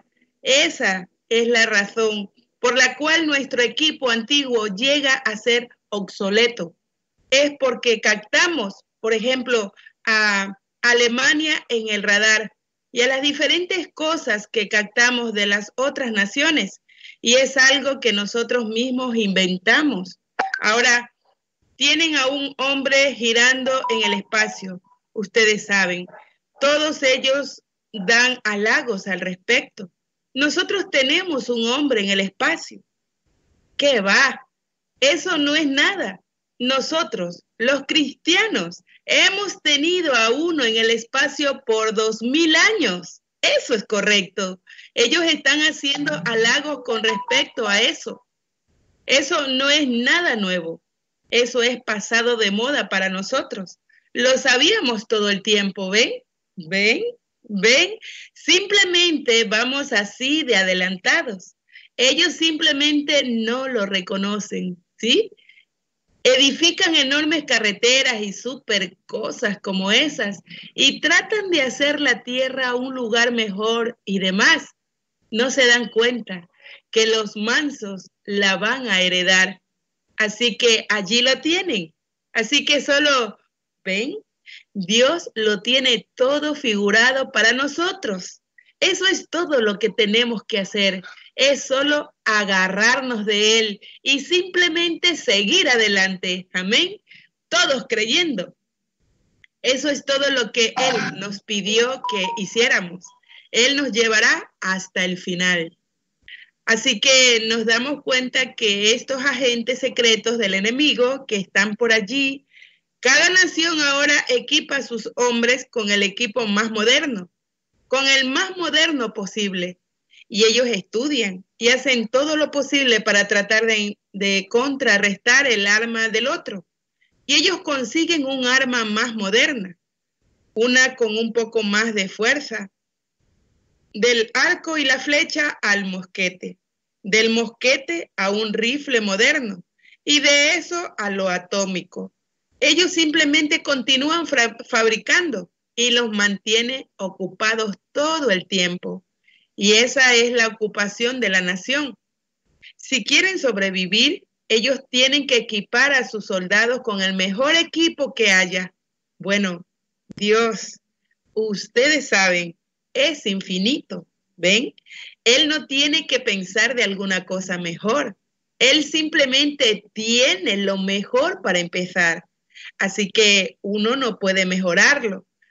Esa es la razón por la cual nuestro equipo antiguo llega a ser obsoleto. Es porque captamos, por ejemplo, a Alemania en el radar y a las diferentes cosas que captamos de las otras naciones. Y es algo que nosotros mismos inventamos. Ahora, tienen a un hombre girando en el espacio. Ustedes saben, todos ellos dan halagos al respecto. Nosotros tenemos un hombre en el espacio. ¿Qué va? Eso no es nada. Nosotros, los cristianos, hemos tenido a uno en el espacio por dos mil años. Eso es correcto. Ellos están haciendo halagos con respecto a eso. Eso no es nada nuevo. Eso es pasado de moda para nosotros. Lo sabíamos todo el tiempo, ¿ven? ¿Ven? ¿Ven? Simplemente vamos así de adelantados. Ellos simplemente no lo reconocen, ¿sí? Edifican enormes carreteras y súper cosas como esas y tratan de hacer la tierra un lugar mejor y demás. No se dan cuenta que los mansos la van a heredar. Así que allí lo tienen. Así que solo, ¿ven? Dios lo tiene todo figurado para nosotros. Eso es todo lo que tenemos que hacer. Es solo agarrarnos de Él y simplemente seguir adelante. Amén. Todos creyendo. Eso es todo lo que Él nos pidió que hiciéramos. Él nos llevará hasta el final. Así que nos damos cuenta que estos agentes secretos del enemigo que están por allí, cada nación ahora equipa a sus hombres con el equipo más moderno, con el más moderno posible. Y ellos estudian y hacen todo lo posible para tratar de, de contrarrestar el arma del otro. Y ellos consiguen un arma más moderna, una con un poco más de fuerza, del arco y la flecha al mosquete, del mosquete a un rifle moderno y de eso a lo atómico. Ellos simplemente continúan fabricando y los mantiene ocupados todo el tiempo. Y esa es la ocupación de la nación. Si quieren sobrevivir, ellos tienen que equipar a sus soldados con el mejor equipo que haya. Bueno, Dios, ustedes saben, es infinito, ¿ven? Él no tiene que pensar de alguna cosa mejor. Él simplemente tiene lo mejor para empezar. Así que uno no puede mejorarlo.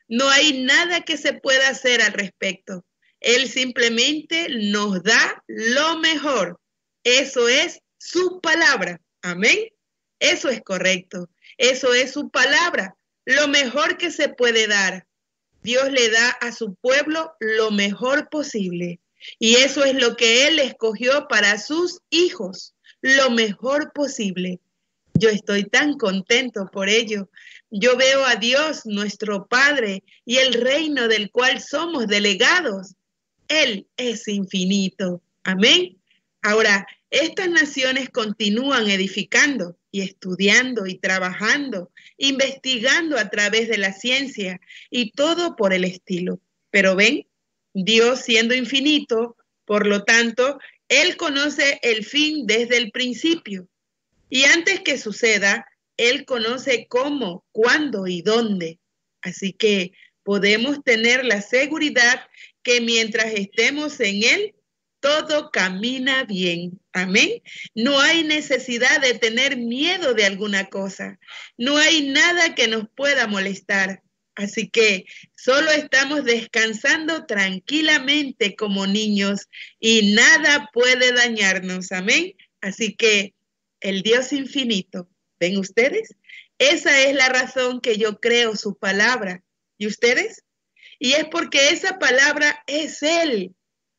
No hay nada que se pueda hacer al respecto. Él simplemente nos da lo mejor. Eso es su palabra. Amén. Eso es correcto. Eso es su palabra. Lo mejor que se puede dar. Dios le da a su pueblo lo mejor posible. Y eso es lo que Él escogió para sus hijos. Lo mejor posible. Yo estoy tan contento por ello. Yo veo a Dios, nuestro Padre, y el reino del cual somos delegados. Él es infinito. Amén. Ahora, estas naciones continúan edificando y estudiando y trabajando, investigando a través de la ciencia y todo por el estilo. Pero ven, Dios siendo infinito, por lo tanto, Él conoce el fin desde el principio. Y antes que suceda, Él conoce cómo, cuándo y dónde. Así que podemos tener la seguridad que mientras estemos en Él, todo camina bien. Amén. No hay necesidad de tener miedo de alguna cosa. No hay nada que nos pueda molestar. Así que solo estamos descansando tranquilamente como niños y nada puede dañarnos. Amén. Así que el Dios infinito, ¿ven ustedes? Esa es la razón que yo creo su palabra. ¿Y ustedes? Y es porque esa palabra es Él.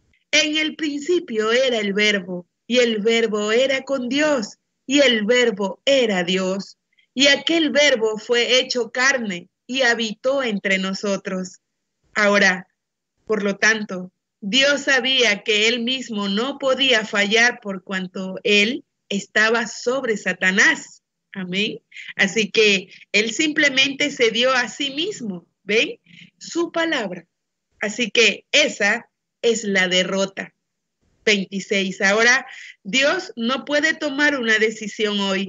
En el principio era el verbo, y el verbo era con Dios, y el verbo era Dios. Y aquel verbo fue hecho carne y habitó entre nosotros. Ahora, por lo tanto, Dios sabía que Él mismo no podía fallar por cuanto Él estaba sobre Satanás. Amén. Así que Él simplemente se dio a sí mismo. ¿Ven? Su palabra. Así que esa es la derrota. veintiséis. Ahora, Dios no puede tomar una decisión hoy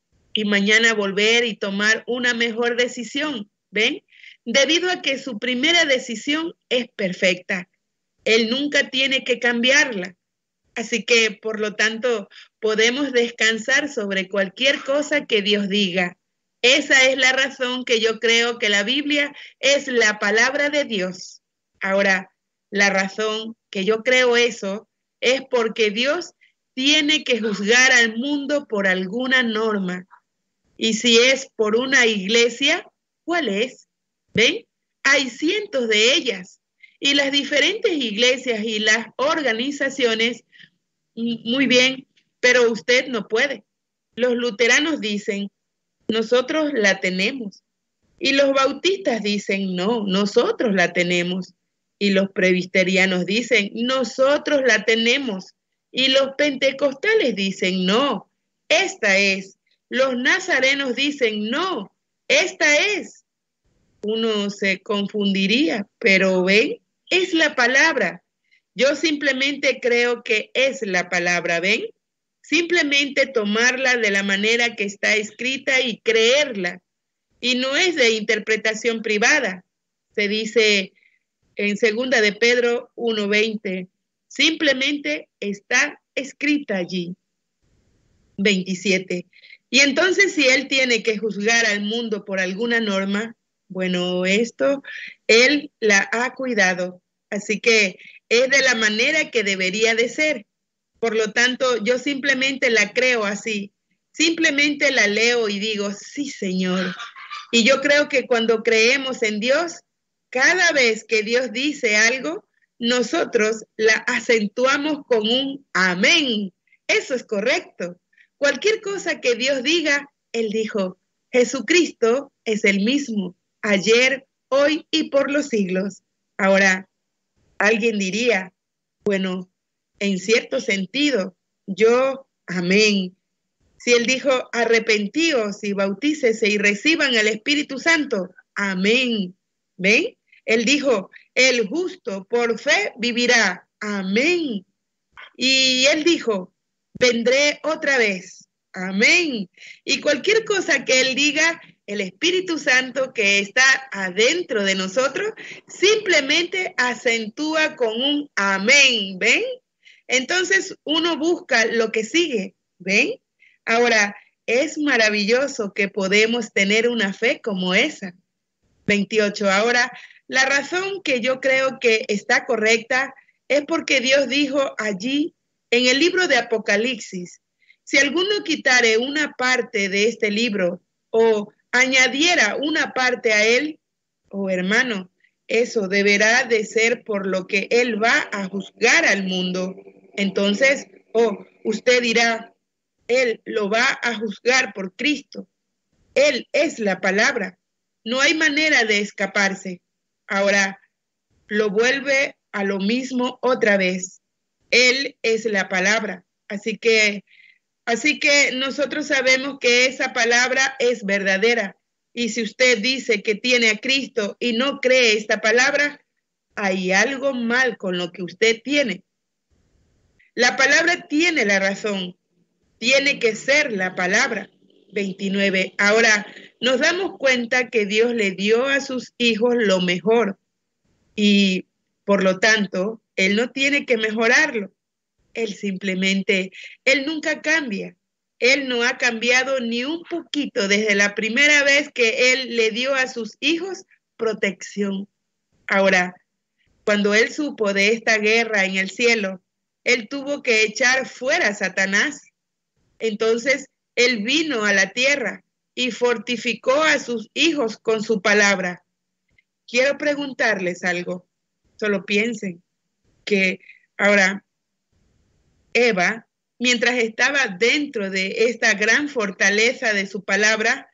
y mañana volver y tomar una mejor decisión. ¿Ven? Debido a que su primera decisión es perfecta. Él nunca tiene que cambiarla. Así que, por lo tanto, podemos descansar sobre cualquier cosa que Dios diga. Esa es la razón que yo creo que la Biblia es la palabra de Dios. Ahora, la razón que yo creo eso es porque Dios tiene que juzgar al mundo por alguna norma. Y si es por una iglesia, ¿cuál es? ¿Ven? Hay cientos de ellas. Y las diferentes iglesias y las organizaciones, muy bien, pero usted no puede. Los luteranos dicen, nosotros la tenemos. Y los bautistas dicen, no, nosotros la tenemos. Y los presbiterianos dicen, nosotros la tenemos. Y los pentecostales dicen, no, esta es. Los nazarenos dicen, no, esta es. Uno se confundiría, pero ven, es la palabra. Yo simplemente creo que es la palabra, ¿ven? Simplemente tomarla de la manera que está escrita y creerla. Y no es de interpretación privada. Se dice en segunda de Pedro uno veinte, simplemente está escrita allí. veintisiete. Y entonces si Él tiene que juzgar al mundo por alguna norma, bueno, esto Él la ha cuidado. Así que es de la manera que debería de ser. Por lo tanto, yo simplemente la creo así. Simplemente la leo y digo, sí, Señor. Y yo creo que cuando creemos en Dios, cada vez que Dios dice algo, nosotros la acentuamos con un amén. Eso es correcto. Cualquier cosa que Dios diga, Él dijo, Jesucristo es el mismo, ayer, hoy y por los siglos. Ahora, alguien diría, bueno, en cierto sentido, yo, amén. Si Él dijo, arrepentíos y bautícese y reciban el Espíritu Santo, amén. ¿Ven? Él dijo, el justo por fe vivirá, amén. Y Él dijo, vendré otra vez, amén. Y cualquier cosa que Él diga, el Espíritu Santo que está adentro de nosotros, simplemente acentúa con un amén, ¿ven? Entonces uno busca lo que sigue, ¿ven? Ahora, es maravilloso que podemos tener una fe como esa. veintiocho. Ahora, la razón que yo creo que está correcta es porque Dios dijo allí en el libro de Apocalipsis, si alguno quitare una parte de este libro o añadiera una parte a él, oh hermano, eso deberá de ser por lo que él va a juzgar al mundo. Entonces, oh, usted dirá, él lo va a juzgar por Cristo. Él es la palabra. No hay manera de escaparse. Ahora, lo vuelve a lo mismo otra vez. Él es la palabra. Así que, así que nosotros sabemos que esa palabra es verdadera. Y si usted dice que tiene a Cristo y no cree esta palabra, hay algo mal con lo que usted tiene. La palabra tiene la razón. Tiene que ser la palabra. veintinueve. Ahora, nos damos cuenta que Dios le dio a sus hijos lo mejor y, por lo tanto, Él no tiene que mejorarlo. Él simplemente, Él nunca cambia. Él no ha cambiado ni un poquito desde la primera vez que Él le dio a sus hijos protección. Ahora, cuando Él supo de esta guerra en el cielo, Él tuvo que echar fuera a Satanás. Entonces, Él vino a la tierra y fortificó a sus hijos con su palabra. Quiero preguntarles algo. Solo piensen que ahora Eva, mientras estaba dentro de esta gran fortaleza de su palabra,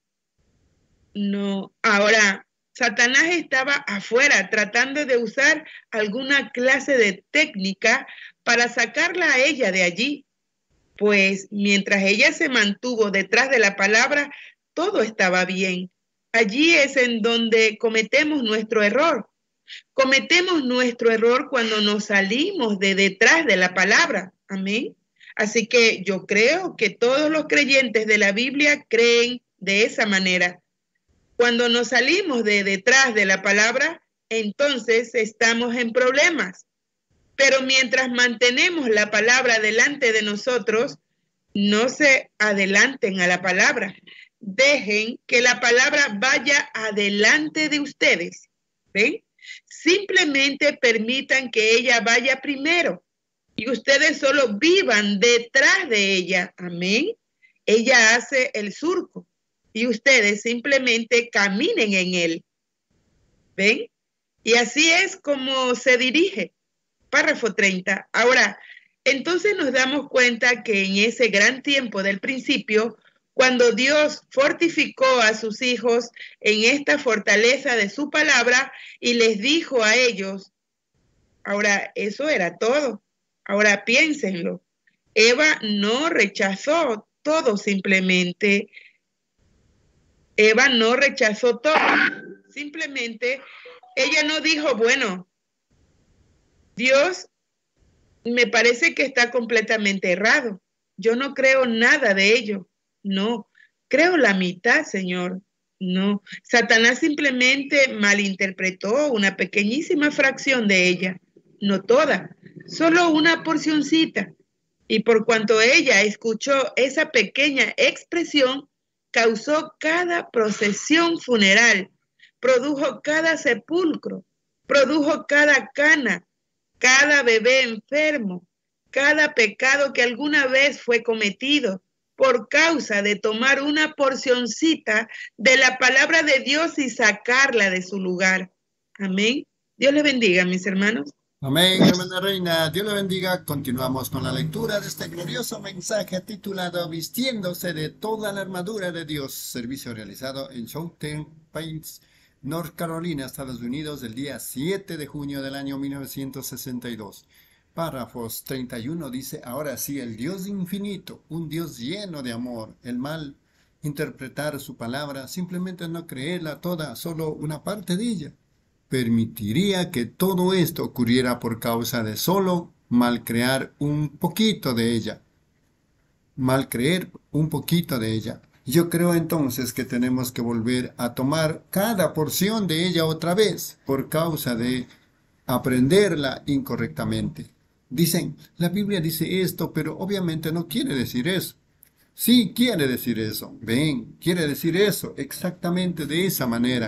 no, ahora Satanás estaba afuera tratando de usar alguna clase de técnica para sacarla a ella de allí. Pues mientras ella se mantuvo detrás de la palabra, todo estaba bien. Allí es en donde cometemos nuestro error. Cometemos nuestro error cuando nos salimos de detrás de la palabra. Amén. Así que yo creo que todos los creyentes de la Biblia creen de esa manera. Cuando nos salimos de detrás de la palabra, entonces estamos en problemas. Pero mientras mantenemos la palabra delante de nosotros, no se adelanten a la palabra. Dejen que la palabra vaya adelante de ustedes. ¿Ven? Simplemente permitan que ella vaya primero y ustedes solo vivan detrás de ella. Amén. Ella hace el surco y ustedes simplemente caminen en él. ¿Ven? Y así es como se dirige. Párrafo treinta. Ahora, entonces nos damos cuenta que en ese gran tiempo del principio, cuando Dios fortificó a sus hijos en esta fortaleza de su palabra y les dijo a ellos, ahora eso era todo. Ahora piénsenlo. Eva no rechazó todo simplemente. Eva no rechazó todo. Simplemente ella no dijo, bueno, Dios me parece que está completamente errado. Yo no creo nada de ello. No, creo la mitad, Señor. No, Satanás simplemente malinterpretó una pequeñísima fracción de ella, no toda, solo una porcioncita. Y por cuanto ella escuchó esa pequeña expresión, causó cada procesión funeral, produjo cada sepulcro, produjo cada cana, cada bebé enfermo, cada pecado que alguna vez fue cometido por causa de tomar una porcioncita de la palabra de Dios y sacarla de su lugar. Amén. Dios les bendiga, mis hermanos. Amén, hermana Reina. Dios le bendiga. Continuamos con la lectura de este glorioso mensaje titulado Vistiéndose de toda la armadura de Dios. Servicio realizado en Southern Pines, North Carolina, Estados Unidos, el día siete de junio del año mil novecientos sesenta y dos. Párrafos treinta y uno dice, ahora sí, el Dios infinito, un Dios lleno de amor, el mal interpretar su palabra, simplemente no creerla toda, solo una parte de ella. Permitiría que todo esto ocurriera por causa de solo mal crear un poquito de ella. Mal creer un poquito de ella. Yo creo entonces que tenemos que volver a tomar cada porción de ella otra vez por causa de aprenderla incorrectamente. Dicen, la Biblia dice esto, pero obviamente no quiere decir eso. Sí, quiere decir eso. Ven, quiere decir eso exactamente de esa manera.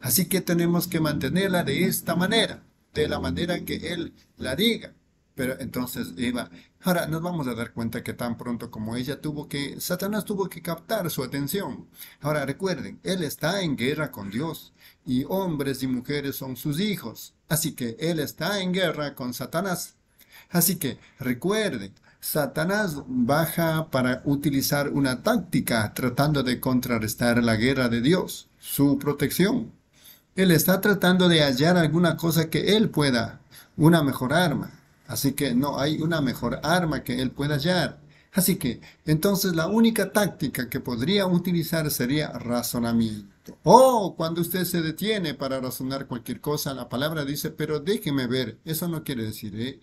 Así que tenemos que mantenerla de esta manera, de la manera que Él la diga. Pero entonces Eva, ahora nos vamos a dar cuenta que tan pronto como ella tuvo que, Satanás tuvo que captar su atención. Ahora recuerden, Él está en guerra con Dios y hombres y mujeres son sus hijos. Así que Él está en guerra con Satanás. Así que recuerden, Satanás baja para utilizar una táctica tratando de contrarrestar la guerra de Dios, su protección. Él está tratando de hallar alguna cosa que Él pueda, una mejor arma. Así que no hay una mejor arma que Él pueda hallar. Así que, entonces la única táctica que podría utilizar sería razonamiento. Oh, cuando usted se detiene para razonar cualquier cosa, la palabra dice, pero déjeme ver. Eso no quiere decir, ¿eh?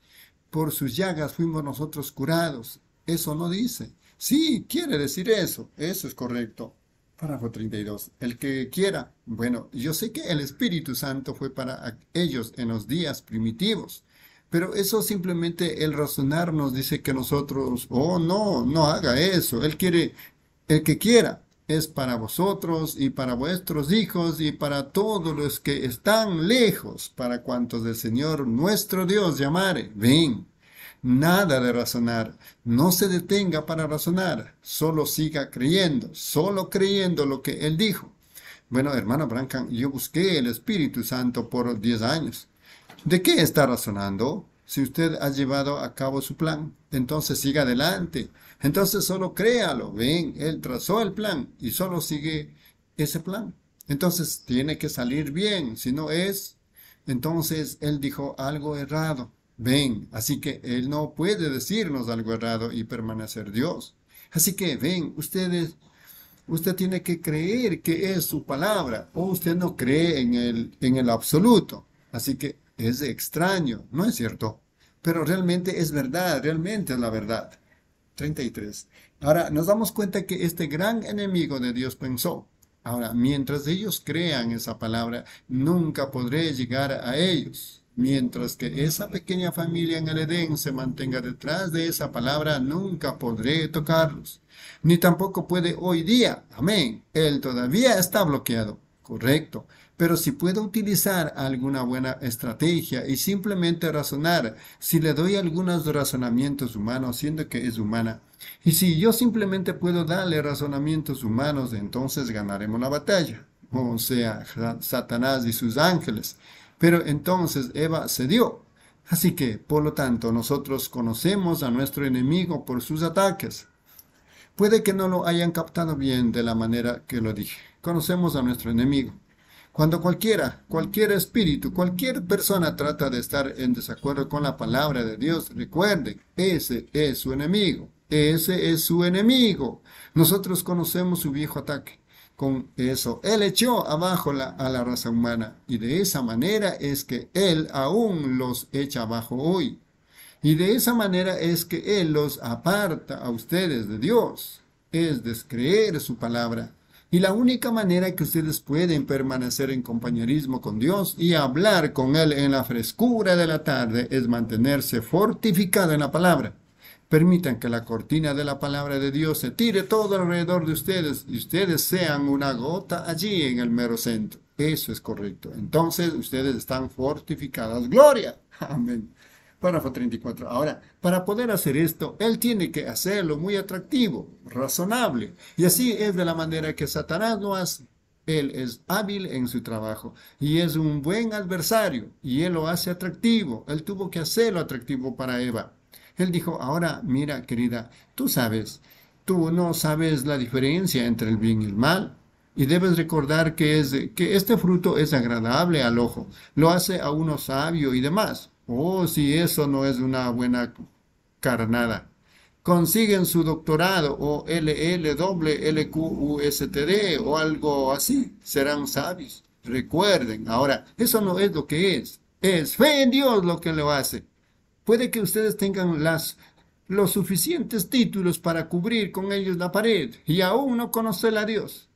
Por sus llagas fuimos nosotros curados. Eso no dice. Sí, quiere decir eso. Eso es correcto. Párrafo treinta y dos. El que quiera. Bueno, yo sé que el Espíritu Santo fue para ellos en los días primitivos. Pero eso simplemente el razonar nos dice que nosotros, oh no, no haga eso. Él quiere, el que quiera, es para vosotros y para vuestros hijos y para todos los que están lejos, para cuantos del Señor nuestro Dios llamare. Ven, nada de razonar, no se detenga para razonar, solo siga creyendo, solo creyendo lo que Él dijo. Bueno, hermano Branham, yo busqué el Espíritu Santo por diez años. ¿De qué está razonando? Si usted ha llevado a cabo su plan, entonces siga adelante. Entonces solo créalo. Ven, Él trazó el plan y solo sigue ese plan. Entonces tiene que salir bien. Si no es, entonces Él dijo algo errado. Ven, así que Él no puede decirnos algo errado y permanecer Dios. Así que ven, ustedes, usted tiene que creer que es su palabra o usted no cree en el, en el absoluto. Así que es extraño, ¿no es cierto? Pero realmente es verdad, realmente es la verdad. treinta y tres. Ahora, nos damos cuenta que este gran enemigo de Dios pensó, ahora, mientras ellos crean esa palabra, nunca podré llegar a ellos. Mientras que esa pequeña familia en el Edén se mantenga detrás de esa palabra, nunca podré tocarlos. Ni tampoco puede hoy día. Amén. Él todavía está bloqueado. Correcto. Pero si puedo utilizar alguna buena estrategia y simplemente razonar, si le doy algunos razonamientos humanos, siendo que es humana, y si yo simplemente puedo darle razonamientos humanos, entonces ganaremos la batalla. O sea, Satanás y sus ángeles. Pero entonces Eva cedió. Así que, por lo tanto, nosotros conocemos a nuestro enemigo por sus ataques. Puede que no lo hayan captado bien de la manera que lo dije. Conocemos a nuestro enemigo. Cuando cualquiera, cualquier espíritu, cualquier persona trata de estar en desacuerdo con la palabra de Dios, recuerden, ese es su enemigo. Ese es su enemigo. Nosotros conocemos su viejo ataque. Con eso, Él echó abajo la, a la raza humana. Y de esa manera es que Él aún los echa abajo hoy. Y de esa manera es que Él los aparta a ustedes de Dios. Es descreer su palabra. Y la única manera que ustedes pueden permanecer en compañerismo con Dios y hablar con Él en la frescura de la tarde es mantenerse fortificado en la palabra. Permitan que la cortina de la palabra de Dios se tire todo alrededor de ustedes y ustedes sean una gota allí en el mero centro. Eso es correcto. Entonces ustedes están fortificadas. ¡Gloria! Amén. Párrafo treinta y cuatro. Ahora, para poder hacer esto, Él tiene que hacerlo muy atractivo, razonable. Y así es de la manera que Satanás lo hace. Él es hábil en su trabajo y es un buen adversario y Él lo hace atractivo. Él tuvo que hacerlo atractivo para Eva. Él dijo, ahora mira querida, tú sabes, tú no sabes la diferencia entre el bien y el mal. Y debes recordar que, es, que este fruto es agradable al ojo, lo hace a uno sabio y demás. Oh, si eso no es una buena carnada. Consiguen su doctorado o L L W L Q U S T D o algo así, serán sabios. Recuerden, ahora, eso no es lo que es, es fe en Dios lo que lo hace. Puede que ustedes tengan las, los suficientes títulos para cubrir con ellos la pared y aún no conocer a Dios.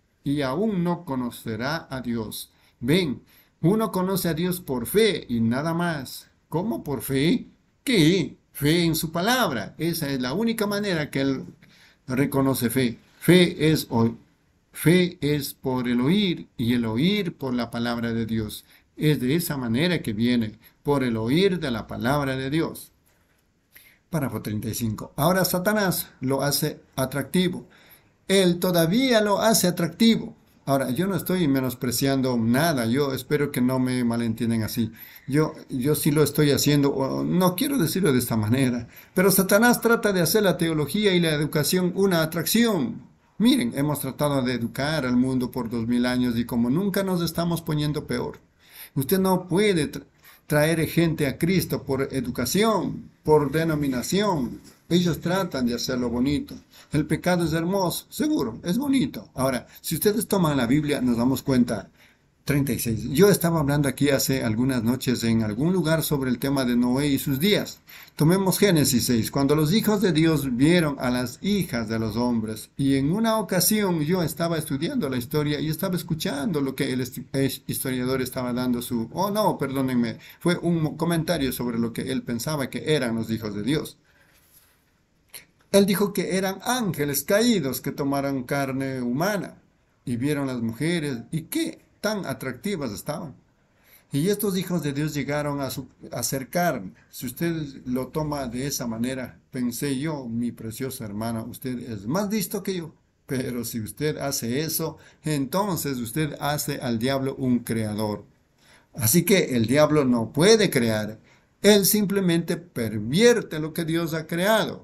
Y aún no conocerá a Dios. Ven, uno conoce a Dios por fe y nada más. ¿Cómo por fe? ¿Qué? Fe en su palabra. Esa es la única manera que Él reconoce fe. Fe es, Fe es por el oír y el oír por la palabra de Dios. Es de esa manera que viene, por el oír de la palabra de Dios. Párrafo treinta y cinco. Ahora Satanás lo hace atractivo. Él todavía lo hace atractivo. Ahora, yo no estoy menospreciando nada. Yo espero que no me malentiendan así. Yo, yo sí lo estoy haciendo. O no quiero decirlo de esta manera. Pero Satanás trata de hacer la teología y la educación una atracción. Miren, hemos tratado de educar al mundo por dos mil años y como nunca nos estamos poniendo peor. Usted no puede tra- traer gente a Cristo por educación, por denominación. Ellos tratan de hacerlo bonito. El pecado es hermoso, seguro, es bonito. Ahora, si ustedes toman la Biblia, nos damos cuenta. treinta y seis. Yo estaba hablando aquí hace algunas noches en algún lugar sobre el tema de Noé y sus días. Tomemos Génesis seis. Cuando los hijos de Dios vieron a las hijas de los hombres, y en una ocasión yo estaba estudiando la historia y estaba escuchando lo que el historiador estaba dando su... Oh, no, perdónenme. Fue un comentario sobre lo que él pensaba que eran los hijos de Dios. Él dijo que eran ángeles caídos que tomaron carne humana y vieron las mujeres y qué tan atractivas estaban. Y estos hijos de Dios llegaron a, su, a acercarme. Si usted lo toma de esa manera, pensé yo, mi preciosa hermana, usted es más listo que yo. Pero si usted hace eso, entonces usted hace al diablo un creador. Así que el diablo no puede crear. Él simplemente pervierte lo que Dios ha creado.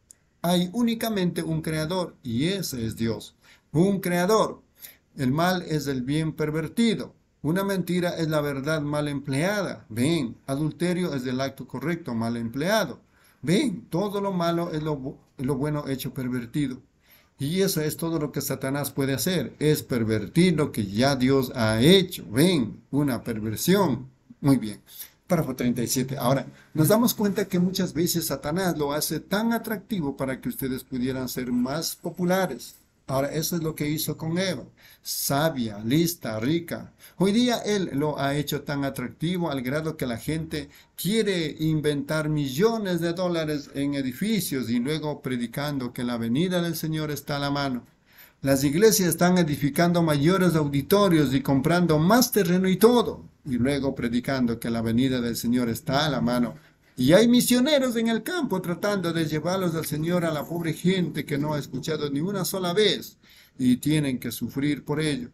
Hay únicamente un creador y ese es Dios. Un creador. El mal es el bien pervertido. Una mentira es la verdad mal empleada. Ven, adulterio es el acto correcto mal empleado. Ven, todo lo malo es lo, lo bueno hecho pervertido. Y eso es todo lo que Satanás puede hacer. Es pervertir lo que ya Dios ha hecho. Ven, una perversión. Muy bien. Párrafo treinta y siete. Ahora, nos damos cuenta que muchas veces Satanás lo hace tan atractivo para que ustedes pudieran ser más populares. Ahora, eso es lo que hizo con Eva. Sabia, lista, rica. Hoy día él lo ha hecho tan atractivo al grado que la gente quiere inventar millones de dólares en edificios y luego predicando que la venida del Señor está a la mano. Las iglesias están edificando mayores auditorios y comprando más terreno y todo. Y luego predicando que la venida del Señor está a la mano. Y hay misioneros en el campo tratando de llevarlos al Señor a la pobre gente que no ha escuchado ni una sola vez. Y tienen que sufrir por ello.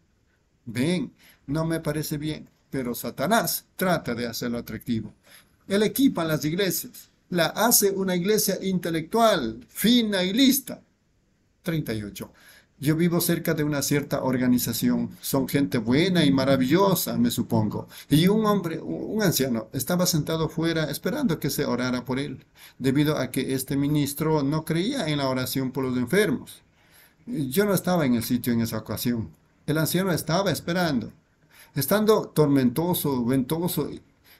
Ven, no me parece bien. Pero Satanás trata de hacerlo atractivo. Él equipa las iglesias. La hace una iglesia intelectual, fina y lista. treinta y ocho. Yo vivo cerca de una cierta organización. Son gente buena y maravillosa, me supongo. Y un hombre, un anciano, estaba sentado fuera esperando que se orara por él, debido a que este ministro no creía en la oración por los enfermos. Yo no estaba en el sitio en esa ocasión. El anciano estaba esperando, estando tormentoso, ventoso,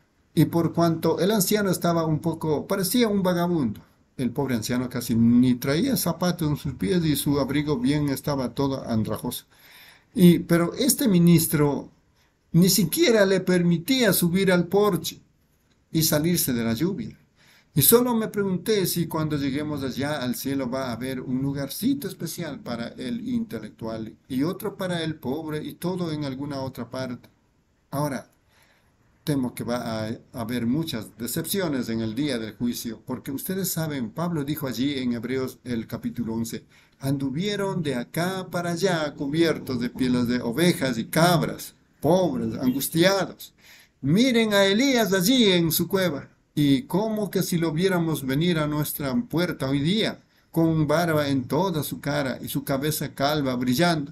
y por cuanto el anciano estaba un poco, parecía un vagabundo. El pobre anciano casi ni traía zapatos en sus pies y su abrigo bien estaba todo andrajoso. Y, pero este ministro ni siquiera le permitía subir al porche y salirse de la lluvia. Y solo me pregunté si cuando lleguemos allá al cielo va a haber un lugarcito especial para el intelectual y otro para el pobre y todo en alguna otra parte. Ahora, temo que va a haber muchas decepciones en el día del juicio, porque ustedes saben, Pablo dijo allí en Hebreos el capítulo once, anduvieron de acá para allá cubiertos de pieles de ovejas y cabras, pobres, angustiados. Miren a Elías allí en su cueva, y como que si lo viéramos venir a nuestra puerta hoy día, con barba en toda su cara y su cabeza calva brillando,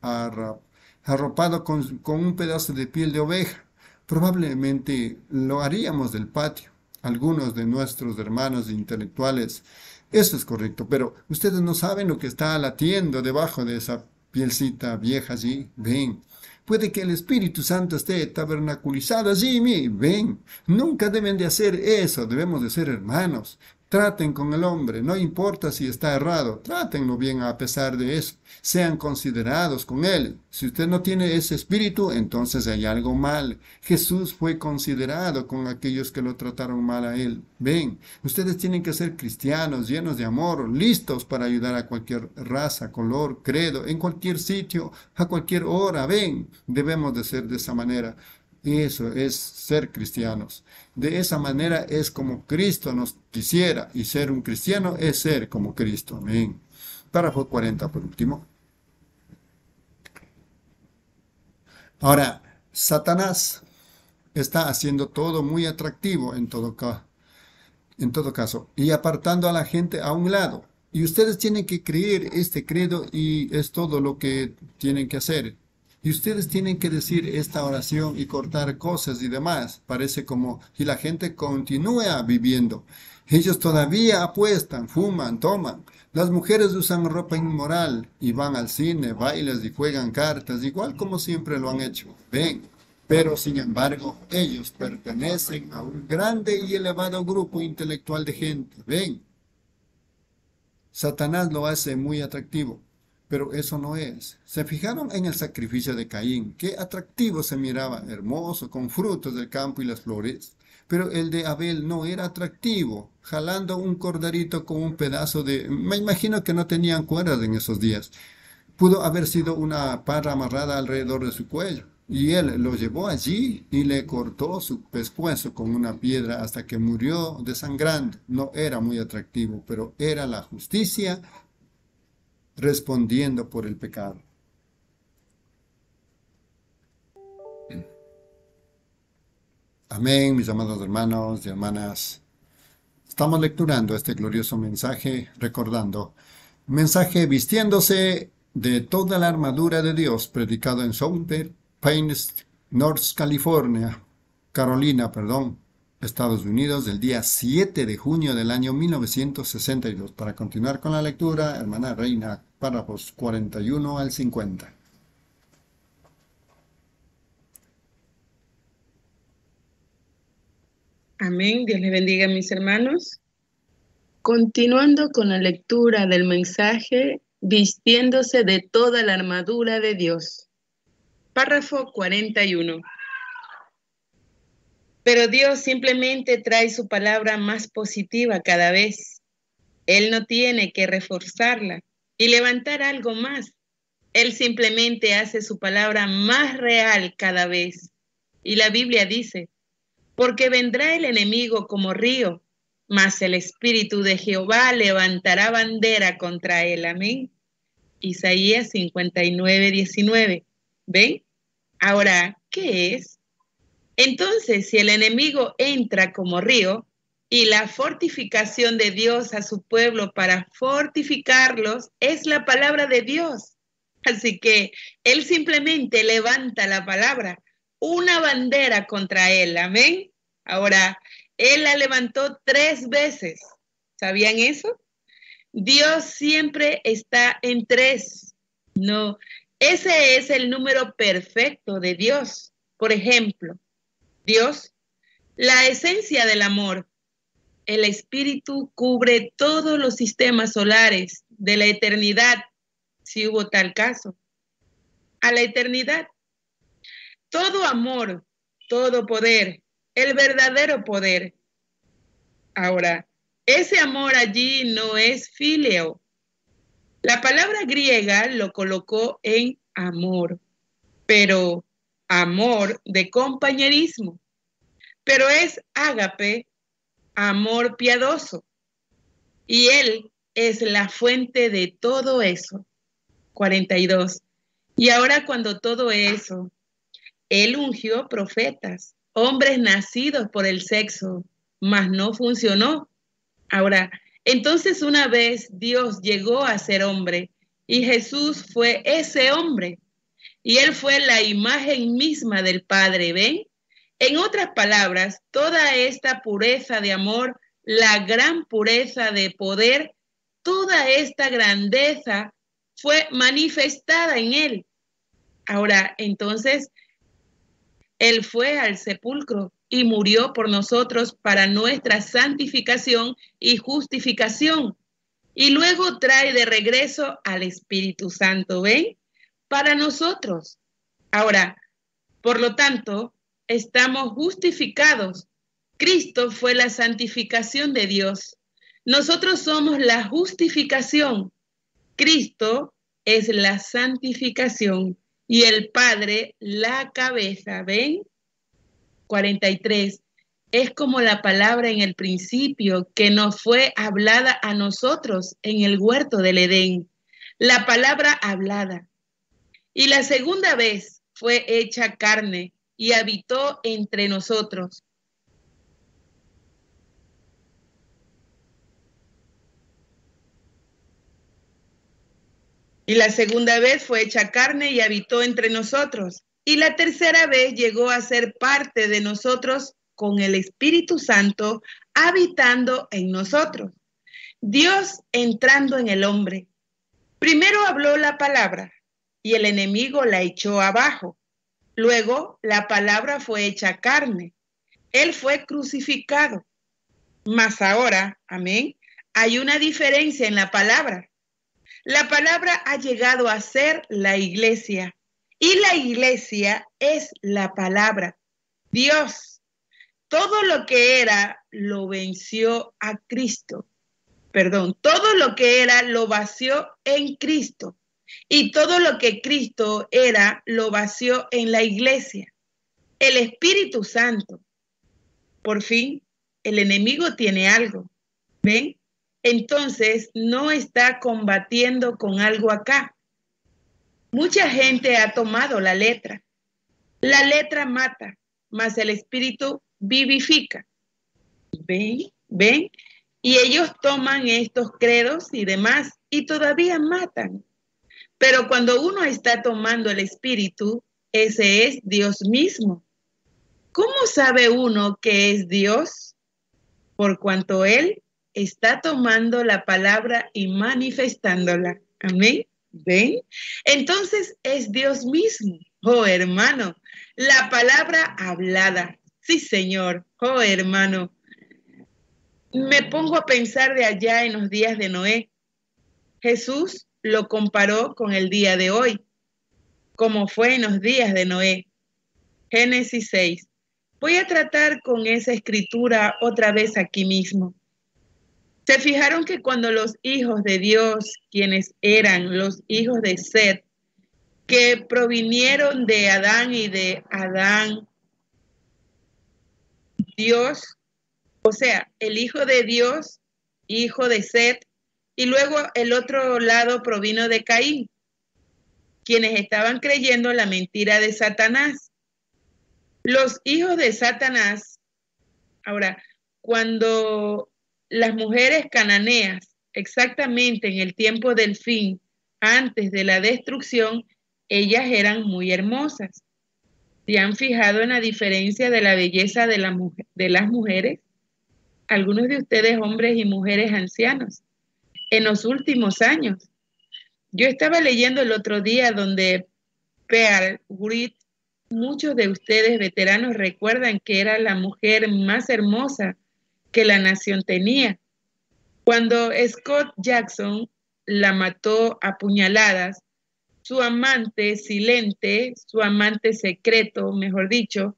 arropado con, con un pedazo de piel de oveja. Probablemente lo haríamos del patio, algunos de nuestros hermanos intelectuales. Eso es correcto, pero ustedes no saben lo que está latiendo debajo de esa pielcita vieja allí. Ven, puede que el Espíritu Santo esté tabernaculizado allí. Ven, nunca deben de hacer eso, debemos de ser hermanos. Traten con el hombre, no importa si está errado, trátenlo bien a pesar de eso. Sean considerados con él. Si usted no tiene ese espíritu, entonces hay algo mal. Jesús fue considerado con aquellos que lo trataron mal a él. Ven, ustedes tienen que ser cristianos, llenos de amor, listos para ayudar a cualquier raza, color, credo, en cualquier sitio, a cualquier hora. Ven, debemos de ser de esa manera. Eso es ser cristianos. De esa manera es como Cristo nos quisiera, y ser un cristiano es ser como Cristo. Amén. Párrafo cuarenta por último. Ahora, Satanás está haciendo todo muy atractivo en todo, ca en todo caso y apartando a la gente a un lado. Y ustedes tienen que creer este credo y es todo lo que tienen que hacer. Y ustedes tienen que decir esta oración y cortar cosas y demás. Parece como si la gente continúa viviendo. Ellos todavía apuestan, fuman, toman. Las mujeres usan ropa inmoral y van al cine, bailes y juegan cartas, igual como siempre lo han hecho. Ven, pero sin embargo, ellos pertenecen a un grande y elevado grupo intelectual de gente. Ven, Satanás lo hace muy atractivo. Pero eso no es. ¿Se fijaron en el sacrificio de Caín? Qué atractivo se miraba, hermoso, con frutos del campo y las flores. Pero el de Abel no era atractivo, jalando un corderito con un pedazo de... Me imagino que no tenían cuerdas en esos días. Pudo haber sido una parra amarrada alrededor de su cuello. Y él lo llevó allí y le cortó su pescuezo con una piedra hasta que murió desangrando. No era muy atractivo, pero era la justicia respondiendo por el pecado. Amén, mis amados hermanos y hermanas. Estamos lecturando este glorioso mensaje, recordando, mensaje vistiéndose de toda la armadura de Dios, predicado en Southern Pines, North California, Carolina, perdón, Estados Unidos, del día siete de junio del año mil novecientos sesenta y dos. Para continuar con la lectura, hermana Reina, párrafos cuarenta y uno al cincuenta. Amén. Dios les bendiga, mis hermanos. Continuando con la lectura del mensaje, vistiéndose de toda la armadura de Dios. Párrafo cuarenta y uno. Pero Dios simplemente trae su palabra más positiva cada vez. Él no tiene que reforzarla y levantar algo más. Él simplemente hace su palabra más real cada vez. Y la Biblia dice, porque vendrá el enemigo como río, mas el Espíritu de Jehová levantará bandera contra él. Amén. Isaías cincuenta y nueve, diecinueve. ¿Ven? Ahora, ¿qué es? Entonces, si el enemigo entra como río, y la fortificación de Dios a su pueblo para fortificarlos es la palabra de Dios. Así que él simplemente levanta la palabra, una bandera contra él. Amén. Ahora, él la levantó tres veces. ¿Sabían eso? Dios siempre está en tres. No, ese es el número perfecto de Dios. Por ejemplo, Dios, la esencia del amor. El Espíritu cubre todos los sistemas solares de la eternidad, si hubo tal caso, a la eternidad. Todo amor, todo poder, el verdadero poder. Ahora, ese amor allí no es filio. La palabra griega lo colocó en amor, pero amor de compañerismo. Pero es ágape, amor piadoso. Y él es la fuente de todo eso. cuarenta y dos. Y ahora cuando todo eso, él ungió profetas, hombres nacidos por el sexo, mas no funcionó. Ahora, entonces una vez Dios llegó a ser hombre y Jesús fue ese hombre. Y él fue la imagen misma del Padre, ¿ven? En otras palabras, toda esta pureza de amor, la gran pureza de poder, toda esta grandeza fue manifestada en él. Ahora, entonces, él fue al sepulcro y murió por nosotros para nuestra santificación y justificación. Y luego trae de regreso al Espíritu Santo, ¿ven? Para nosotros. Ahora, por lo tanto, estamos justificados. Cristo fue la santificación de Dios. Nosotros somos la justificación. Cristo es la santificación y el Padre la cabeza. ¿Ven? cuarenta y tres. Es como la palabra en el principio que nos fue hablada a nosotros en el huerto del Edén. La palabra hablada. Y la segunda vez fue hecha carne y habitó entre nosotros. Y la segunda vez fue hecha carne y habitó entre nosotros. Y la tercera vez llegó a ser parte de nosotros con el Espíritu Santo habitando en nosotros. Dios entrando en el hombre. Primero habló la palabra y el enemigo la echó abajo. Luego la palabra fue hecha carne. Él fue crucificado. Mas ahora, amén, hay una diferencia en la palabra. La palabra ha llegado a ser la iglesia. Y la iglesia es la palabra. Dios, todo lo que era, lo venció a Cristo. Perdón, todo lo que era, lo vació en Cristo. Y todo lo que Cristo era, lo vació en la iglesia. El Espíritu Santo. Por fin, el enemigo tiene algo. ¿Ven? Entonces, no está combatiendo con algo acá. Mucha gente ha tomado la letra. La letra mata, mas el Espíritu vivifica. ¿Ven? ¿Ven? Y ellos toman estos credos y demás y todavía matan. Pero cuando uno está tomando el Espíritu, ese es Dios mismo. ¿Cómo sabe uno que es Dios? Por cuanto Él está tomando la palabra y manifestándola. Amén. ¿Ven? Entonces es Dios mismo. Oh, hermano, la palabra hablada. Sí, Señor. Oh, hermano. Me pongo a pensar de allá en los días de Noé. Jesús lo comparó con el día de hoy, como fue en los días de Noé. Génesis seis. Voy a tratar con esa escritura otra vez aquí mismo. ¿Se fijaron que cuando los hijos de Dios, quienes eran los hijos de Set, que provinieron de Adán y de Adán, Dios, o sea, el hijo de Dios, hijo de Set, y luego el otro lado provino de Caín, quienes estaban creyendo la mentira de Satanás. Los hijos de Satanás, ahora, cuando las mujeres cananeas, exactamente en el tiempo del fin, antes de la destrucción, ellas eran muy hermosas. ¿Se han fijado en la diferencia de la belleza de, la mujer, de las mujeres? Algunos de ustedes, hombres y mujeres ancianos, en los últimos años. Yo estaba leyendo el otro día donde Pearl Wright, muchos de ustedes veteranos recuerdan que era la mujer más hermosa que la nación tenía. Cuando Scott Jackson la mató a puñaladas, su amante silente, su amante secreto, mejor dicho,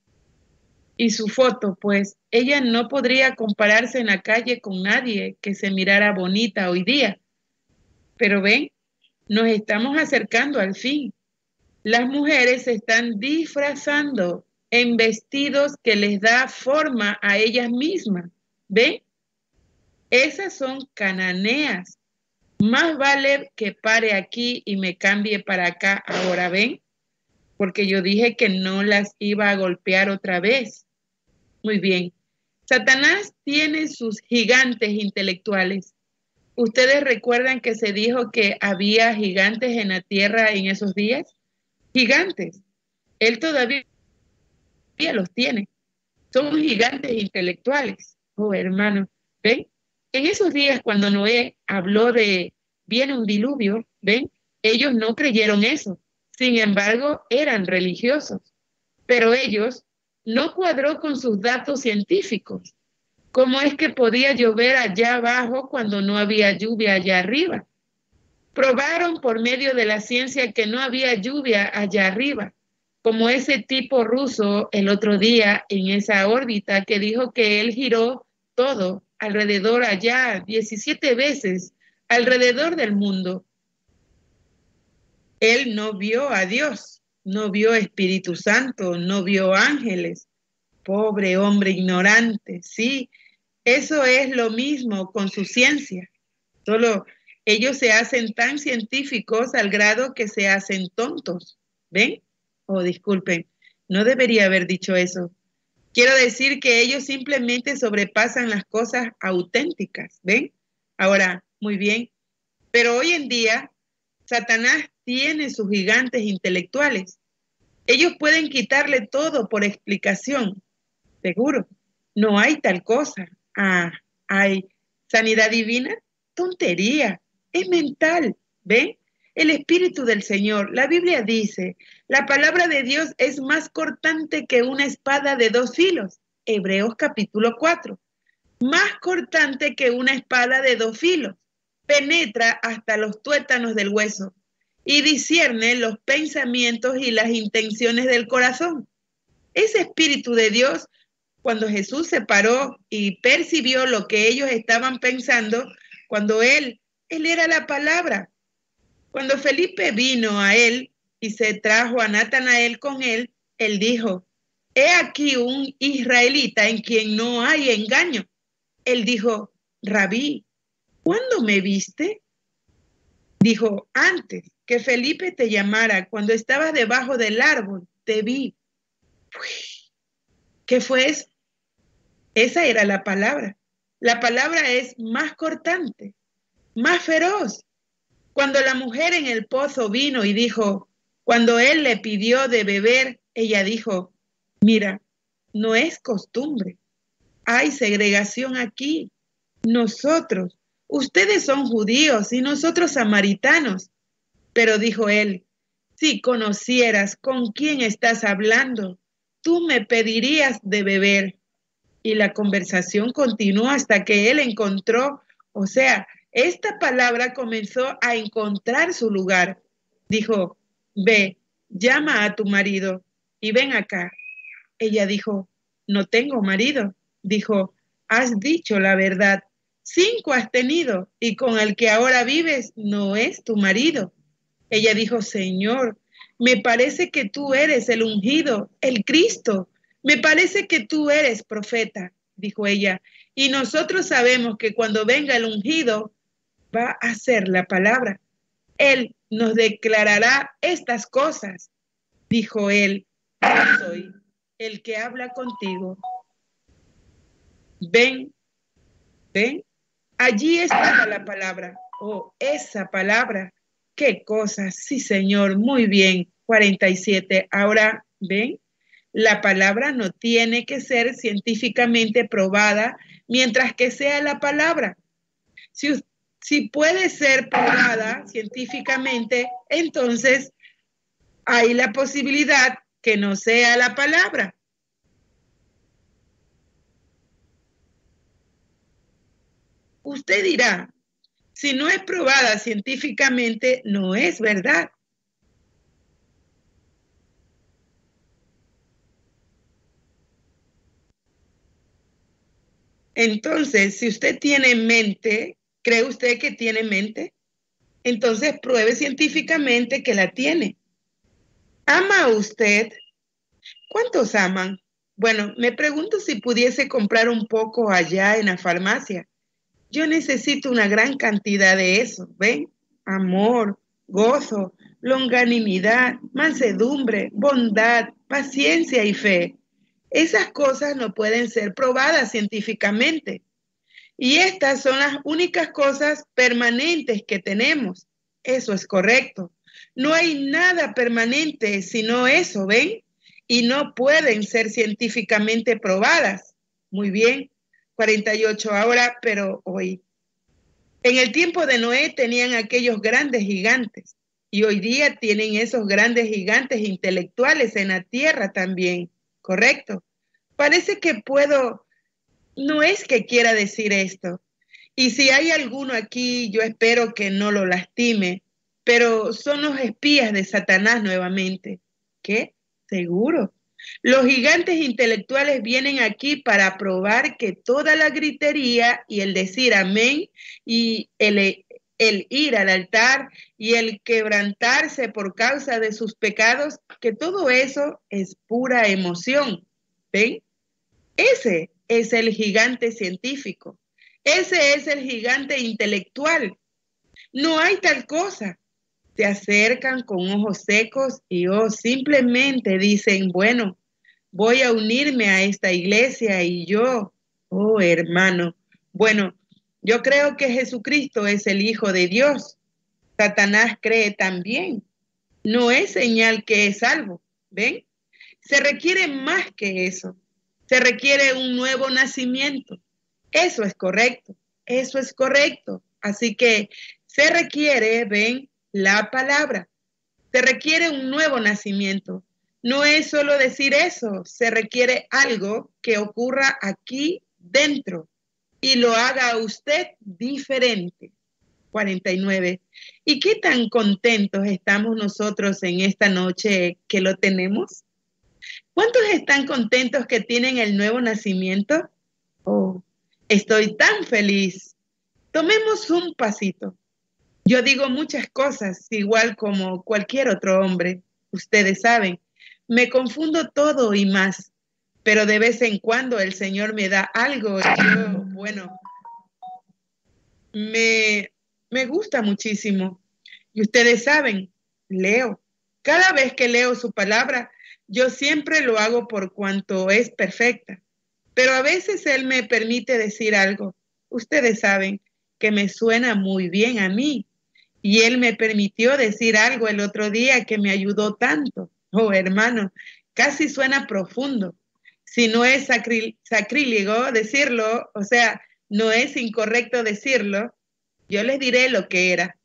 y su foto, pues ella no podría compararse en la calle con nadie que se mirara bonita hoy día. Pero ven, nos estamos acercando al fin. Las mujeres se están disfrazando en vestidos que les da forma a ellas mismas. ¿Ven? Esas son cananeas. Más vale que pare aquí y me cambie para acá ahora, ¿ven? Porque yo dije que no las iba a golpear otra vez. Muy bien. Satanás tiene sus gigantes intelectuales. ¿Ustedes recuerdan que se dijo que había gigantes en la tierra en esos días? Gigantes. Él todavía los tiene. Son gigantes intelectuales. Oh, hermano, ¿ven? En esos días cuando Noé habló de viene un diluvio, ¿ven? Ellos no creyeron eso. Sin embargo, eran religiosos. Pero ellos no cuadró con sus datos científicos. ¿Cómo es que podía llover allá abajo cuando no había lluvia allá arriba? Probaron por medio de la ciencia que no había lluvia allá arriba, como ese tipo ruso el otro día en esa órbita que dijo que él giró todo alrededor allá diecisiete veces alrededor del mundo. Él no vio a Dios, no vio Espíritu Santo, no vio ángeles. Pobre hombre ignorante, sí. Eso es lo mismo con su ciencia. Solo ellos se hacen tan científicos al grado que se hacen tontos. ¿Ven? Oh, disculpen, no debería haber dicho eso. Quiero decir que ellos simplemente sobrepasan las cosas auténticas. ¿Ven? Ahora, muy bien. Pero hoy en día, Satanás tiene sus gigantes intelectuales. Ellos pueden quitarle todo por explicación. Seguro, no hay tal cosa. Ah, hay sanidad divina, tontería, es mental, ¿ven? El Espíritu del Señor, la Biblia dice, la palabra de Dios es más cortante que una espada de dos filos. Hebreos capítulo cuatro. Más cortante que una espada de dos filos. Penetra hasta los tuétanos del hueso y discierne los pensamientos y las intenciones del corazón. Ese Espíritu de Dios, cuando Jesús se paró y percibió lo que ellos estaban pensando, cuando él, él era la palabra. Cuando Felipe vino a él y se trajo a Natanael con él, él dijo, he aquí un israelita en quien no hay engaño. Él dijo, Rabí, ¿cuándo me viste? Dijo, antes que Felipe te llamara, cuando estabas debajo del árbol, te vi. Uy, ¿qué fue eso? Esa era la palabra. La palabra es más cortante, más feroz. Cuando la mujer en el pozo vino y dijo, cuando él le pidió de beber, ella dijo, mira, no es costumbre. Hay segregación aquí. Nosotros, ustedes son judíos y nosotros samaritanos. Pero dijo él, si conocieras con quién estás hablando, tú me pedirías de beber. Y la conversación continuó hasta que él encontró, o sea, esta palabra comenzó a encontrar su lugar. Dijo, ve, llama a tu marido y ven acá. Ella dijo, no tengo marido. Dijo, has dicho la verdad. Cinco has tenido y con el que ahora vives no es tu marido. Ella dijo, Señor, me parece que tú eres el ungido, el Cristo. Me parece que tú eres profeta, dijo ella. Y nosotros sabemos que cuando venga el ungido, va a ser la palabra. Él nos declarará estas cosas. Dijo él, yo soy el que habla contigo. Ven, ven, allí estaba la palabra. Oh, esa palabra. Qué cosas, sí señor, muy bien. cuarenta y siete. Ahora, ven, la palabra no tiene que ser científicamente probada mientras que sea la palabra. Si, si puede ser probada científicamente, entonces hay la posibilidad que no sea la palabra. Usted dirá, si no es probada científicamente, no es verdad. Entonces, si usted tiene mente, ¿cree usted que tiene mente? Entonces pruebe científicamente que la tiene. ¿Ama a usted? ¿Cuántos aman? Bueno, me pregunto si pudiese comprar un poco allá en la farmacia. Yo necesito una gran cantidad de eso, ¿ven? Amor, gozo, longanimidad, mansedumbre, bondad, paciencia y fe. Esas cosas no pueden ser probadas científicamente. Y estas son las únicas cosas permanentes que tenemos. Eso es correcto. No hay nada permanente sino eso, ¿ven? Y no pueden ser científicamente probadas. Muy bien. cuarenta y ocho ahora, pero hoy. En el tiempo de Noé tenían aquellos grandes gigantes y hoy día tienen esos grandes gigantes intelectuales en la tierra también, ¿correcto? Parece que puedo, no es que quiera decir esto. Y si hay alguno aquí, yo espero que no lo lastime, pero son los espías de Satanás nuevamente. ¿Qué? Seguro. Los gigantes intelectuales vienen aquí para probar que toda la gritería y el decir amén y el, el ir al altar y el quebrantarse por causa de sus pecados, que todo eso es pura emoción. ¿Ven? Ese es el gigante científico. Ese es el gigante intelectual. No hay tal cosa. Se acercan con ojos secos y oh, simplemente dicen, bueno, voy a unirme a esta iglesia y yo, oh hermano, bueno, yo creo que Jesucristo es el Hijo de Dios. Satanás cree también. No es señal que es salvo, ¿ven? Se requiere más que eso. Se requiere un nuevo nacimiento. Eso es correcto, eso es correcto. Así que se requiere, ven, la palabra. Se requiere un nuevo nacimiento. No es solo decir eso, se requiere algo que ocurra aquí dentro y lo haga usted diferente. cuarenta y nueve. ¿Y qué tan contentos estamos nosotros en esta noche que lo tenemos? ¿Cuántos están contentos que tienen el nuevo nacimiento? Oh, estoy tan feliz. Tomemos un pasito. Yo digo muchas cosas, igual como cualquier otro hombre. Ustedes saben, me confundo todo y más, pero de vez en cuando el Señor me da algo. Yo, bueno, me, me gusta muchísimo. Y ustedes saben, leo. Cada vez que leo su palabra, yo siempre lo hago por cuanto es perfecta. Pero a veces Él me permite decir algo. Ustedes saben que me suena muy bien a mí. Y Él me permitió decir algo el otro día que me ayudó tanto. Oh, hermano, casi suena profundo. Si no es sacrí- sacrílego decirlo, o sea, no es incorrecto decirlo, yo les diré lo que era.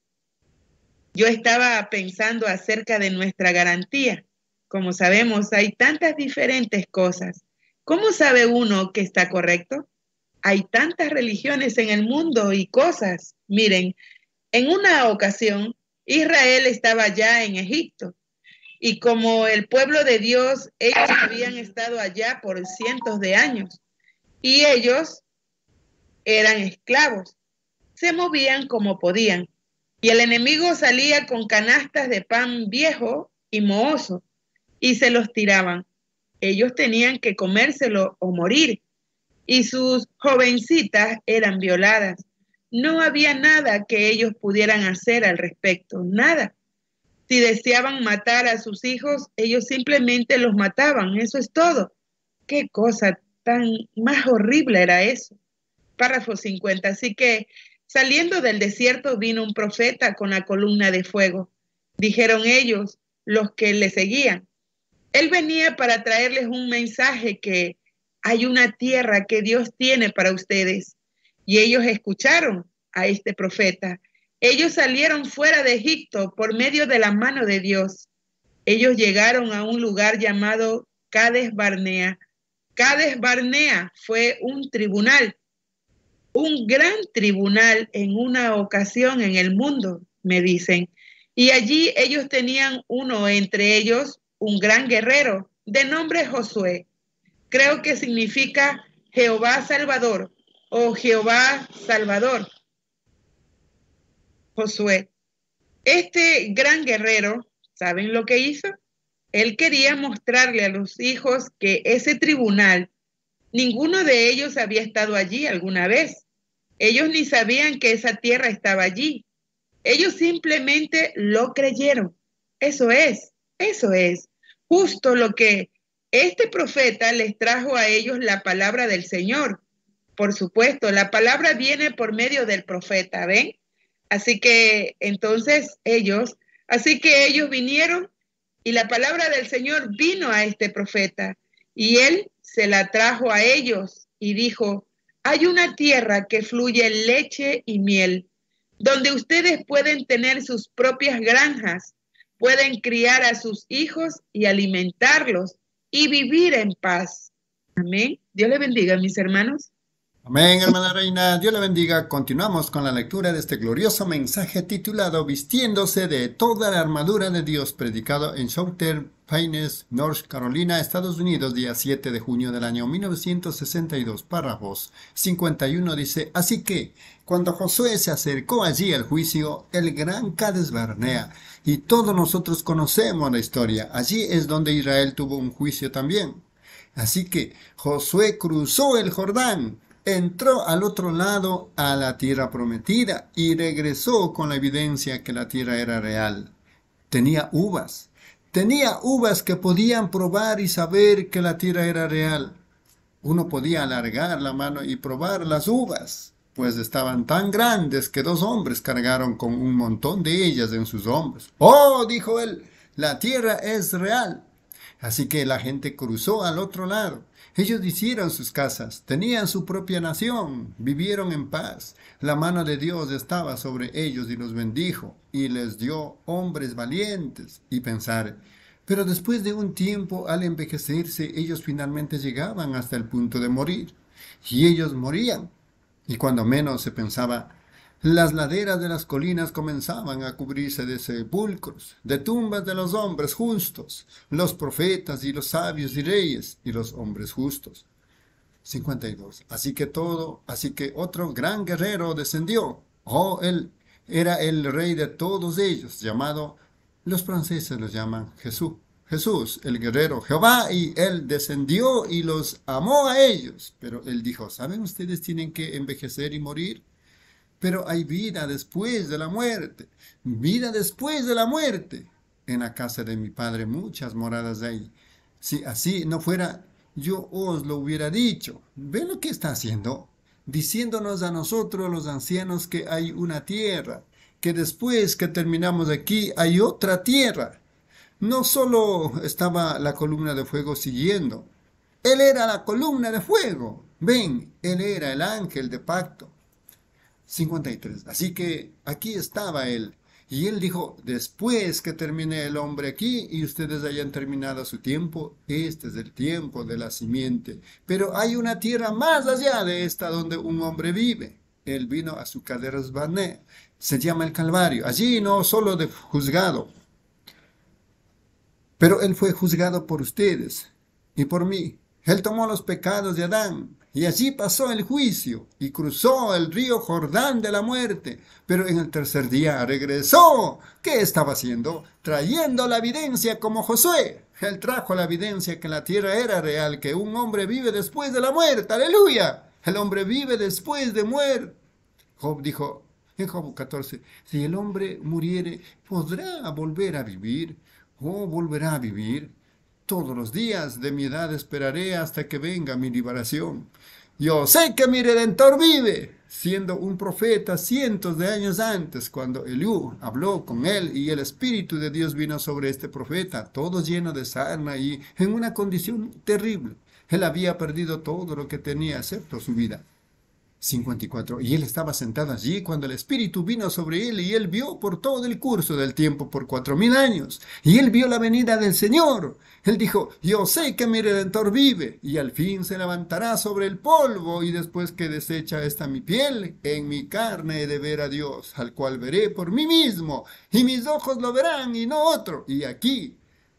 Yo estaba pensando acerca de nuestra garantía. Como sabemos, hay tantas diferentes cosas. ¿Cómo sabe uno que está correcto? Hay tantas religiones en el mundo y cosas. Miren, en una ocasión, Israel estaba ya en Egipto. Y como el pueblo de Dios, ellos habían estado allá por cientos de años. Y ellos eran esclavos. Se movían como podían. Y el enemigo salía con canastas de pan viejo y mohoso y se los tiraban. Ellos tenían que comérselo o morir. Y sus jovencitas eran violadas. No había nada que ellos pudieran hacer al respecto, nada. Si deseaban matar a sus hijos, ellos simplemente los mataban, eso es todo. Qué cosa tan más horrible era eso. Párrafo cincuenta. Así que saliendo del desierto vino un profeta con la columna de fuego. Dijeron ellos, los que le seguían. Él venía para traerles un mensaje que hay una tierra que Dios tiene para ustedes. Y ellos escucharon a este profeta. Ellos salieron fuera de Egipto por medio de la mano de Dios. Ellos llegaron a un lugar llamado Cades Barnea. Cades Barnea fue un tribunal, un gran tribunal en una ocasión en el mundo, me dicen. Y allí ellos tenían uno entre ellos, un gran guerrero de nombre Josué. Creo que significa Jehová Salvador o Jehová Salvador. Josué. Este gran guerrero, ¿saben lo que hizo? Él quería mostrarle a los hijos que ese tribunal, ninguno de ellos había estado allí alguna vez. Ellos ni sabían que esa tierra estaba allí. Ellos simplemente lo creyeron. Eso es, eso es justo lo que este profeta les trajo a ellos la palabra del Señor. Por supuesto, la palabra viene por medio del profeta, ¿ven? Así que entonces ellos, así que ellos vinieron y la palabra del Señor vino a este profeta y él se la trajo a ellos y dijo, hay una tierra que fluye leche y miel, donde ustedes pueden tener sus propias granjas, pueden criar a sus hijos y alimentarlos y vivir en paz. Amén. Dios le bendiga, mis hermanos. Amén, hermana Reina. Dios le bendiga. Continuamos con la lectura de este glorioso mensaje titulado Vistiéndose de toda la armadura de Dios, predicado en Southern Pines, North Carolina, Estados Unidos, día siete de junio del año mil novecientos sesenta y dos, párrafos cincuenta y uno, dice: Así que, cuando Josué se acercó allí al juicio, el gran Cades Barnea, y todos nosotros conocemos la historia, allí es donde Israel tuvo un juicio también. Así que Josué cruzó el Jordán, entró al otro lado a la tierra prometida y regresó con la evidencia que la tierra era real. Tenía uvas, tenía uvas que podían probar y saber que la tierra era real. Uno podía alargar la mano y probar las uvas, pues estaban tan grandes que dos hombres cargaron con un montón de ellas en sus hombros. ¡Oh!, dijo él, la tierra es real. Así que la gente cruzó al otro lado. Ellos hicieron sus casas, tenían su propia nación, vivieron en paz. La mano de Dios estaba sobre ellos y los bendijo, y les dio hombres valientes. Y pensar, pero después de un tiempo, al envejecerse, ellos finalmente llegaban hasta el punto de morir. Y ellos morían. Y cuando menos se pensaba, las laderas de las colinas comenzaban a cubrirse de sepulcros, de tumbas de los hombres justos, los profetas y los sabios y reyes y los hombres justos. cincuenta y dos. Así que todo, así que otro gran guerrero descendió. Oh, él era el rey de todos ellos, llamado, los franceses lo llaman Jesús. Jesús, el guerrero Jehová, y él descendió y los amó a ellos. Pero él dijo, ¿saben ustedes tienen que envejecer y morir? Pero hay vida después de la muerte, vida después de la muerte. En la casa de mi padre muchas moradas hay. Si así no fuera, yo os lo hubiera dicho. ¿Ven lo que está haciendo? Diciéndonos a nosotros los ancianos que hay una tierra, que después que terminamos aquí hay otra tierra. No solo estaba la columna de fuego siguiendo, él era la columna de fuego. Ven, él era el ángel de pacto. cincuenta y tres. Así que aquí estaba él. Y él dijo, después que termine el hombre aquí y ustedes hayan terminado su tiempo, este es el tiempo de la simiente. Pero hay una tierra más allá de esta donde un hombre vive. Él vino a su Cades Barnea. Se llama el Calvario. Allí no solo de juzgado, pero él fue juzgado por ustedes y por mí. Él tomó los pecados de Adán. Y allí pasó el juicio y cruzó el río Jordán de la muerte. Pero en el tercer día regresó. ¿Qué estaba haciendo? Trayendo la evidencia como Josué. Él trajo la evidencia que la tierra era real, que un hombre vive después de la muerte. ¡Aleluya! El hombre vive después de muerte. Job dijo en Job catorce, si el hombre muriere, ¿podrá volver a vivir? ¿O volverá a vivir? Todos los días de mi edad esperaré hasta que venga mi liberación. Yo sé que mi Redentor vive, siendo un profeta cientos de años antes, cuando Eliú habló con él y el Espíritu de Dios vino sobre este profeta, todo lleno de sarna y en una condición terrible. Él había perdido todo lo que tenía, excepto su vida. cincuenta y cuatro. Y él estaba sentado allí cuando el Espíritu vino sobre él y él vio por todo el curso del tiempo por cuatro mil años. Y él vio la venida del Señor. Él dijo, yo sé que mi Redentor vive y al fin se levantará sobre el polvo y después que desecha esta mi piel, en mi carne he de ver a Dios, al cual veré por mí mismo y mis ojos lo verán y no otro. Y aquí,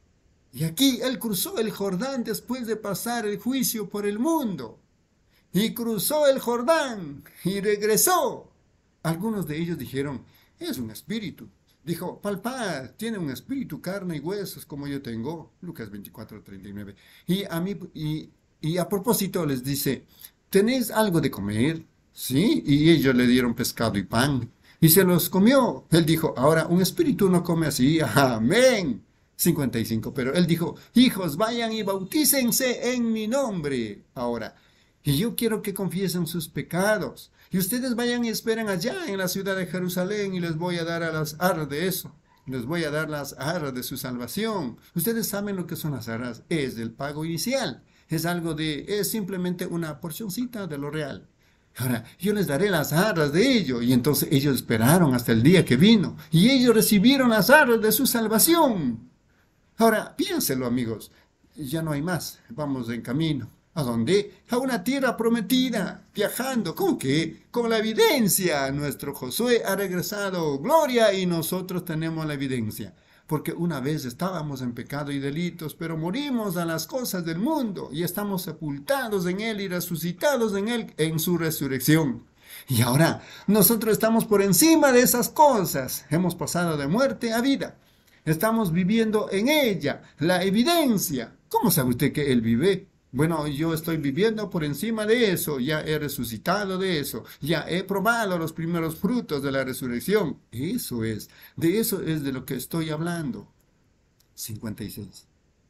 y aquí él cruzó el Jordán después de pasar el juicio por el mundo. Y cruzó el Jordán y regresó. Algunos de ellos dijeron, es un espíritu. Dijo, palpad, tiene un espíritu, carne y huesos como yo tengo. Lucas veinticuatro, treinta y nueve. Y a, mí, y, y a propósito les dice, ¿tenéis algo de comer? Sí, y ellos le dieron pescado y pan. Y se los comió. Él dijo, ahora un espíritu no come así. Amén. cincuenta y cinco. Pero él dijo, hijos, vayan y bautícense en mi nombre. Ahora, y yo quiero que confiesen sus pecados. Y ustedes vayan y esperen allá en la ciudad de Jerusalén y les voy a dar a las arras de eso. Les voy a dar las arras de su salvación. Ustedes saben lo que son las arras. Es del pago inicial. Es algo de, es simplemente una porcioncita de lo real. Ahora, yo les daré las arras de ello. Y entonces ellos esperaron hasta el día que vino. Y ellos recibieron las arras de su salvación. Ahora, piénselo, amigos. Ya no hay más. Vamos en camino. ¿A dónde? A una tierra prometida, viajando. ¿Con qué? Con la evidencia. Nuestro Josué ha regresado, gloria, y nosotros tenemos la evidencia. Porque una vez estábamos en pecado y delitos, pero morimos a las cosas del mundo y estamos sepultados en Él y resucitados en Él en su resurrección. Y ahora nosotros estamos por encima de esas cosas. Hemos pasado de muerte a vida. Estamos viviendo en ella, la evidencia. ¿Cómo sabe usted que Él vive? Bueno, yo estoy viviendo por encima de eso, ya he resucitado de eso, ya he probado los primeros frutos de la resurrección. Eso es, de eso es de lo que estoy hablando. cincuenta y seis.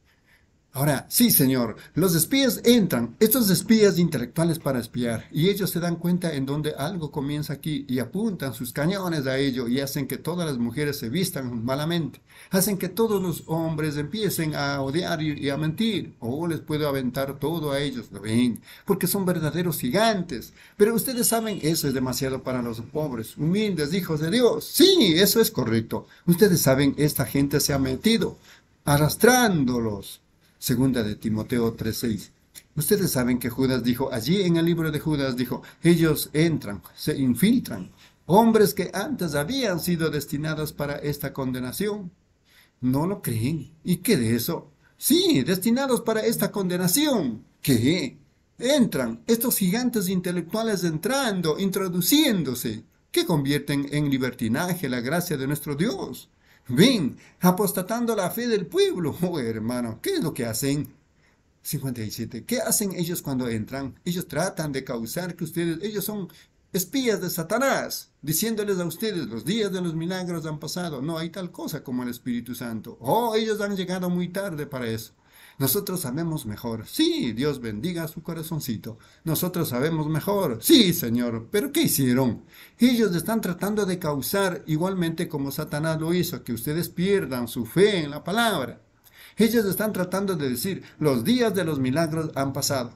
Ahora, sí, señor, los espías entran, estos espías intelectuales para espiar, y ellos se dan cuenta en donde algo comienza aquí, y apuntan sus cañones a ello, y hacen que todas las mujeres se vistan malamente, hacen que todos los hombres empiecen a odiar y, y a mentir, o les puedo aventar todo a ellos, ¿lo ven? Porque son verdaderos gigantes, pero ustedes saben, eso es demasiado para los pobres, humildes hijos de Dios. Sí, eso es correcto, ustedes saben, esta gente se ha metido, arrastrándolos. Segunda de Timoteo tres seis. Ustedes saben que Judas dijo, allí en el libro de Judas dijo, ellos entran, se infiltran, hombres que antes habían sido destinados para esta condenación. ¿No lo creen? ¿Y qué de eso? Sí, destinados para esta condenación. ¿Qué? Entran, estos gigantes intelectuales entrando, introduciéndose, que convierten en libertinaje la gracia de nuestro Dios. Ven, apostatando la fe del pueblo. Oh, hermano, ¿qué es lo que hacen? cincuenta y siete. ¿Qué hacen ellos cuando entran? Ellos tratan de causar que ustedes, ellos son espías de Satanás, diciéndoles a ustedes, los días de los milagros han pasado. No hay tal cosa como el Espíritu Santo. Oh, ellos han llegado muy tarde para eso. Nosotros sabemos mejor. Sí, Dios bendiga su corazoncito. Nosotros sabemos mejor. Sí, Señor. ¿Pero qué hicieron? Ellos están tratando de causar, igualmente como Satanás lo hizo, que ustedes pierdan su fe en la palabra. Ellos están tratando de decir, los días de los milagros han pasado.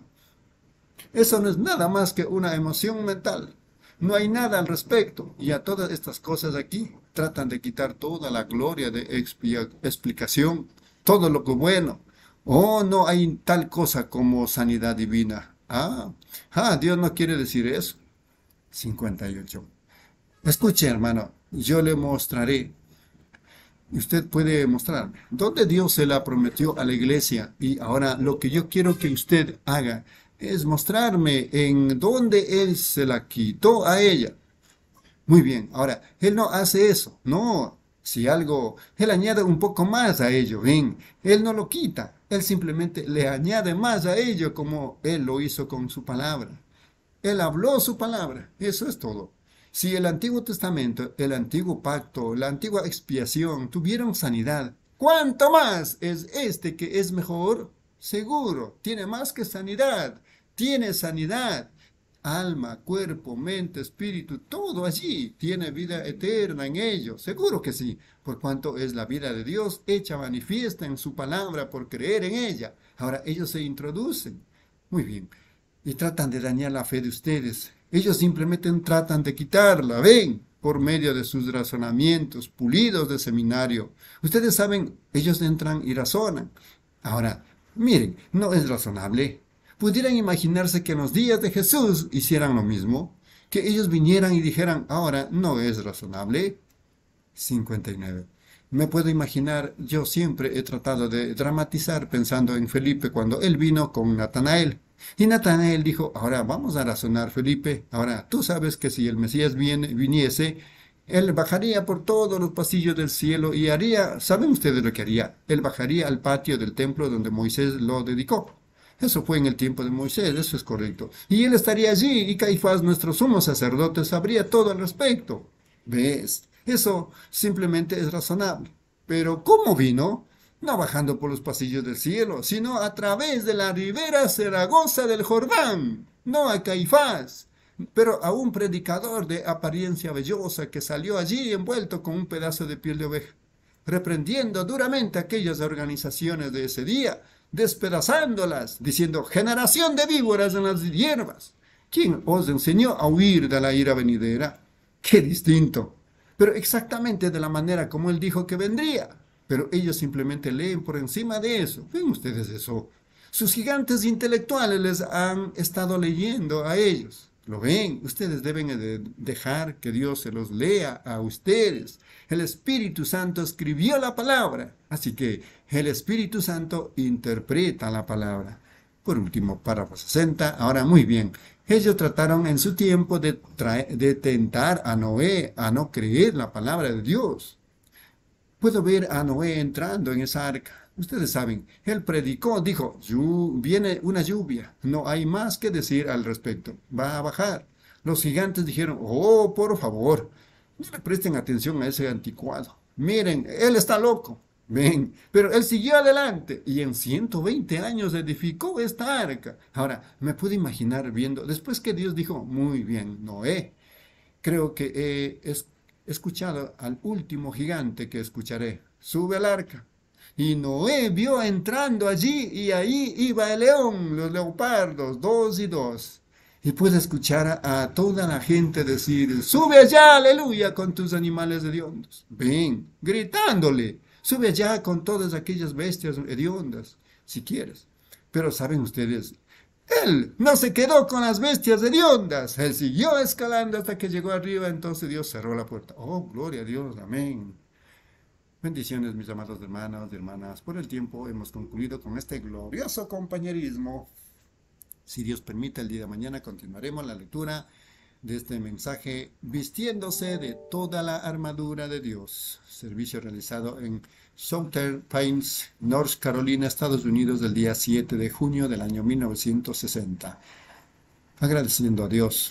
Eso no es nada más que una emoción mental. No hay nada al respecto. Y a todas estas cosas aquí tratan de quitar toda la gloria de explicación, todo lo que bueno. Oh, no hay tal cosa como sanidad divina. Ah, ah, Dios no quiere decir eso. cincuenta y ocho. Escuche, hermano, yo le mostraré. Usted puede mostrarme dónde Dios se la prometió a la iglesia. Y ahora lo que yo quiero que usted haga es mostrarme en dónde Él se la quitó a ella. Muy bien, ahora, Él no hace eso. No, si algo, Él añade un poco más a ello. Ven, Él no lo quita. Él simplemente le añade más a ello como Él lo hizo con su palabra. Él habló su palabra. Eso es todo. Si el Antiguo Testamento, el Antiguo Pacto, la Antigua Expiación tuvieron sanidad, ¿cuánto más es este que es mejor? Seguro, tiene más que sanidad. Tiene sanidad. Alma, cuerpo, mente, espíritu, todo allí tiene vida eterna en ello. Seguro que sí, por cuanto es la vida de Dios hecha manifiesta en su palabra por creer en ella. Ahora ellos se introducen. Muy bien. Y tratan de dañar la fe de ustedes. Ellos simplemente tratan de quitarla, ven, por medio de sus razonamientos pulidos de seminario. Ustedes saben, ellos entran y razonan. Ahora, miren, no es razonable. ¿Pudieran imaginarse que en los días de Jesús hicieran lo mismo? Que ellos vinieran y dijeran, ahora no es razonable. cincuenta y nueve. Me puedo imaginar, yo siempre he tratado de dramatizar pensando en Felipe cuando él vino con Natanael. Y Natanael dijo, ahora vamos a razonar, Felipe. Ahora, tú sabes que si el Mesías viene, viniese, él bajaría por todos los pasillos del cielo y haría, ¿saben ustedes lo que haría? Él bajaría al patio del templo donde Moisés lo dedicó. Eso fue en el tiempo de Moisés, eso es correcto. Y él estaría allí y Caifás, nuestro sumo sacerdote, sabría todo al respecto. ¿Ves? Eso simplemente es razonable. Pero ¿cómo vino? No bajando por los pasillos del cielo, sino a través de la ribera cenagosa del Jordán. No a Caifás, pero a un predicador de apariencia vellosa que salió allí envuelto con un pedazo de piel de oveja, reprendiendo duramente aquellas organizaciones de ese día, despedazándolas, diciendo, generación de víboras en las hierbas. ¿Quién os enseñó a huir de la ira venidera? ¡Qué distinto! Pero exactamente de la manera como él dijo que vendría. Pero ellos simplemente leen por encima de eso. ¿Ven ustedes eso? Sus gigantes intelectuales les han estado leyendo a ellos. ¿Lo ven? Ustedes deben de dejar que Dios se los lea a ustedes. El Espíritu Santo escribió la palabra, así que el Espíritu Santo interpreta la palabra. Por último, párrafo sesenta. Ahora, muy bien. Ellos trataron en su tiempo de, de tentar a Noé a no creer la palabra de Dios. Puedo ver a Noé entrando en esa arca. Ustedes saben, él predicó, dijo, viene una lluvia, no hay más que decir al respecto, va a bajar. Los gigantes dijeron, oh, por favor, no le presten atención a ese anticuado. Miren, él está loco. Ven, pero él siguió adelante y en ciento veinte años edificó esta arca. Ahora, me puedo imaginar viendo, después que Dios dijo, muy bien, Noé, creo que he escuchado al último gigante que escucharé, sube al arca. Y Noé vio entrando allí y ahí iba el león, los leopardos, dos y dos. Y puede escuchar a, a toda la gente decir, sube allá, aleluya, con tus animales hediondos. Ven, gritándole, sube allá con todas aquellas bestias hediondas, si quieres. Pero saben ustedes, él no se quedó con las bestias hediondas, él siguió escalando hasta que llegó arriba, entonces Dios cerró la puerta. Oh, gloria a Dios, amén. Bendiciones, mis amados hermanos y hermanas. Por el tiempo hemos concluido con este glorioso compañerismo. Si Dios permite, el día de mañana continuaremos la lectura de este mensaje, vistiéndose de toda la armadura de Dios. Servicio realizado en Southern Pines, North Carolina, Estados Unidos, del día siete de junio del año mil novecientos sesenta. Agradeciendo a Dios,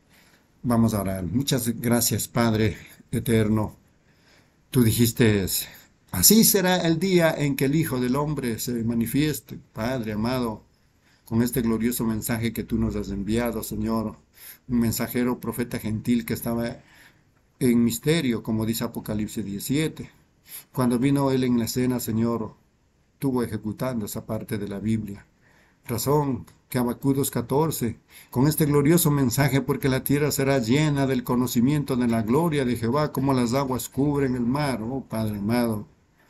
vamos a orar. Muchas gracias, Padre eterno. Tú dijiste, así será el día en que el Hijo del Hombre se manifieste. Padre amado, con este glorioso mensaje que tú nos has enviado, Señor, un mensajero profeta gentil que estaba en misterio, como dice Apocalipsis diecisiete. Cuando vino él en la escena, Señor, estuvo ejecutando esa parte de la Biblia. Razón que Habacuc dos catorce, con este glorioso mensaje, porque la tierra será llena del conocimiento de la gloria de Jehová, como las aguas cubren el mar, oh Padre amado.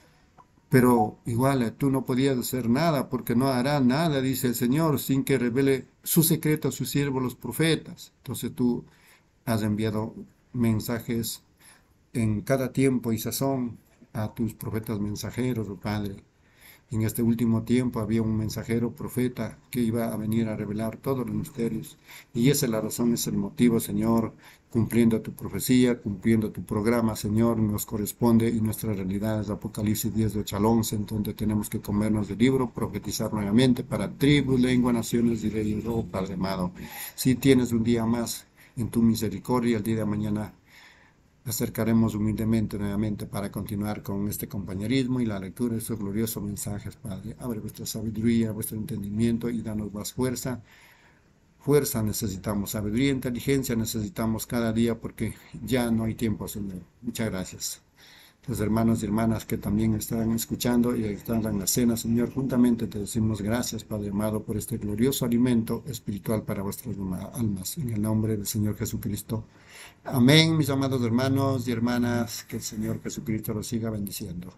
Pero igual tú no podías hacer nada, porque no hará nada, dice el Señor, sin que revele su secreto a sus siervos los profetas. Entonces tú has enviado mensajes en cada tiempo y sazón a tus profetas mensajeros, oh Padre. En este último tiempo había un mensajero profeta que iba a venir a revelar todos los misterios. Y esa es la razón, es el motivo, Señor, cumpliendo tu profecía, cumpliendo tu programa, Señor, nos corresponde y nuestra realidad es Apocalipsis diez, de ocho al once, en donde tenemos que comernos del libro, profetizar nuevamente para tribus, lengua, naciones y reyes. Oh Padre amado, si tienes un día más en tu misericordia, el día de mañana acercaremos humildemente nuevamente para continuar con este compañerismo y la lectura de estos gloriosos mensajes, Padre. Abre vuestra sabiduría, vuestro entendimiento y danos más fuerza. Fuerza necesitamos, sabiduría, inteligencia necesitamos cada día porque ya no hay tiempo, Señor. Muchas gracias. Los hermanos y hermanas que también están escuchando y están en la cena, Señor, juntamente te decimos gracias, Padre amado, por este glorioso alimento espiritual para vuestras almas. En el nombre del Señor Jesucristo. Amén, mis amados hermanos y hermanas, que el Señor Jesucristo los siga bendiciendo.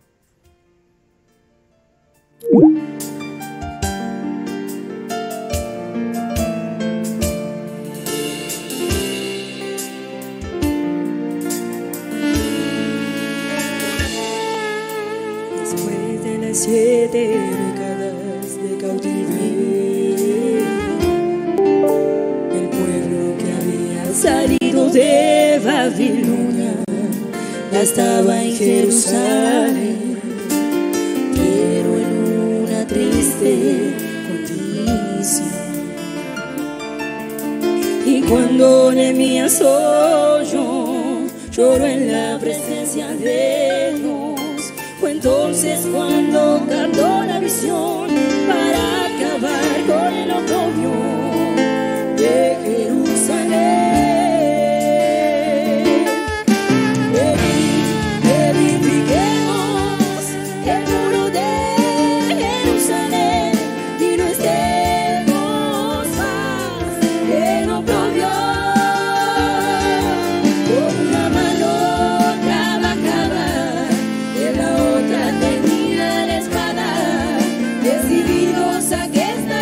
Después de las siete décadas de cautiverio, el pueblo que había salido de Babilonia ya estaba en Jerusalén, pero en una triste condición. Y cuando Nehemías oyó, lloró en la presencia de Dios. Fue entonces cuando cantó la visión para acabar con el oprobio de Jerusalén. Edifiquemos el muro de Jerusalén y no estemos más en oprobio. Con una mano trabajaba, de la otra tenía la espada, decididos a que esta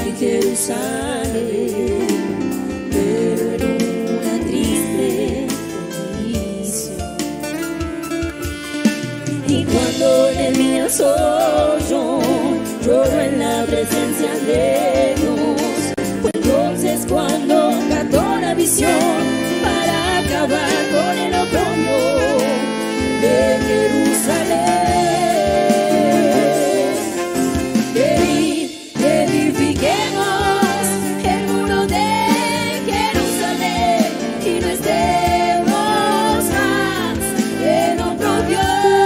y Jerusalén, pero en una triste condición. Y cuando de mí soy yo, lloro en la presencia de Dios. Fue entonces cuando captó la visión para acabar con el oprobio de Jerusalén. Venid, edifiquemos el muro de Jerusalén y no estemos más en oprobio.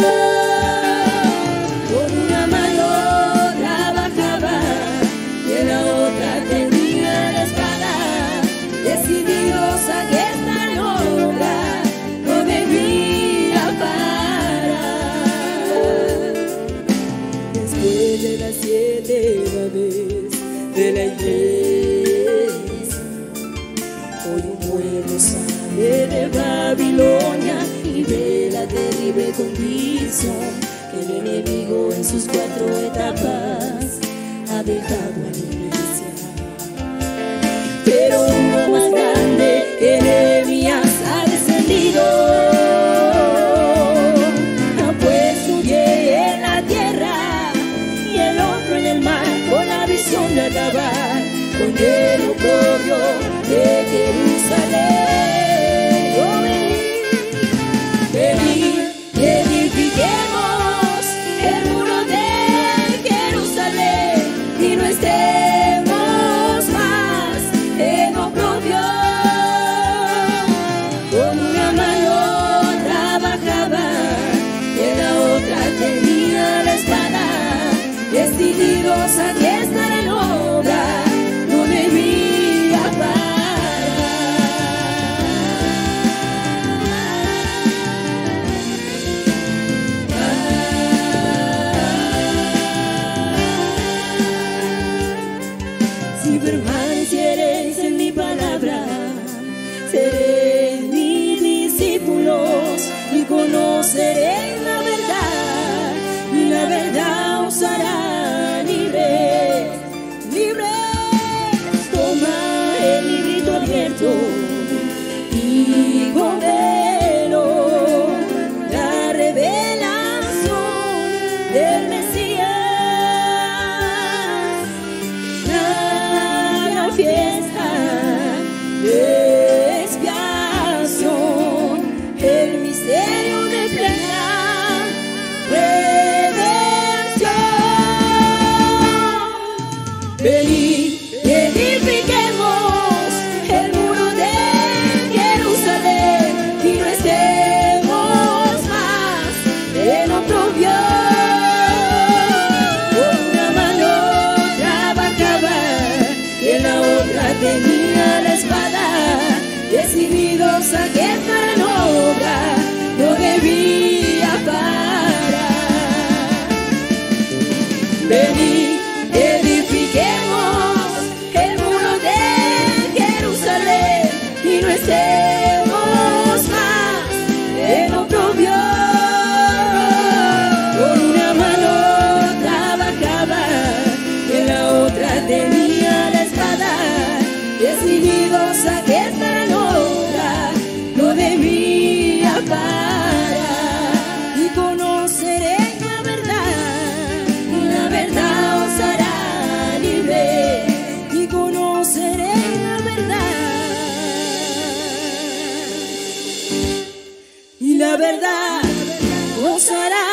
Con una mano trabajaba y en la otra tenía la espada, decididos a que esta obra no debía parar. Después de las siete edades de la iglesia, hoy un pueblo sale de Babilonia y ve la terrible condición que el enemigo en sus cuatro etapas ha dejado a la iglesia. Pero uno más grande que Nehemías ha descendido, ha puesto un pie en la tierra y el otro en el mar, con la visión de acabar con el oprobio de Jerusalén. Oh, venid, venid, edifiquemos el muro de Jerusalén y no estemos más en oprobio. Con una mano trabajaba y en la otra tenía la espada, decididos a que estar en obra no debía parar. Si permaneciereis en mi palabra, seréis mis discípulos y conoceréis la verdad, y la verdad os hará libres, libres. Toma el librito abierto y cómelo, la revelación del Mesías, la gran fiesta de expiación, el misterio de plena redención. Venid, edifiquemos el muro de Jerusalén y no estemos más en oprobio. Con una mano trabajaba y en la otra tenía la espada, decididos a que para en obra no debía parar. Venid, edifiquemos el muro de Jerusalén y no estemos más en oprobio. Con una mano trabajaba y en la otra tenía la espada, decididos a que esta obra no debía parar. Y conoceréis la verdad, y la verdad os hará libre. Y conoceréis la verdad, y la verdad os hará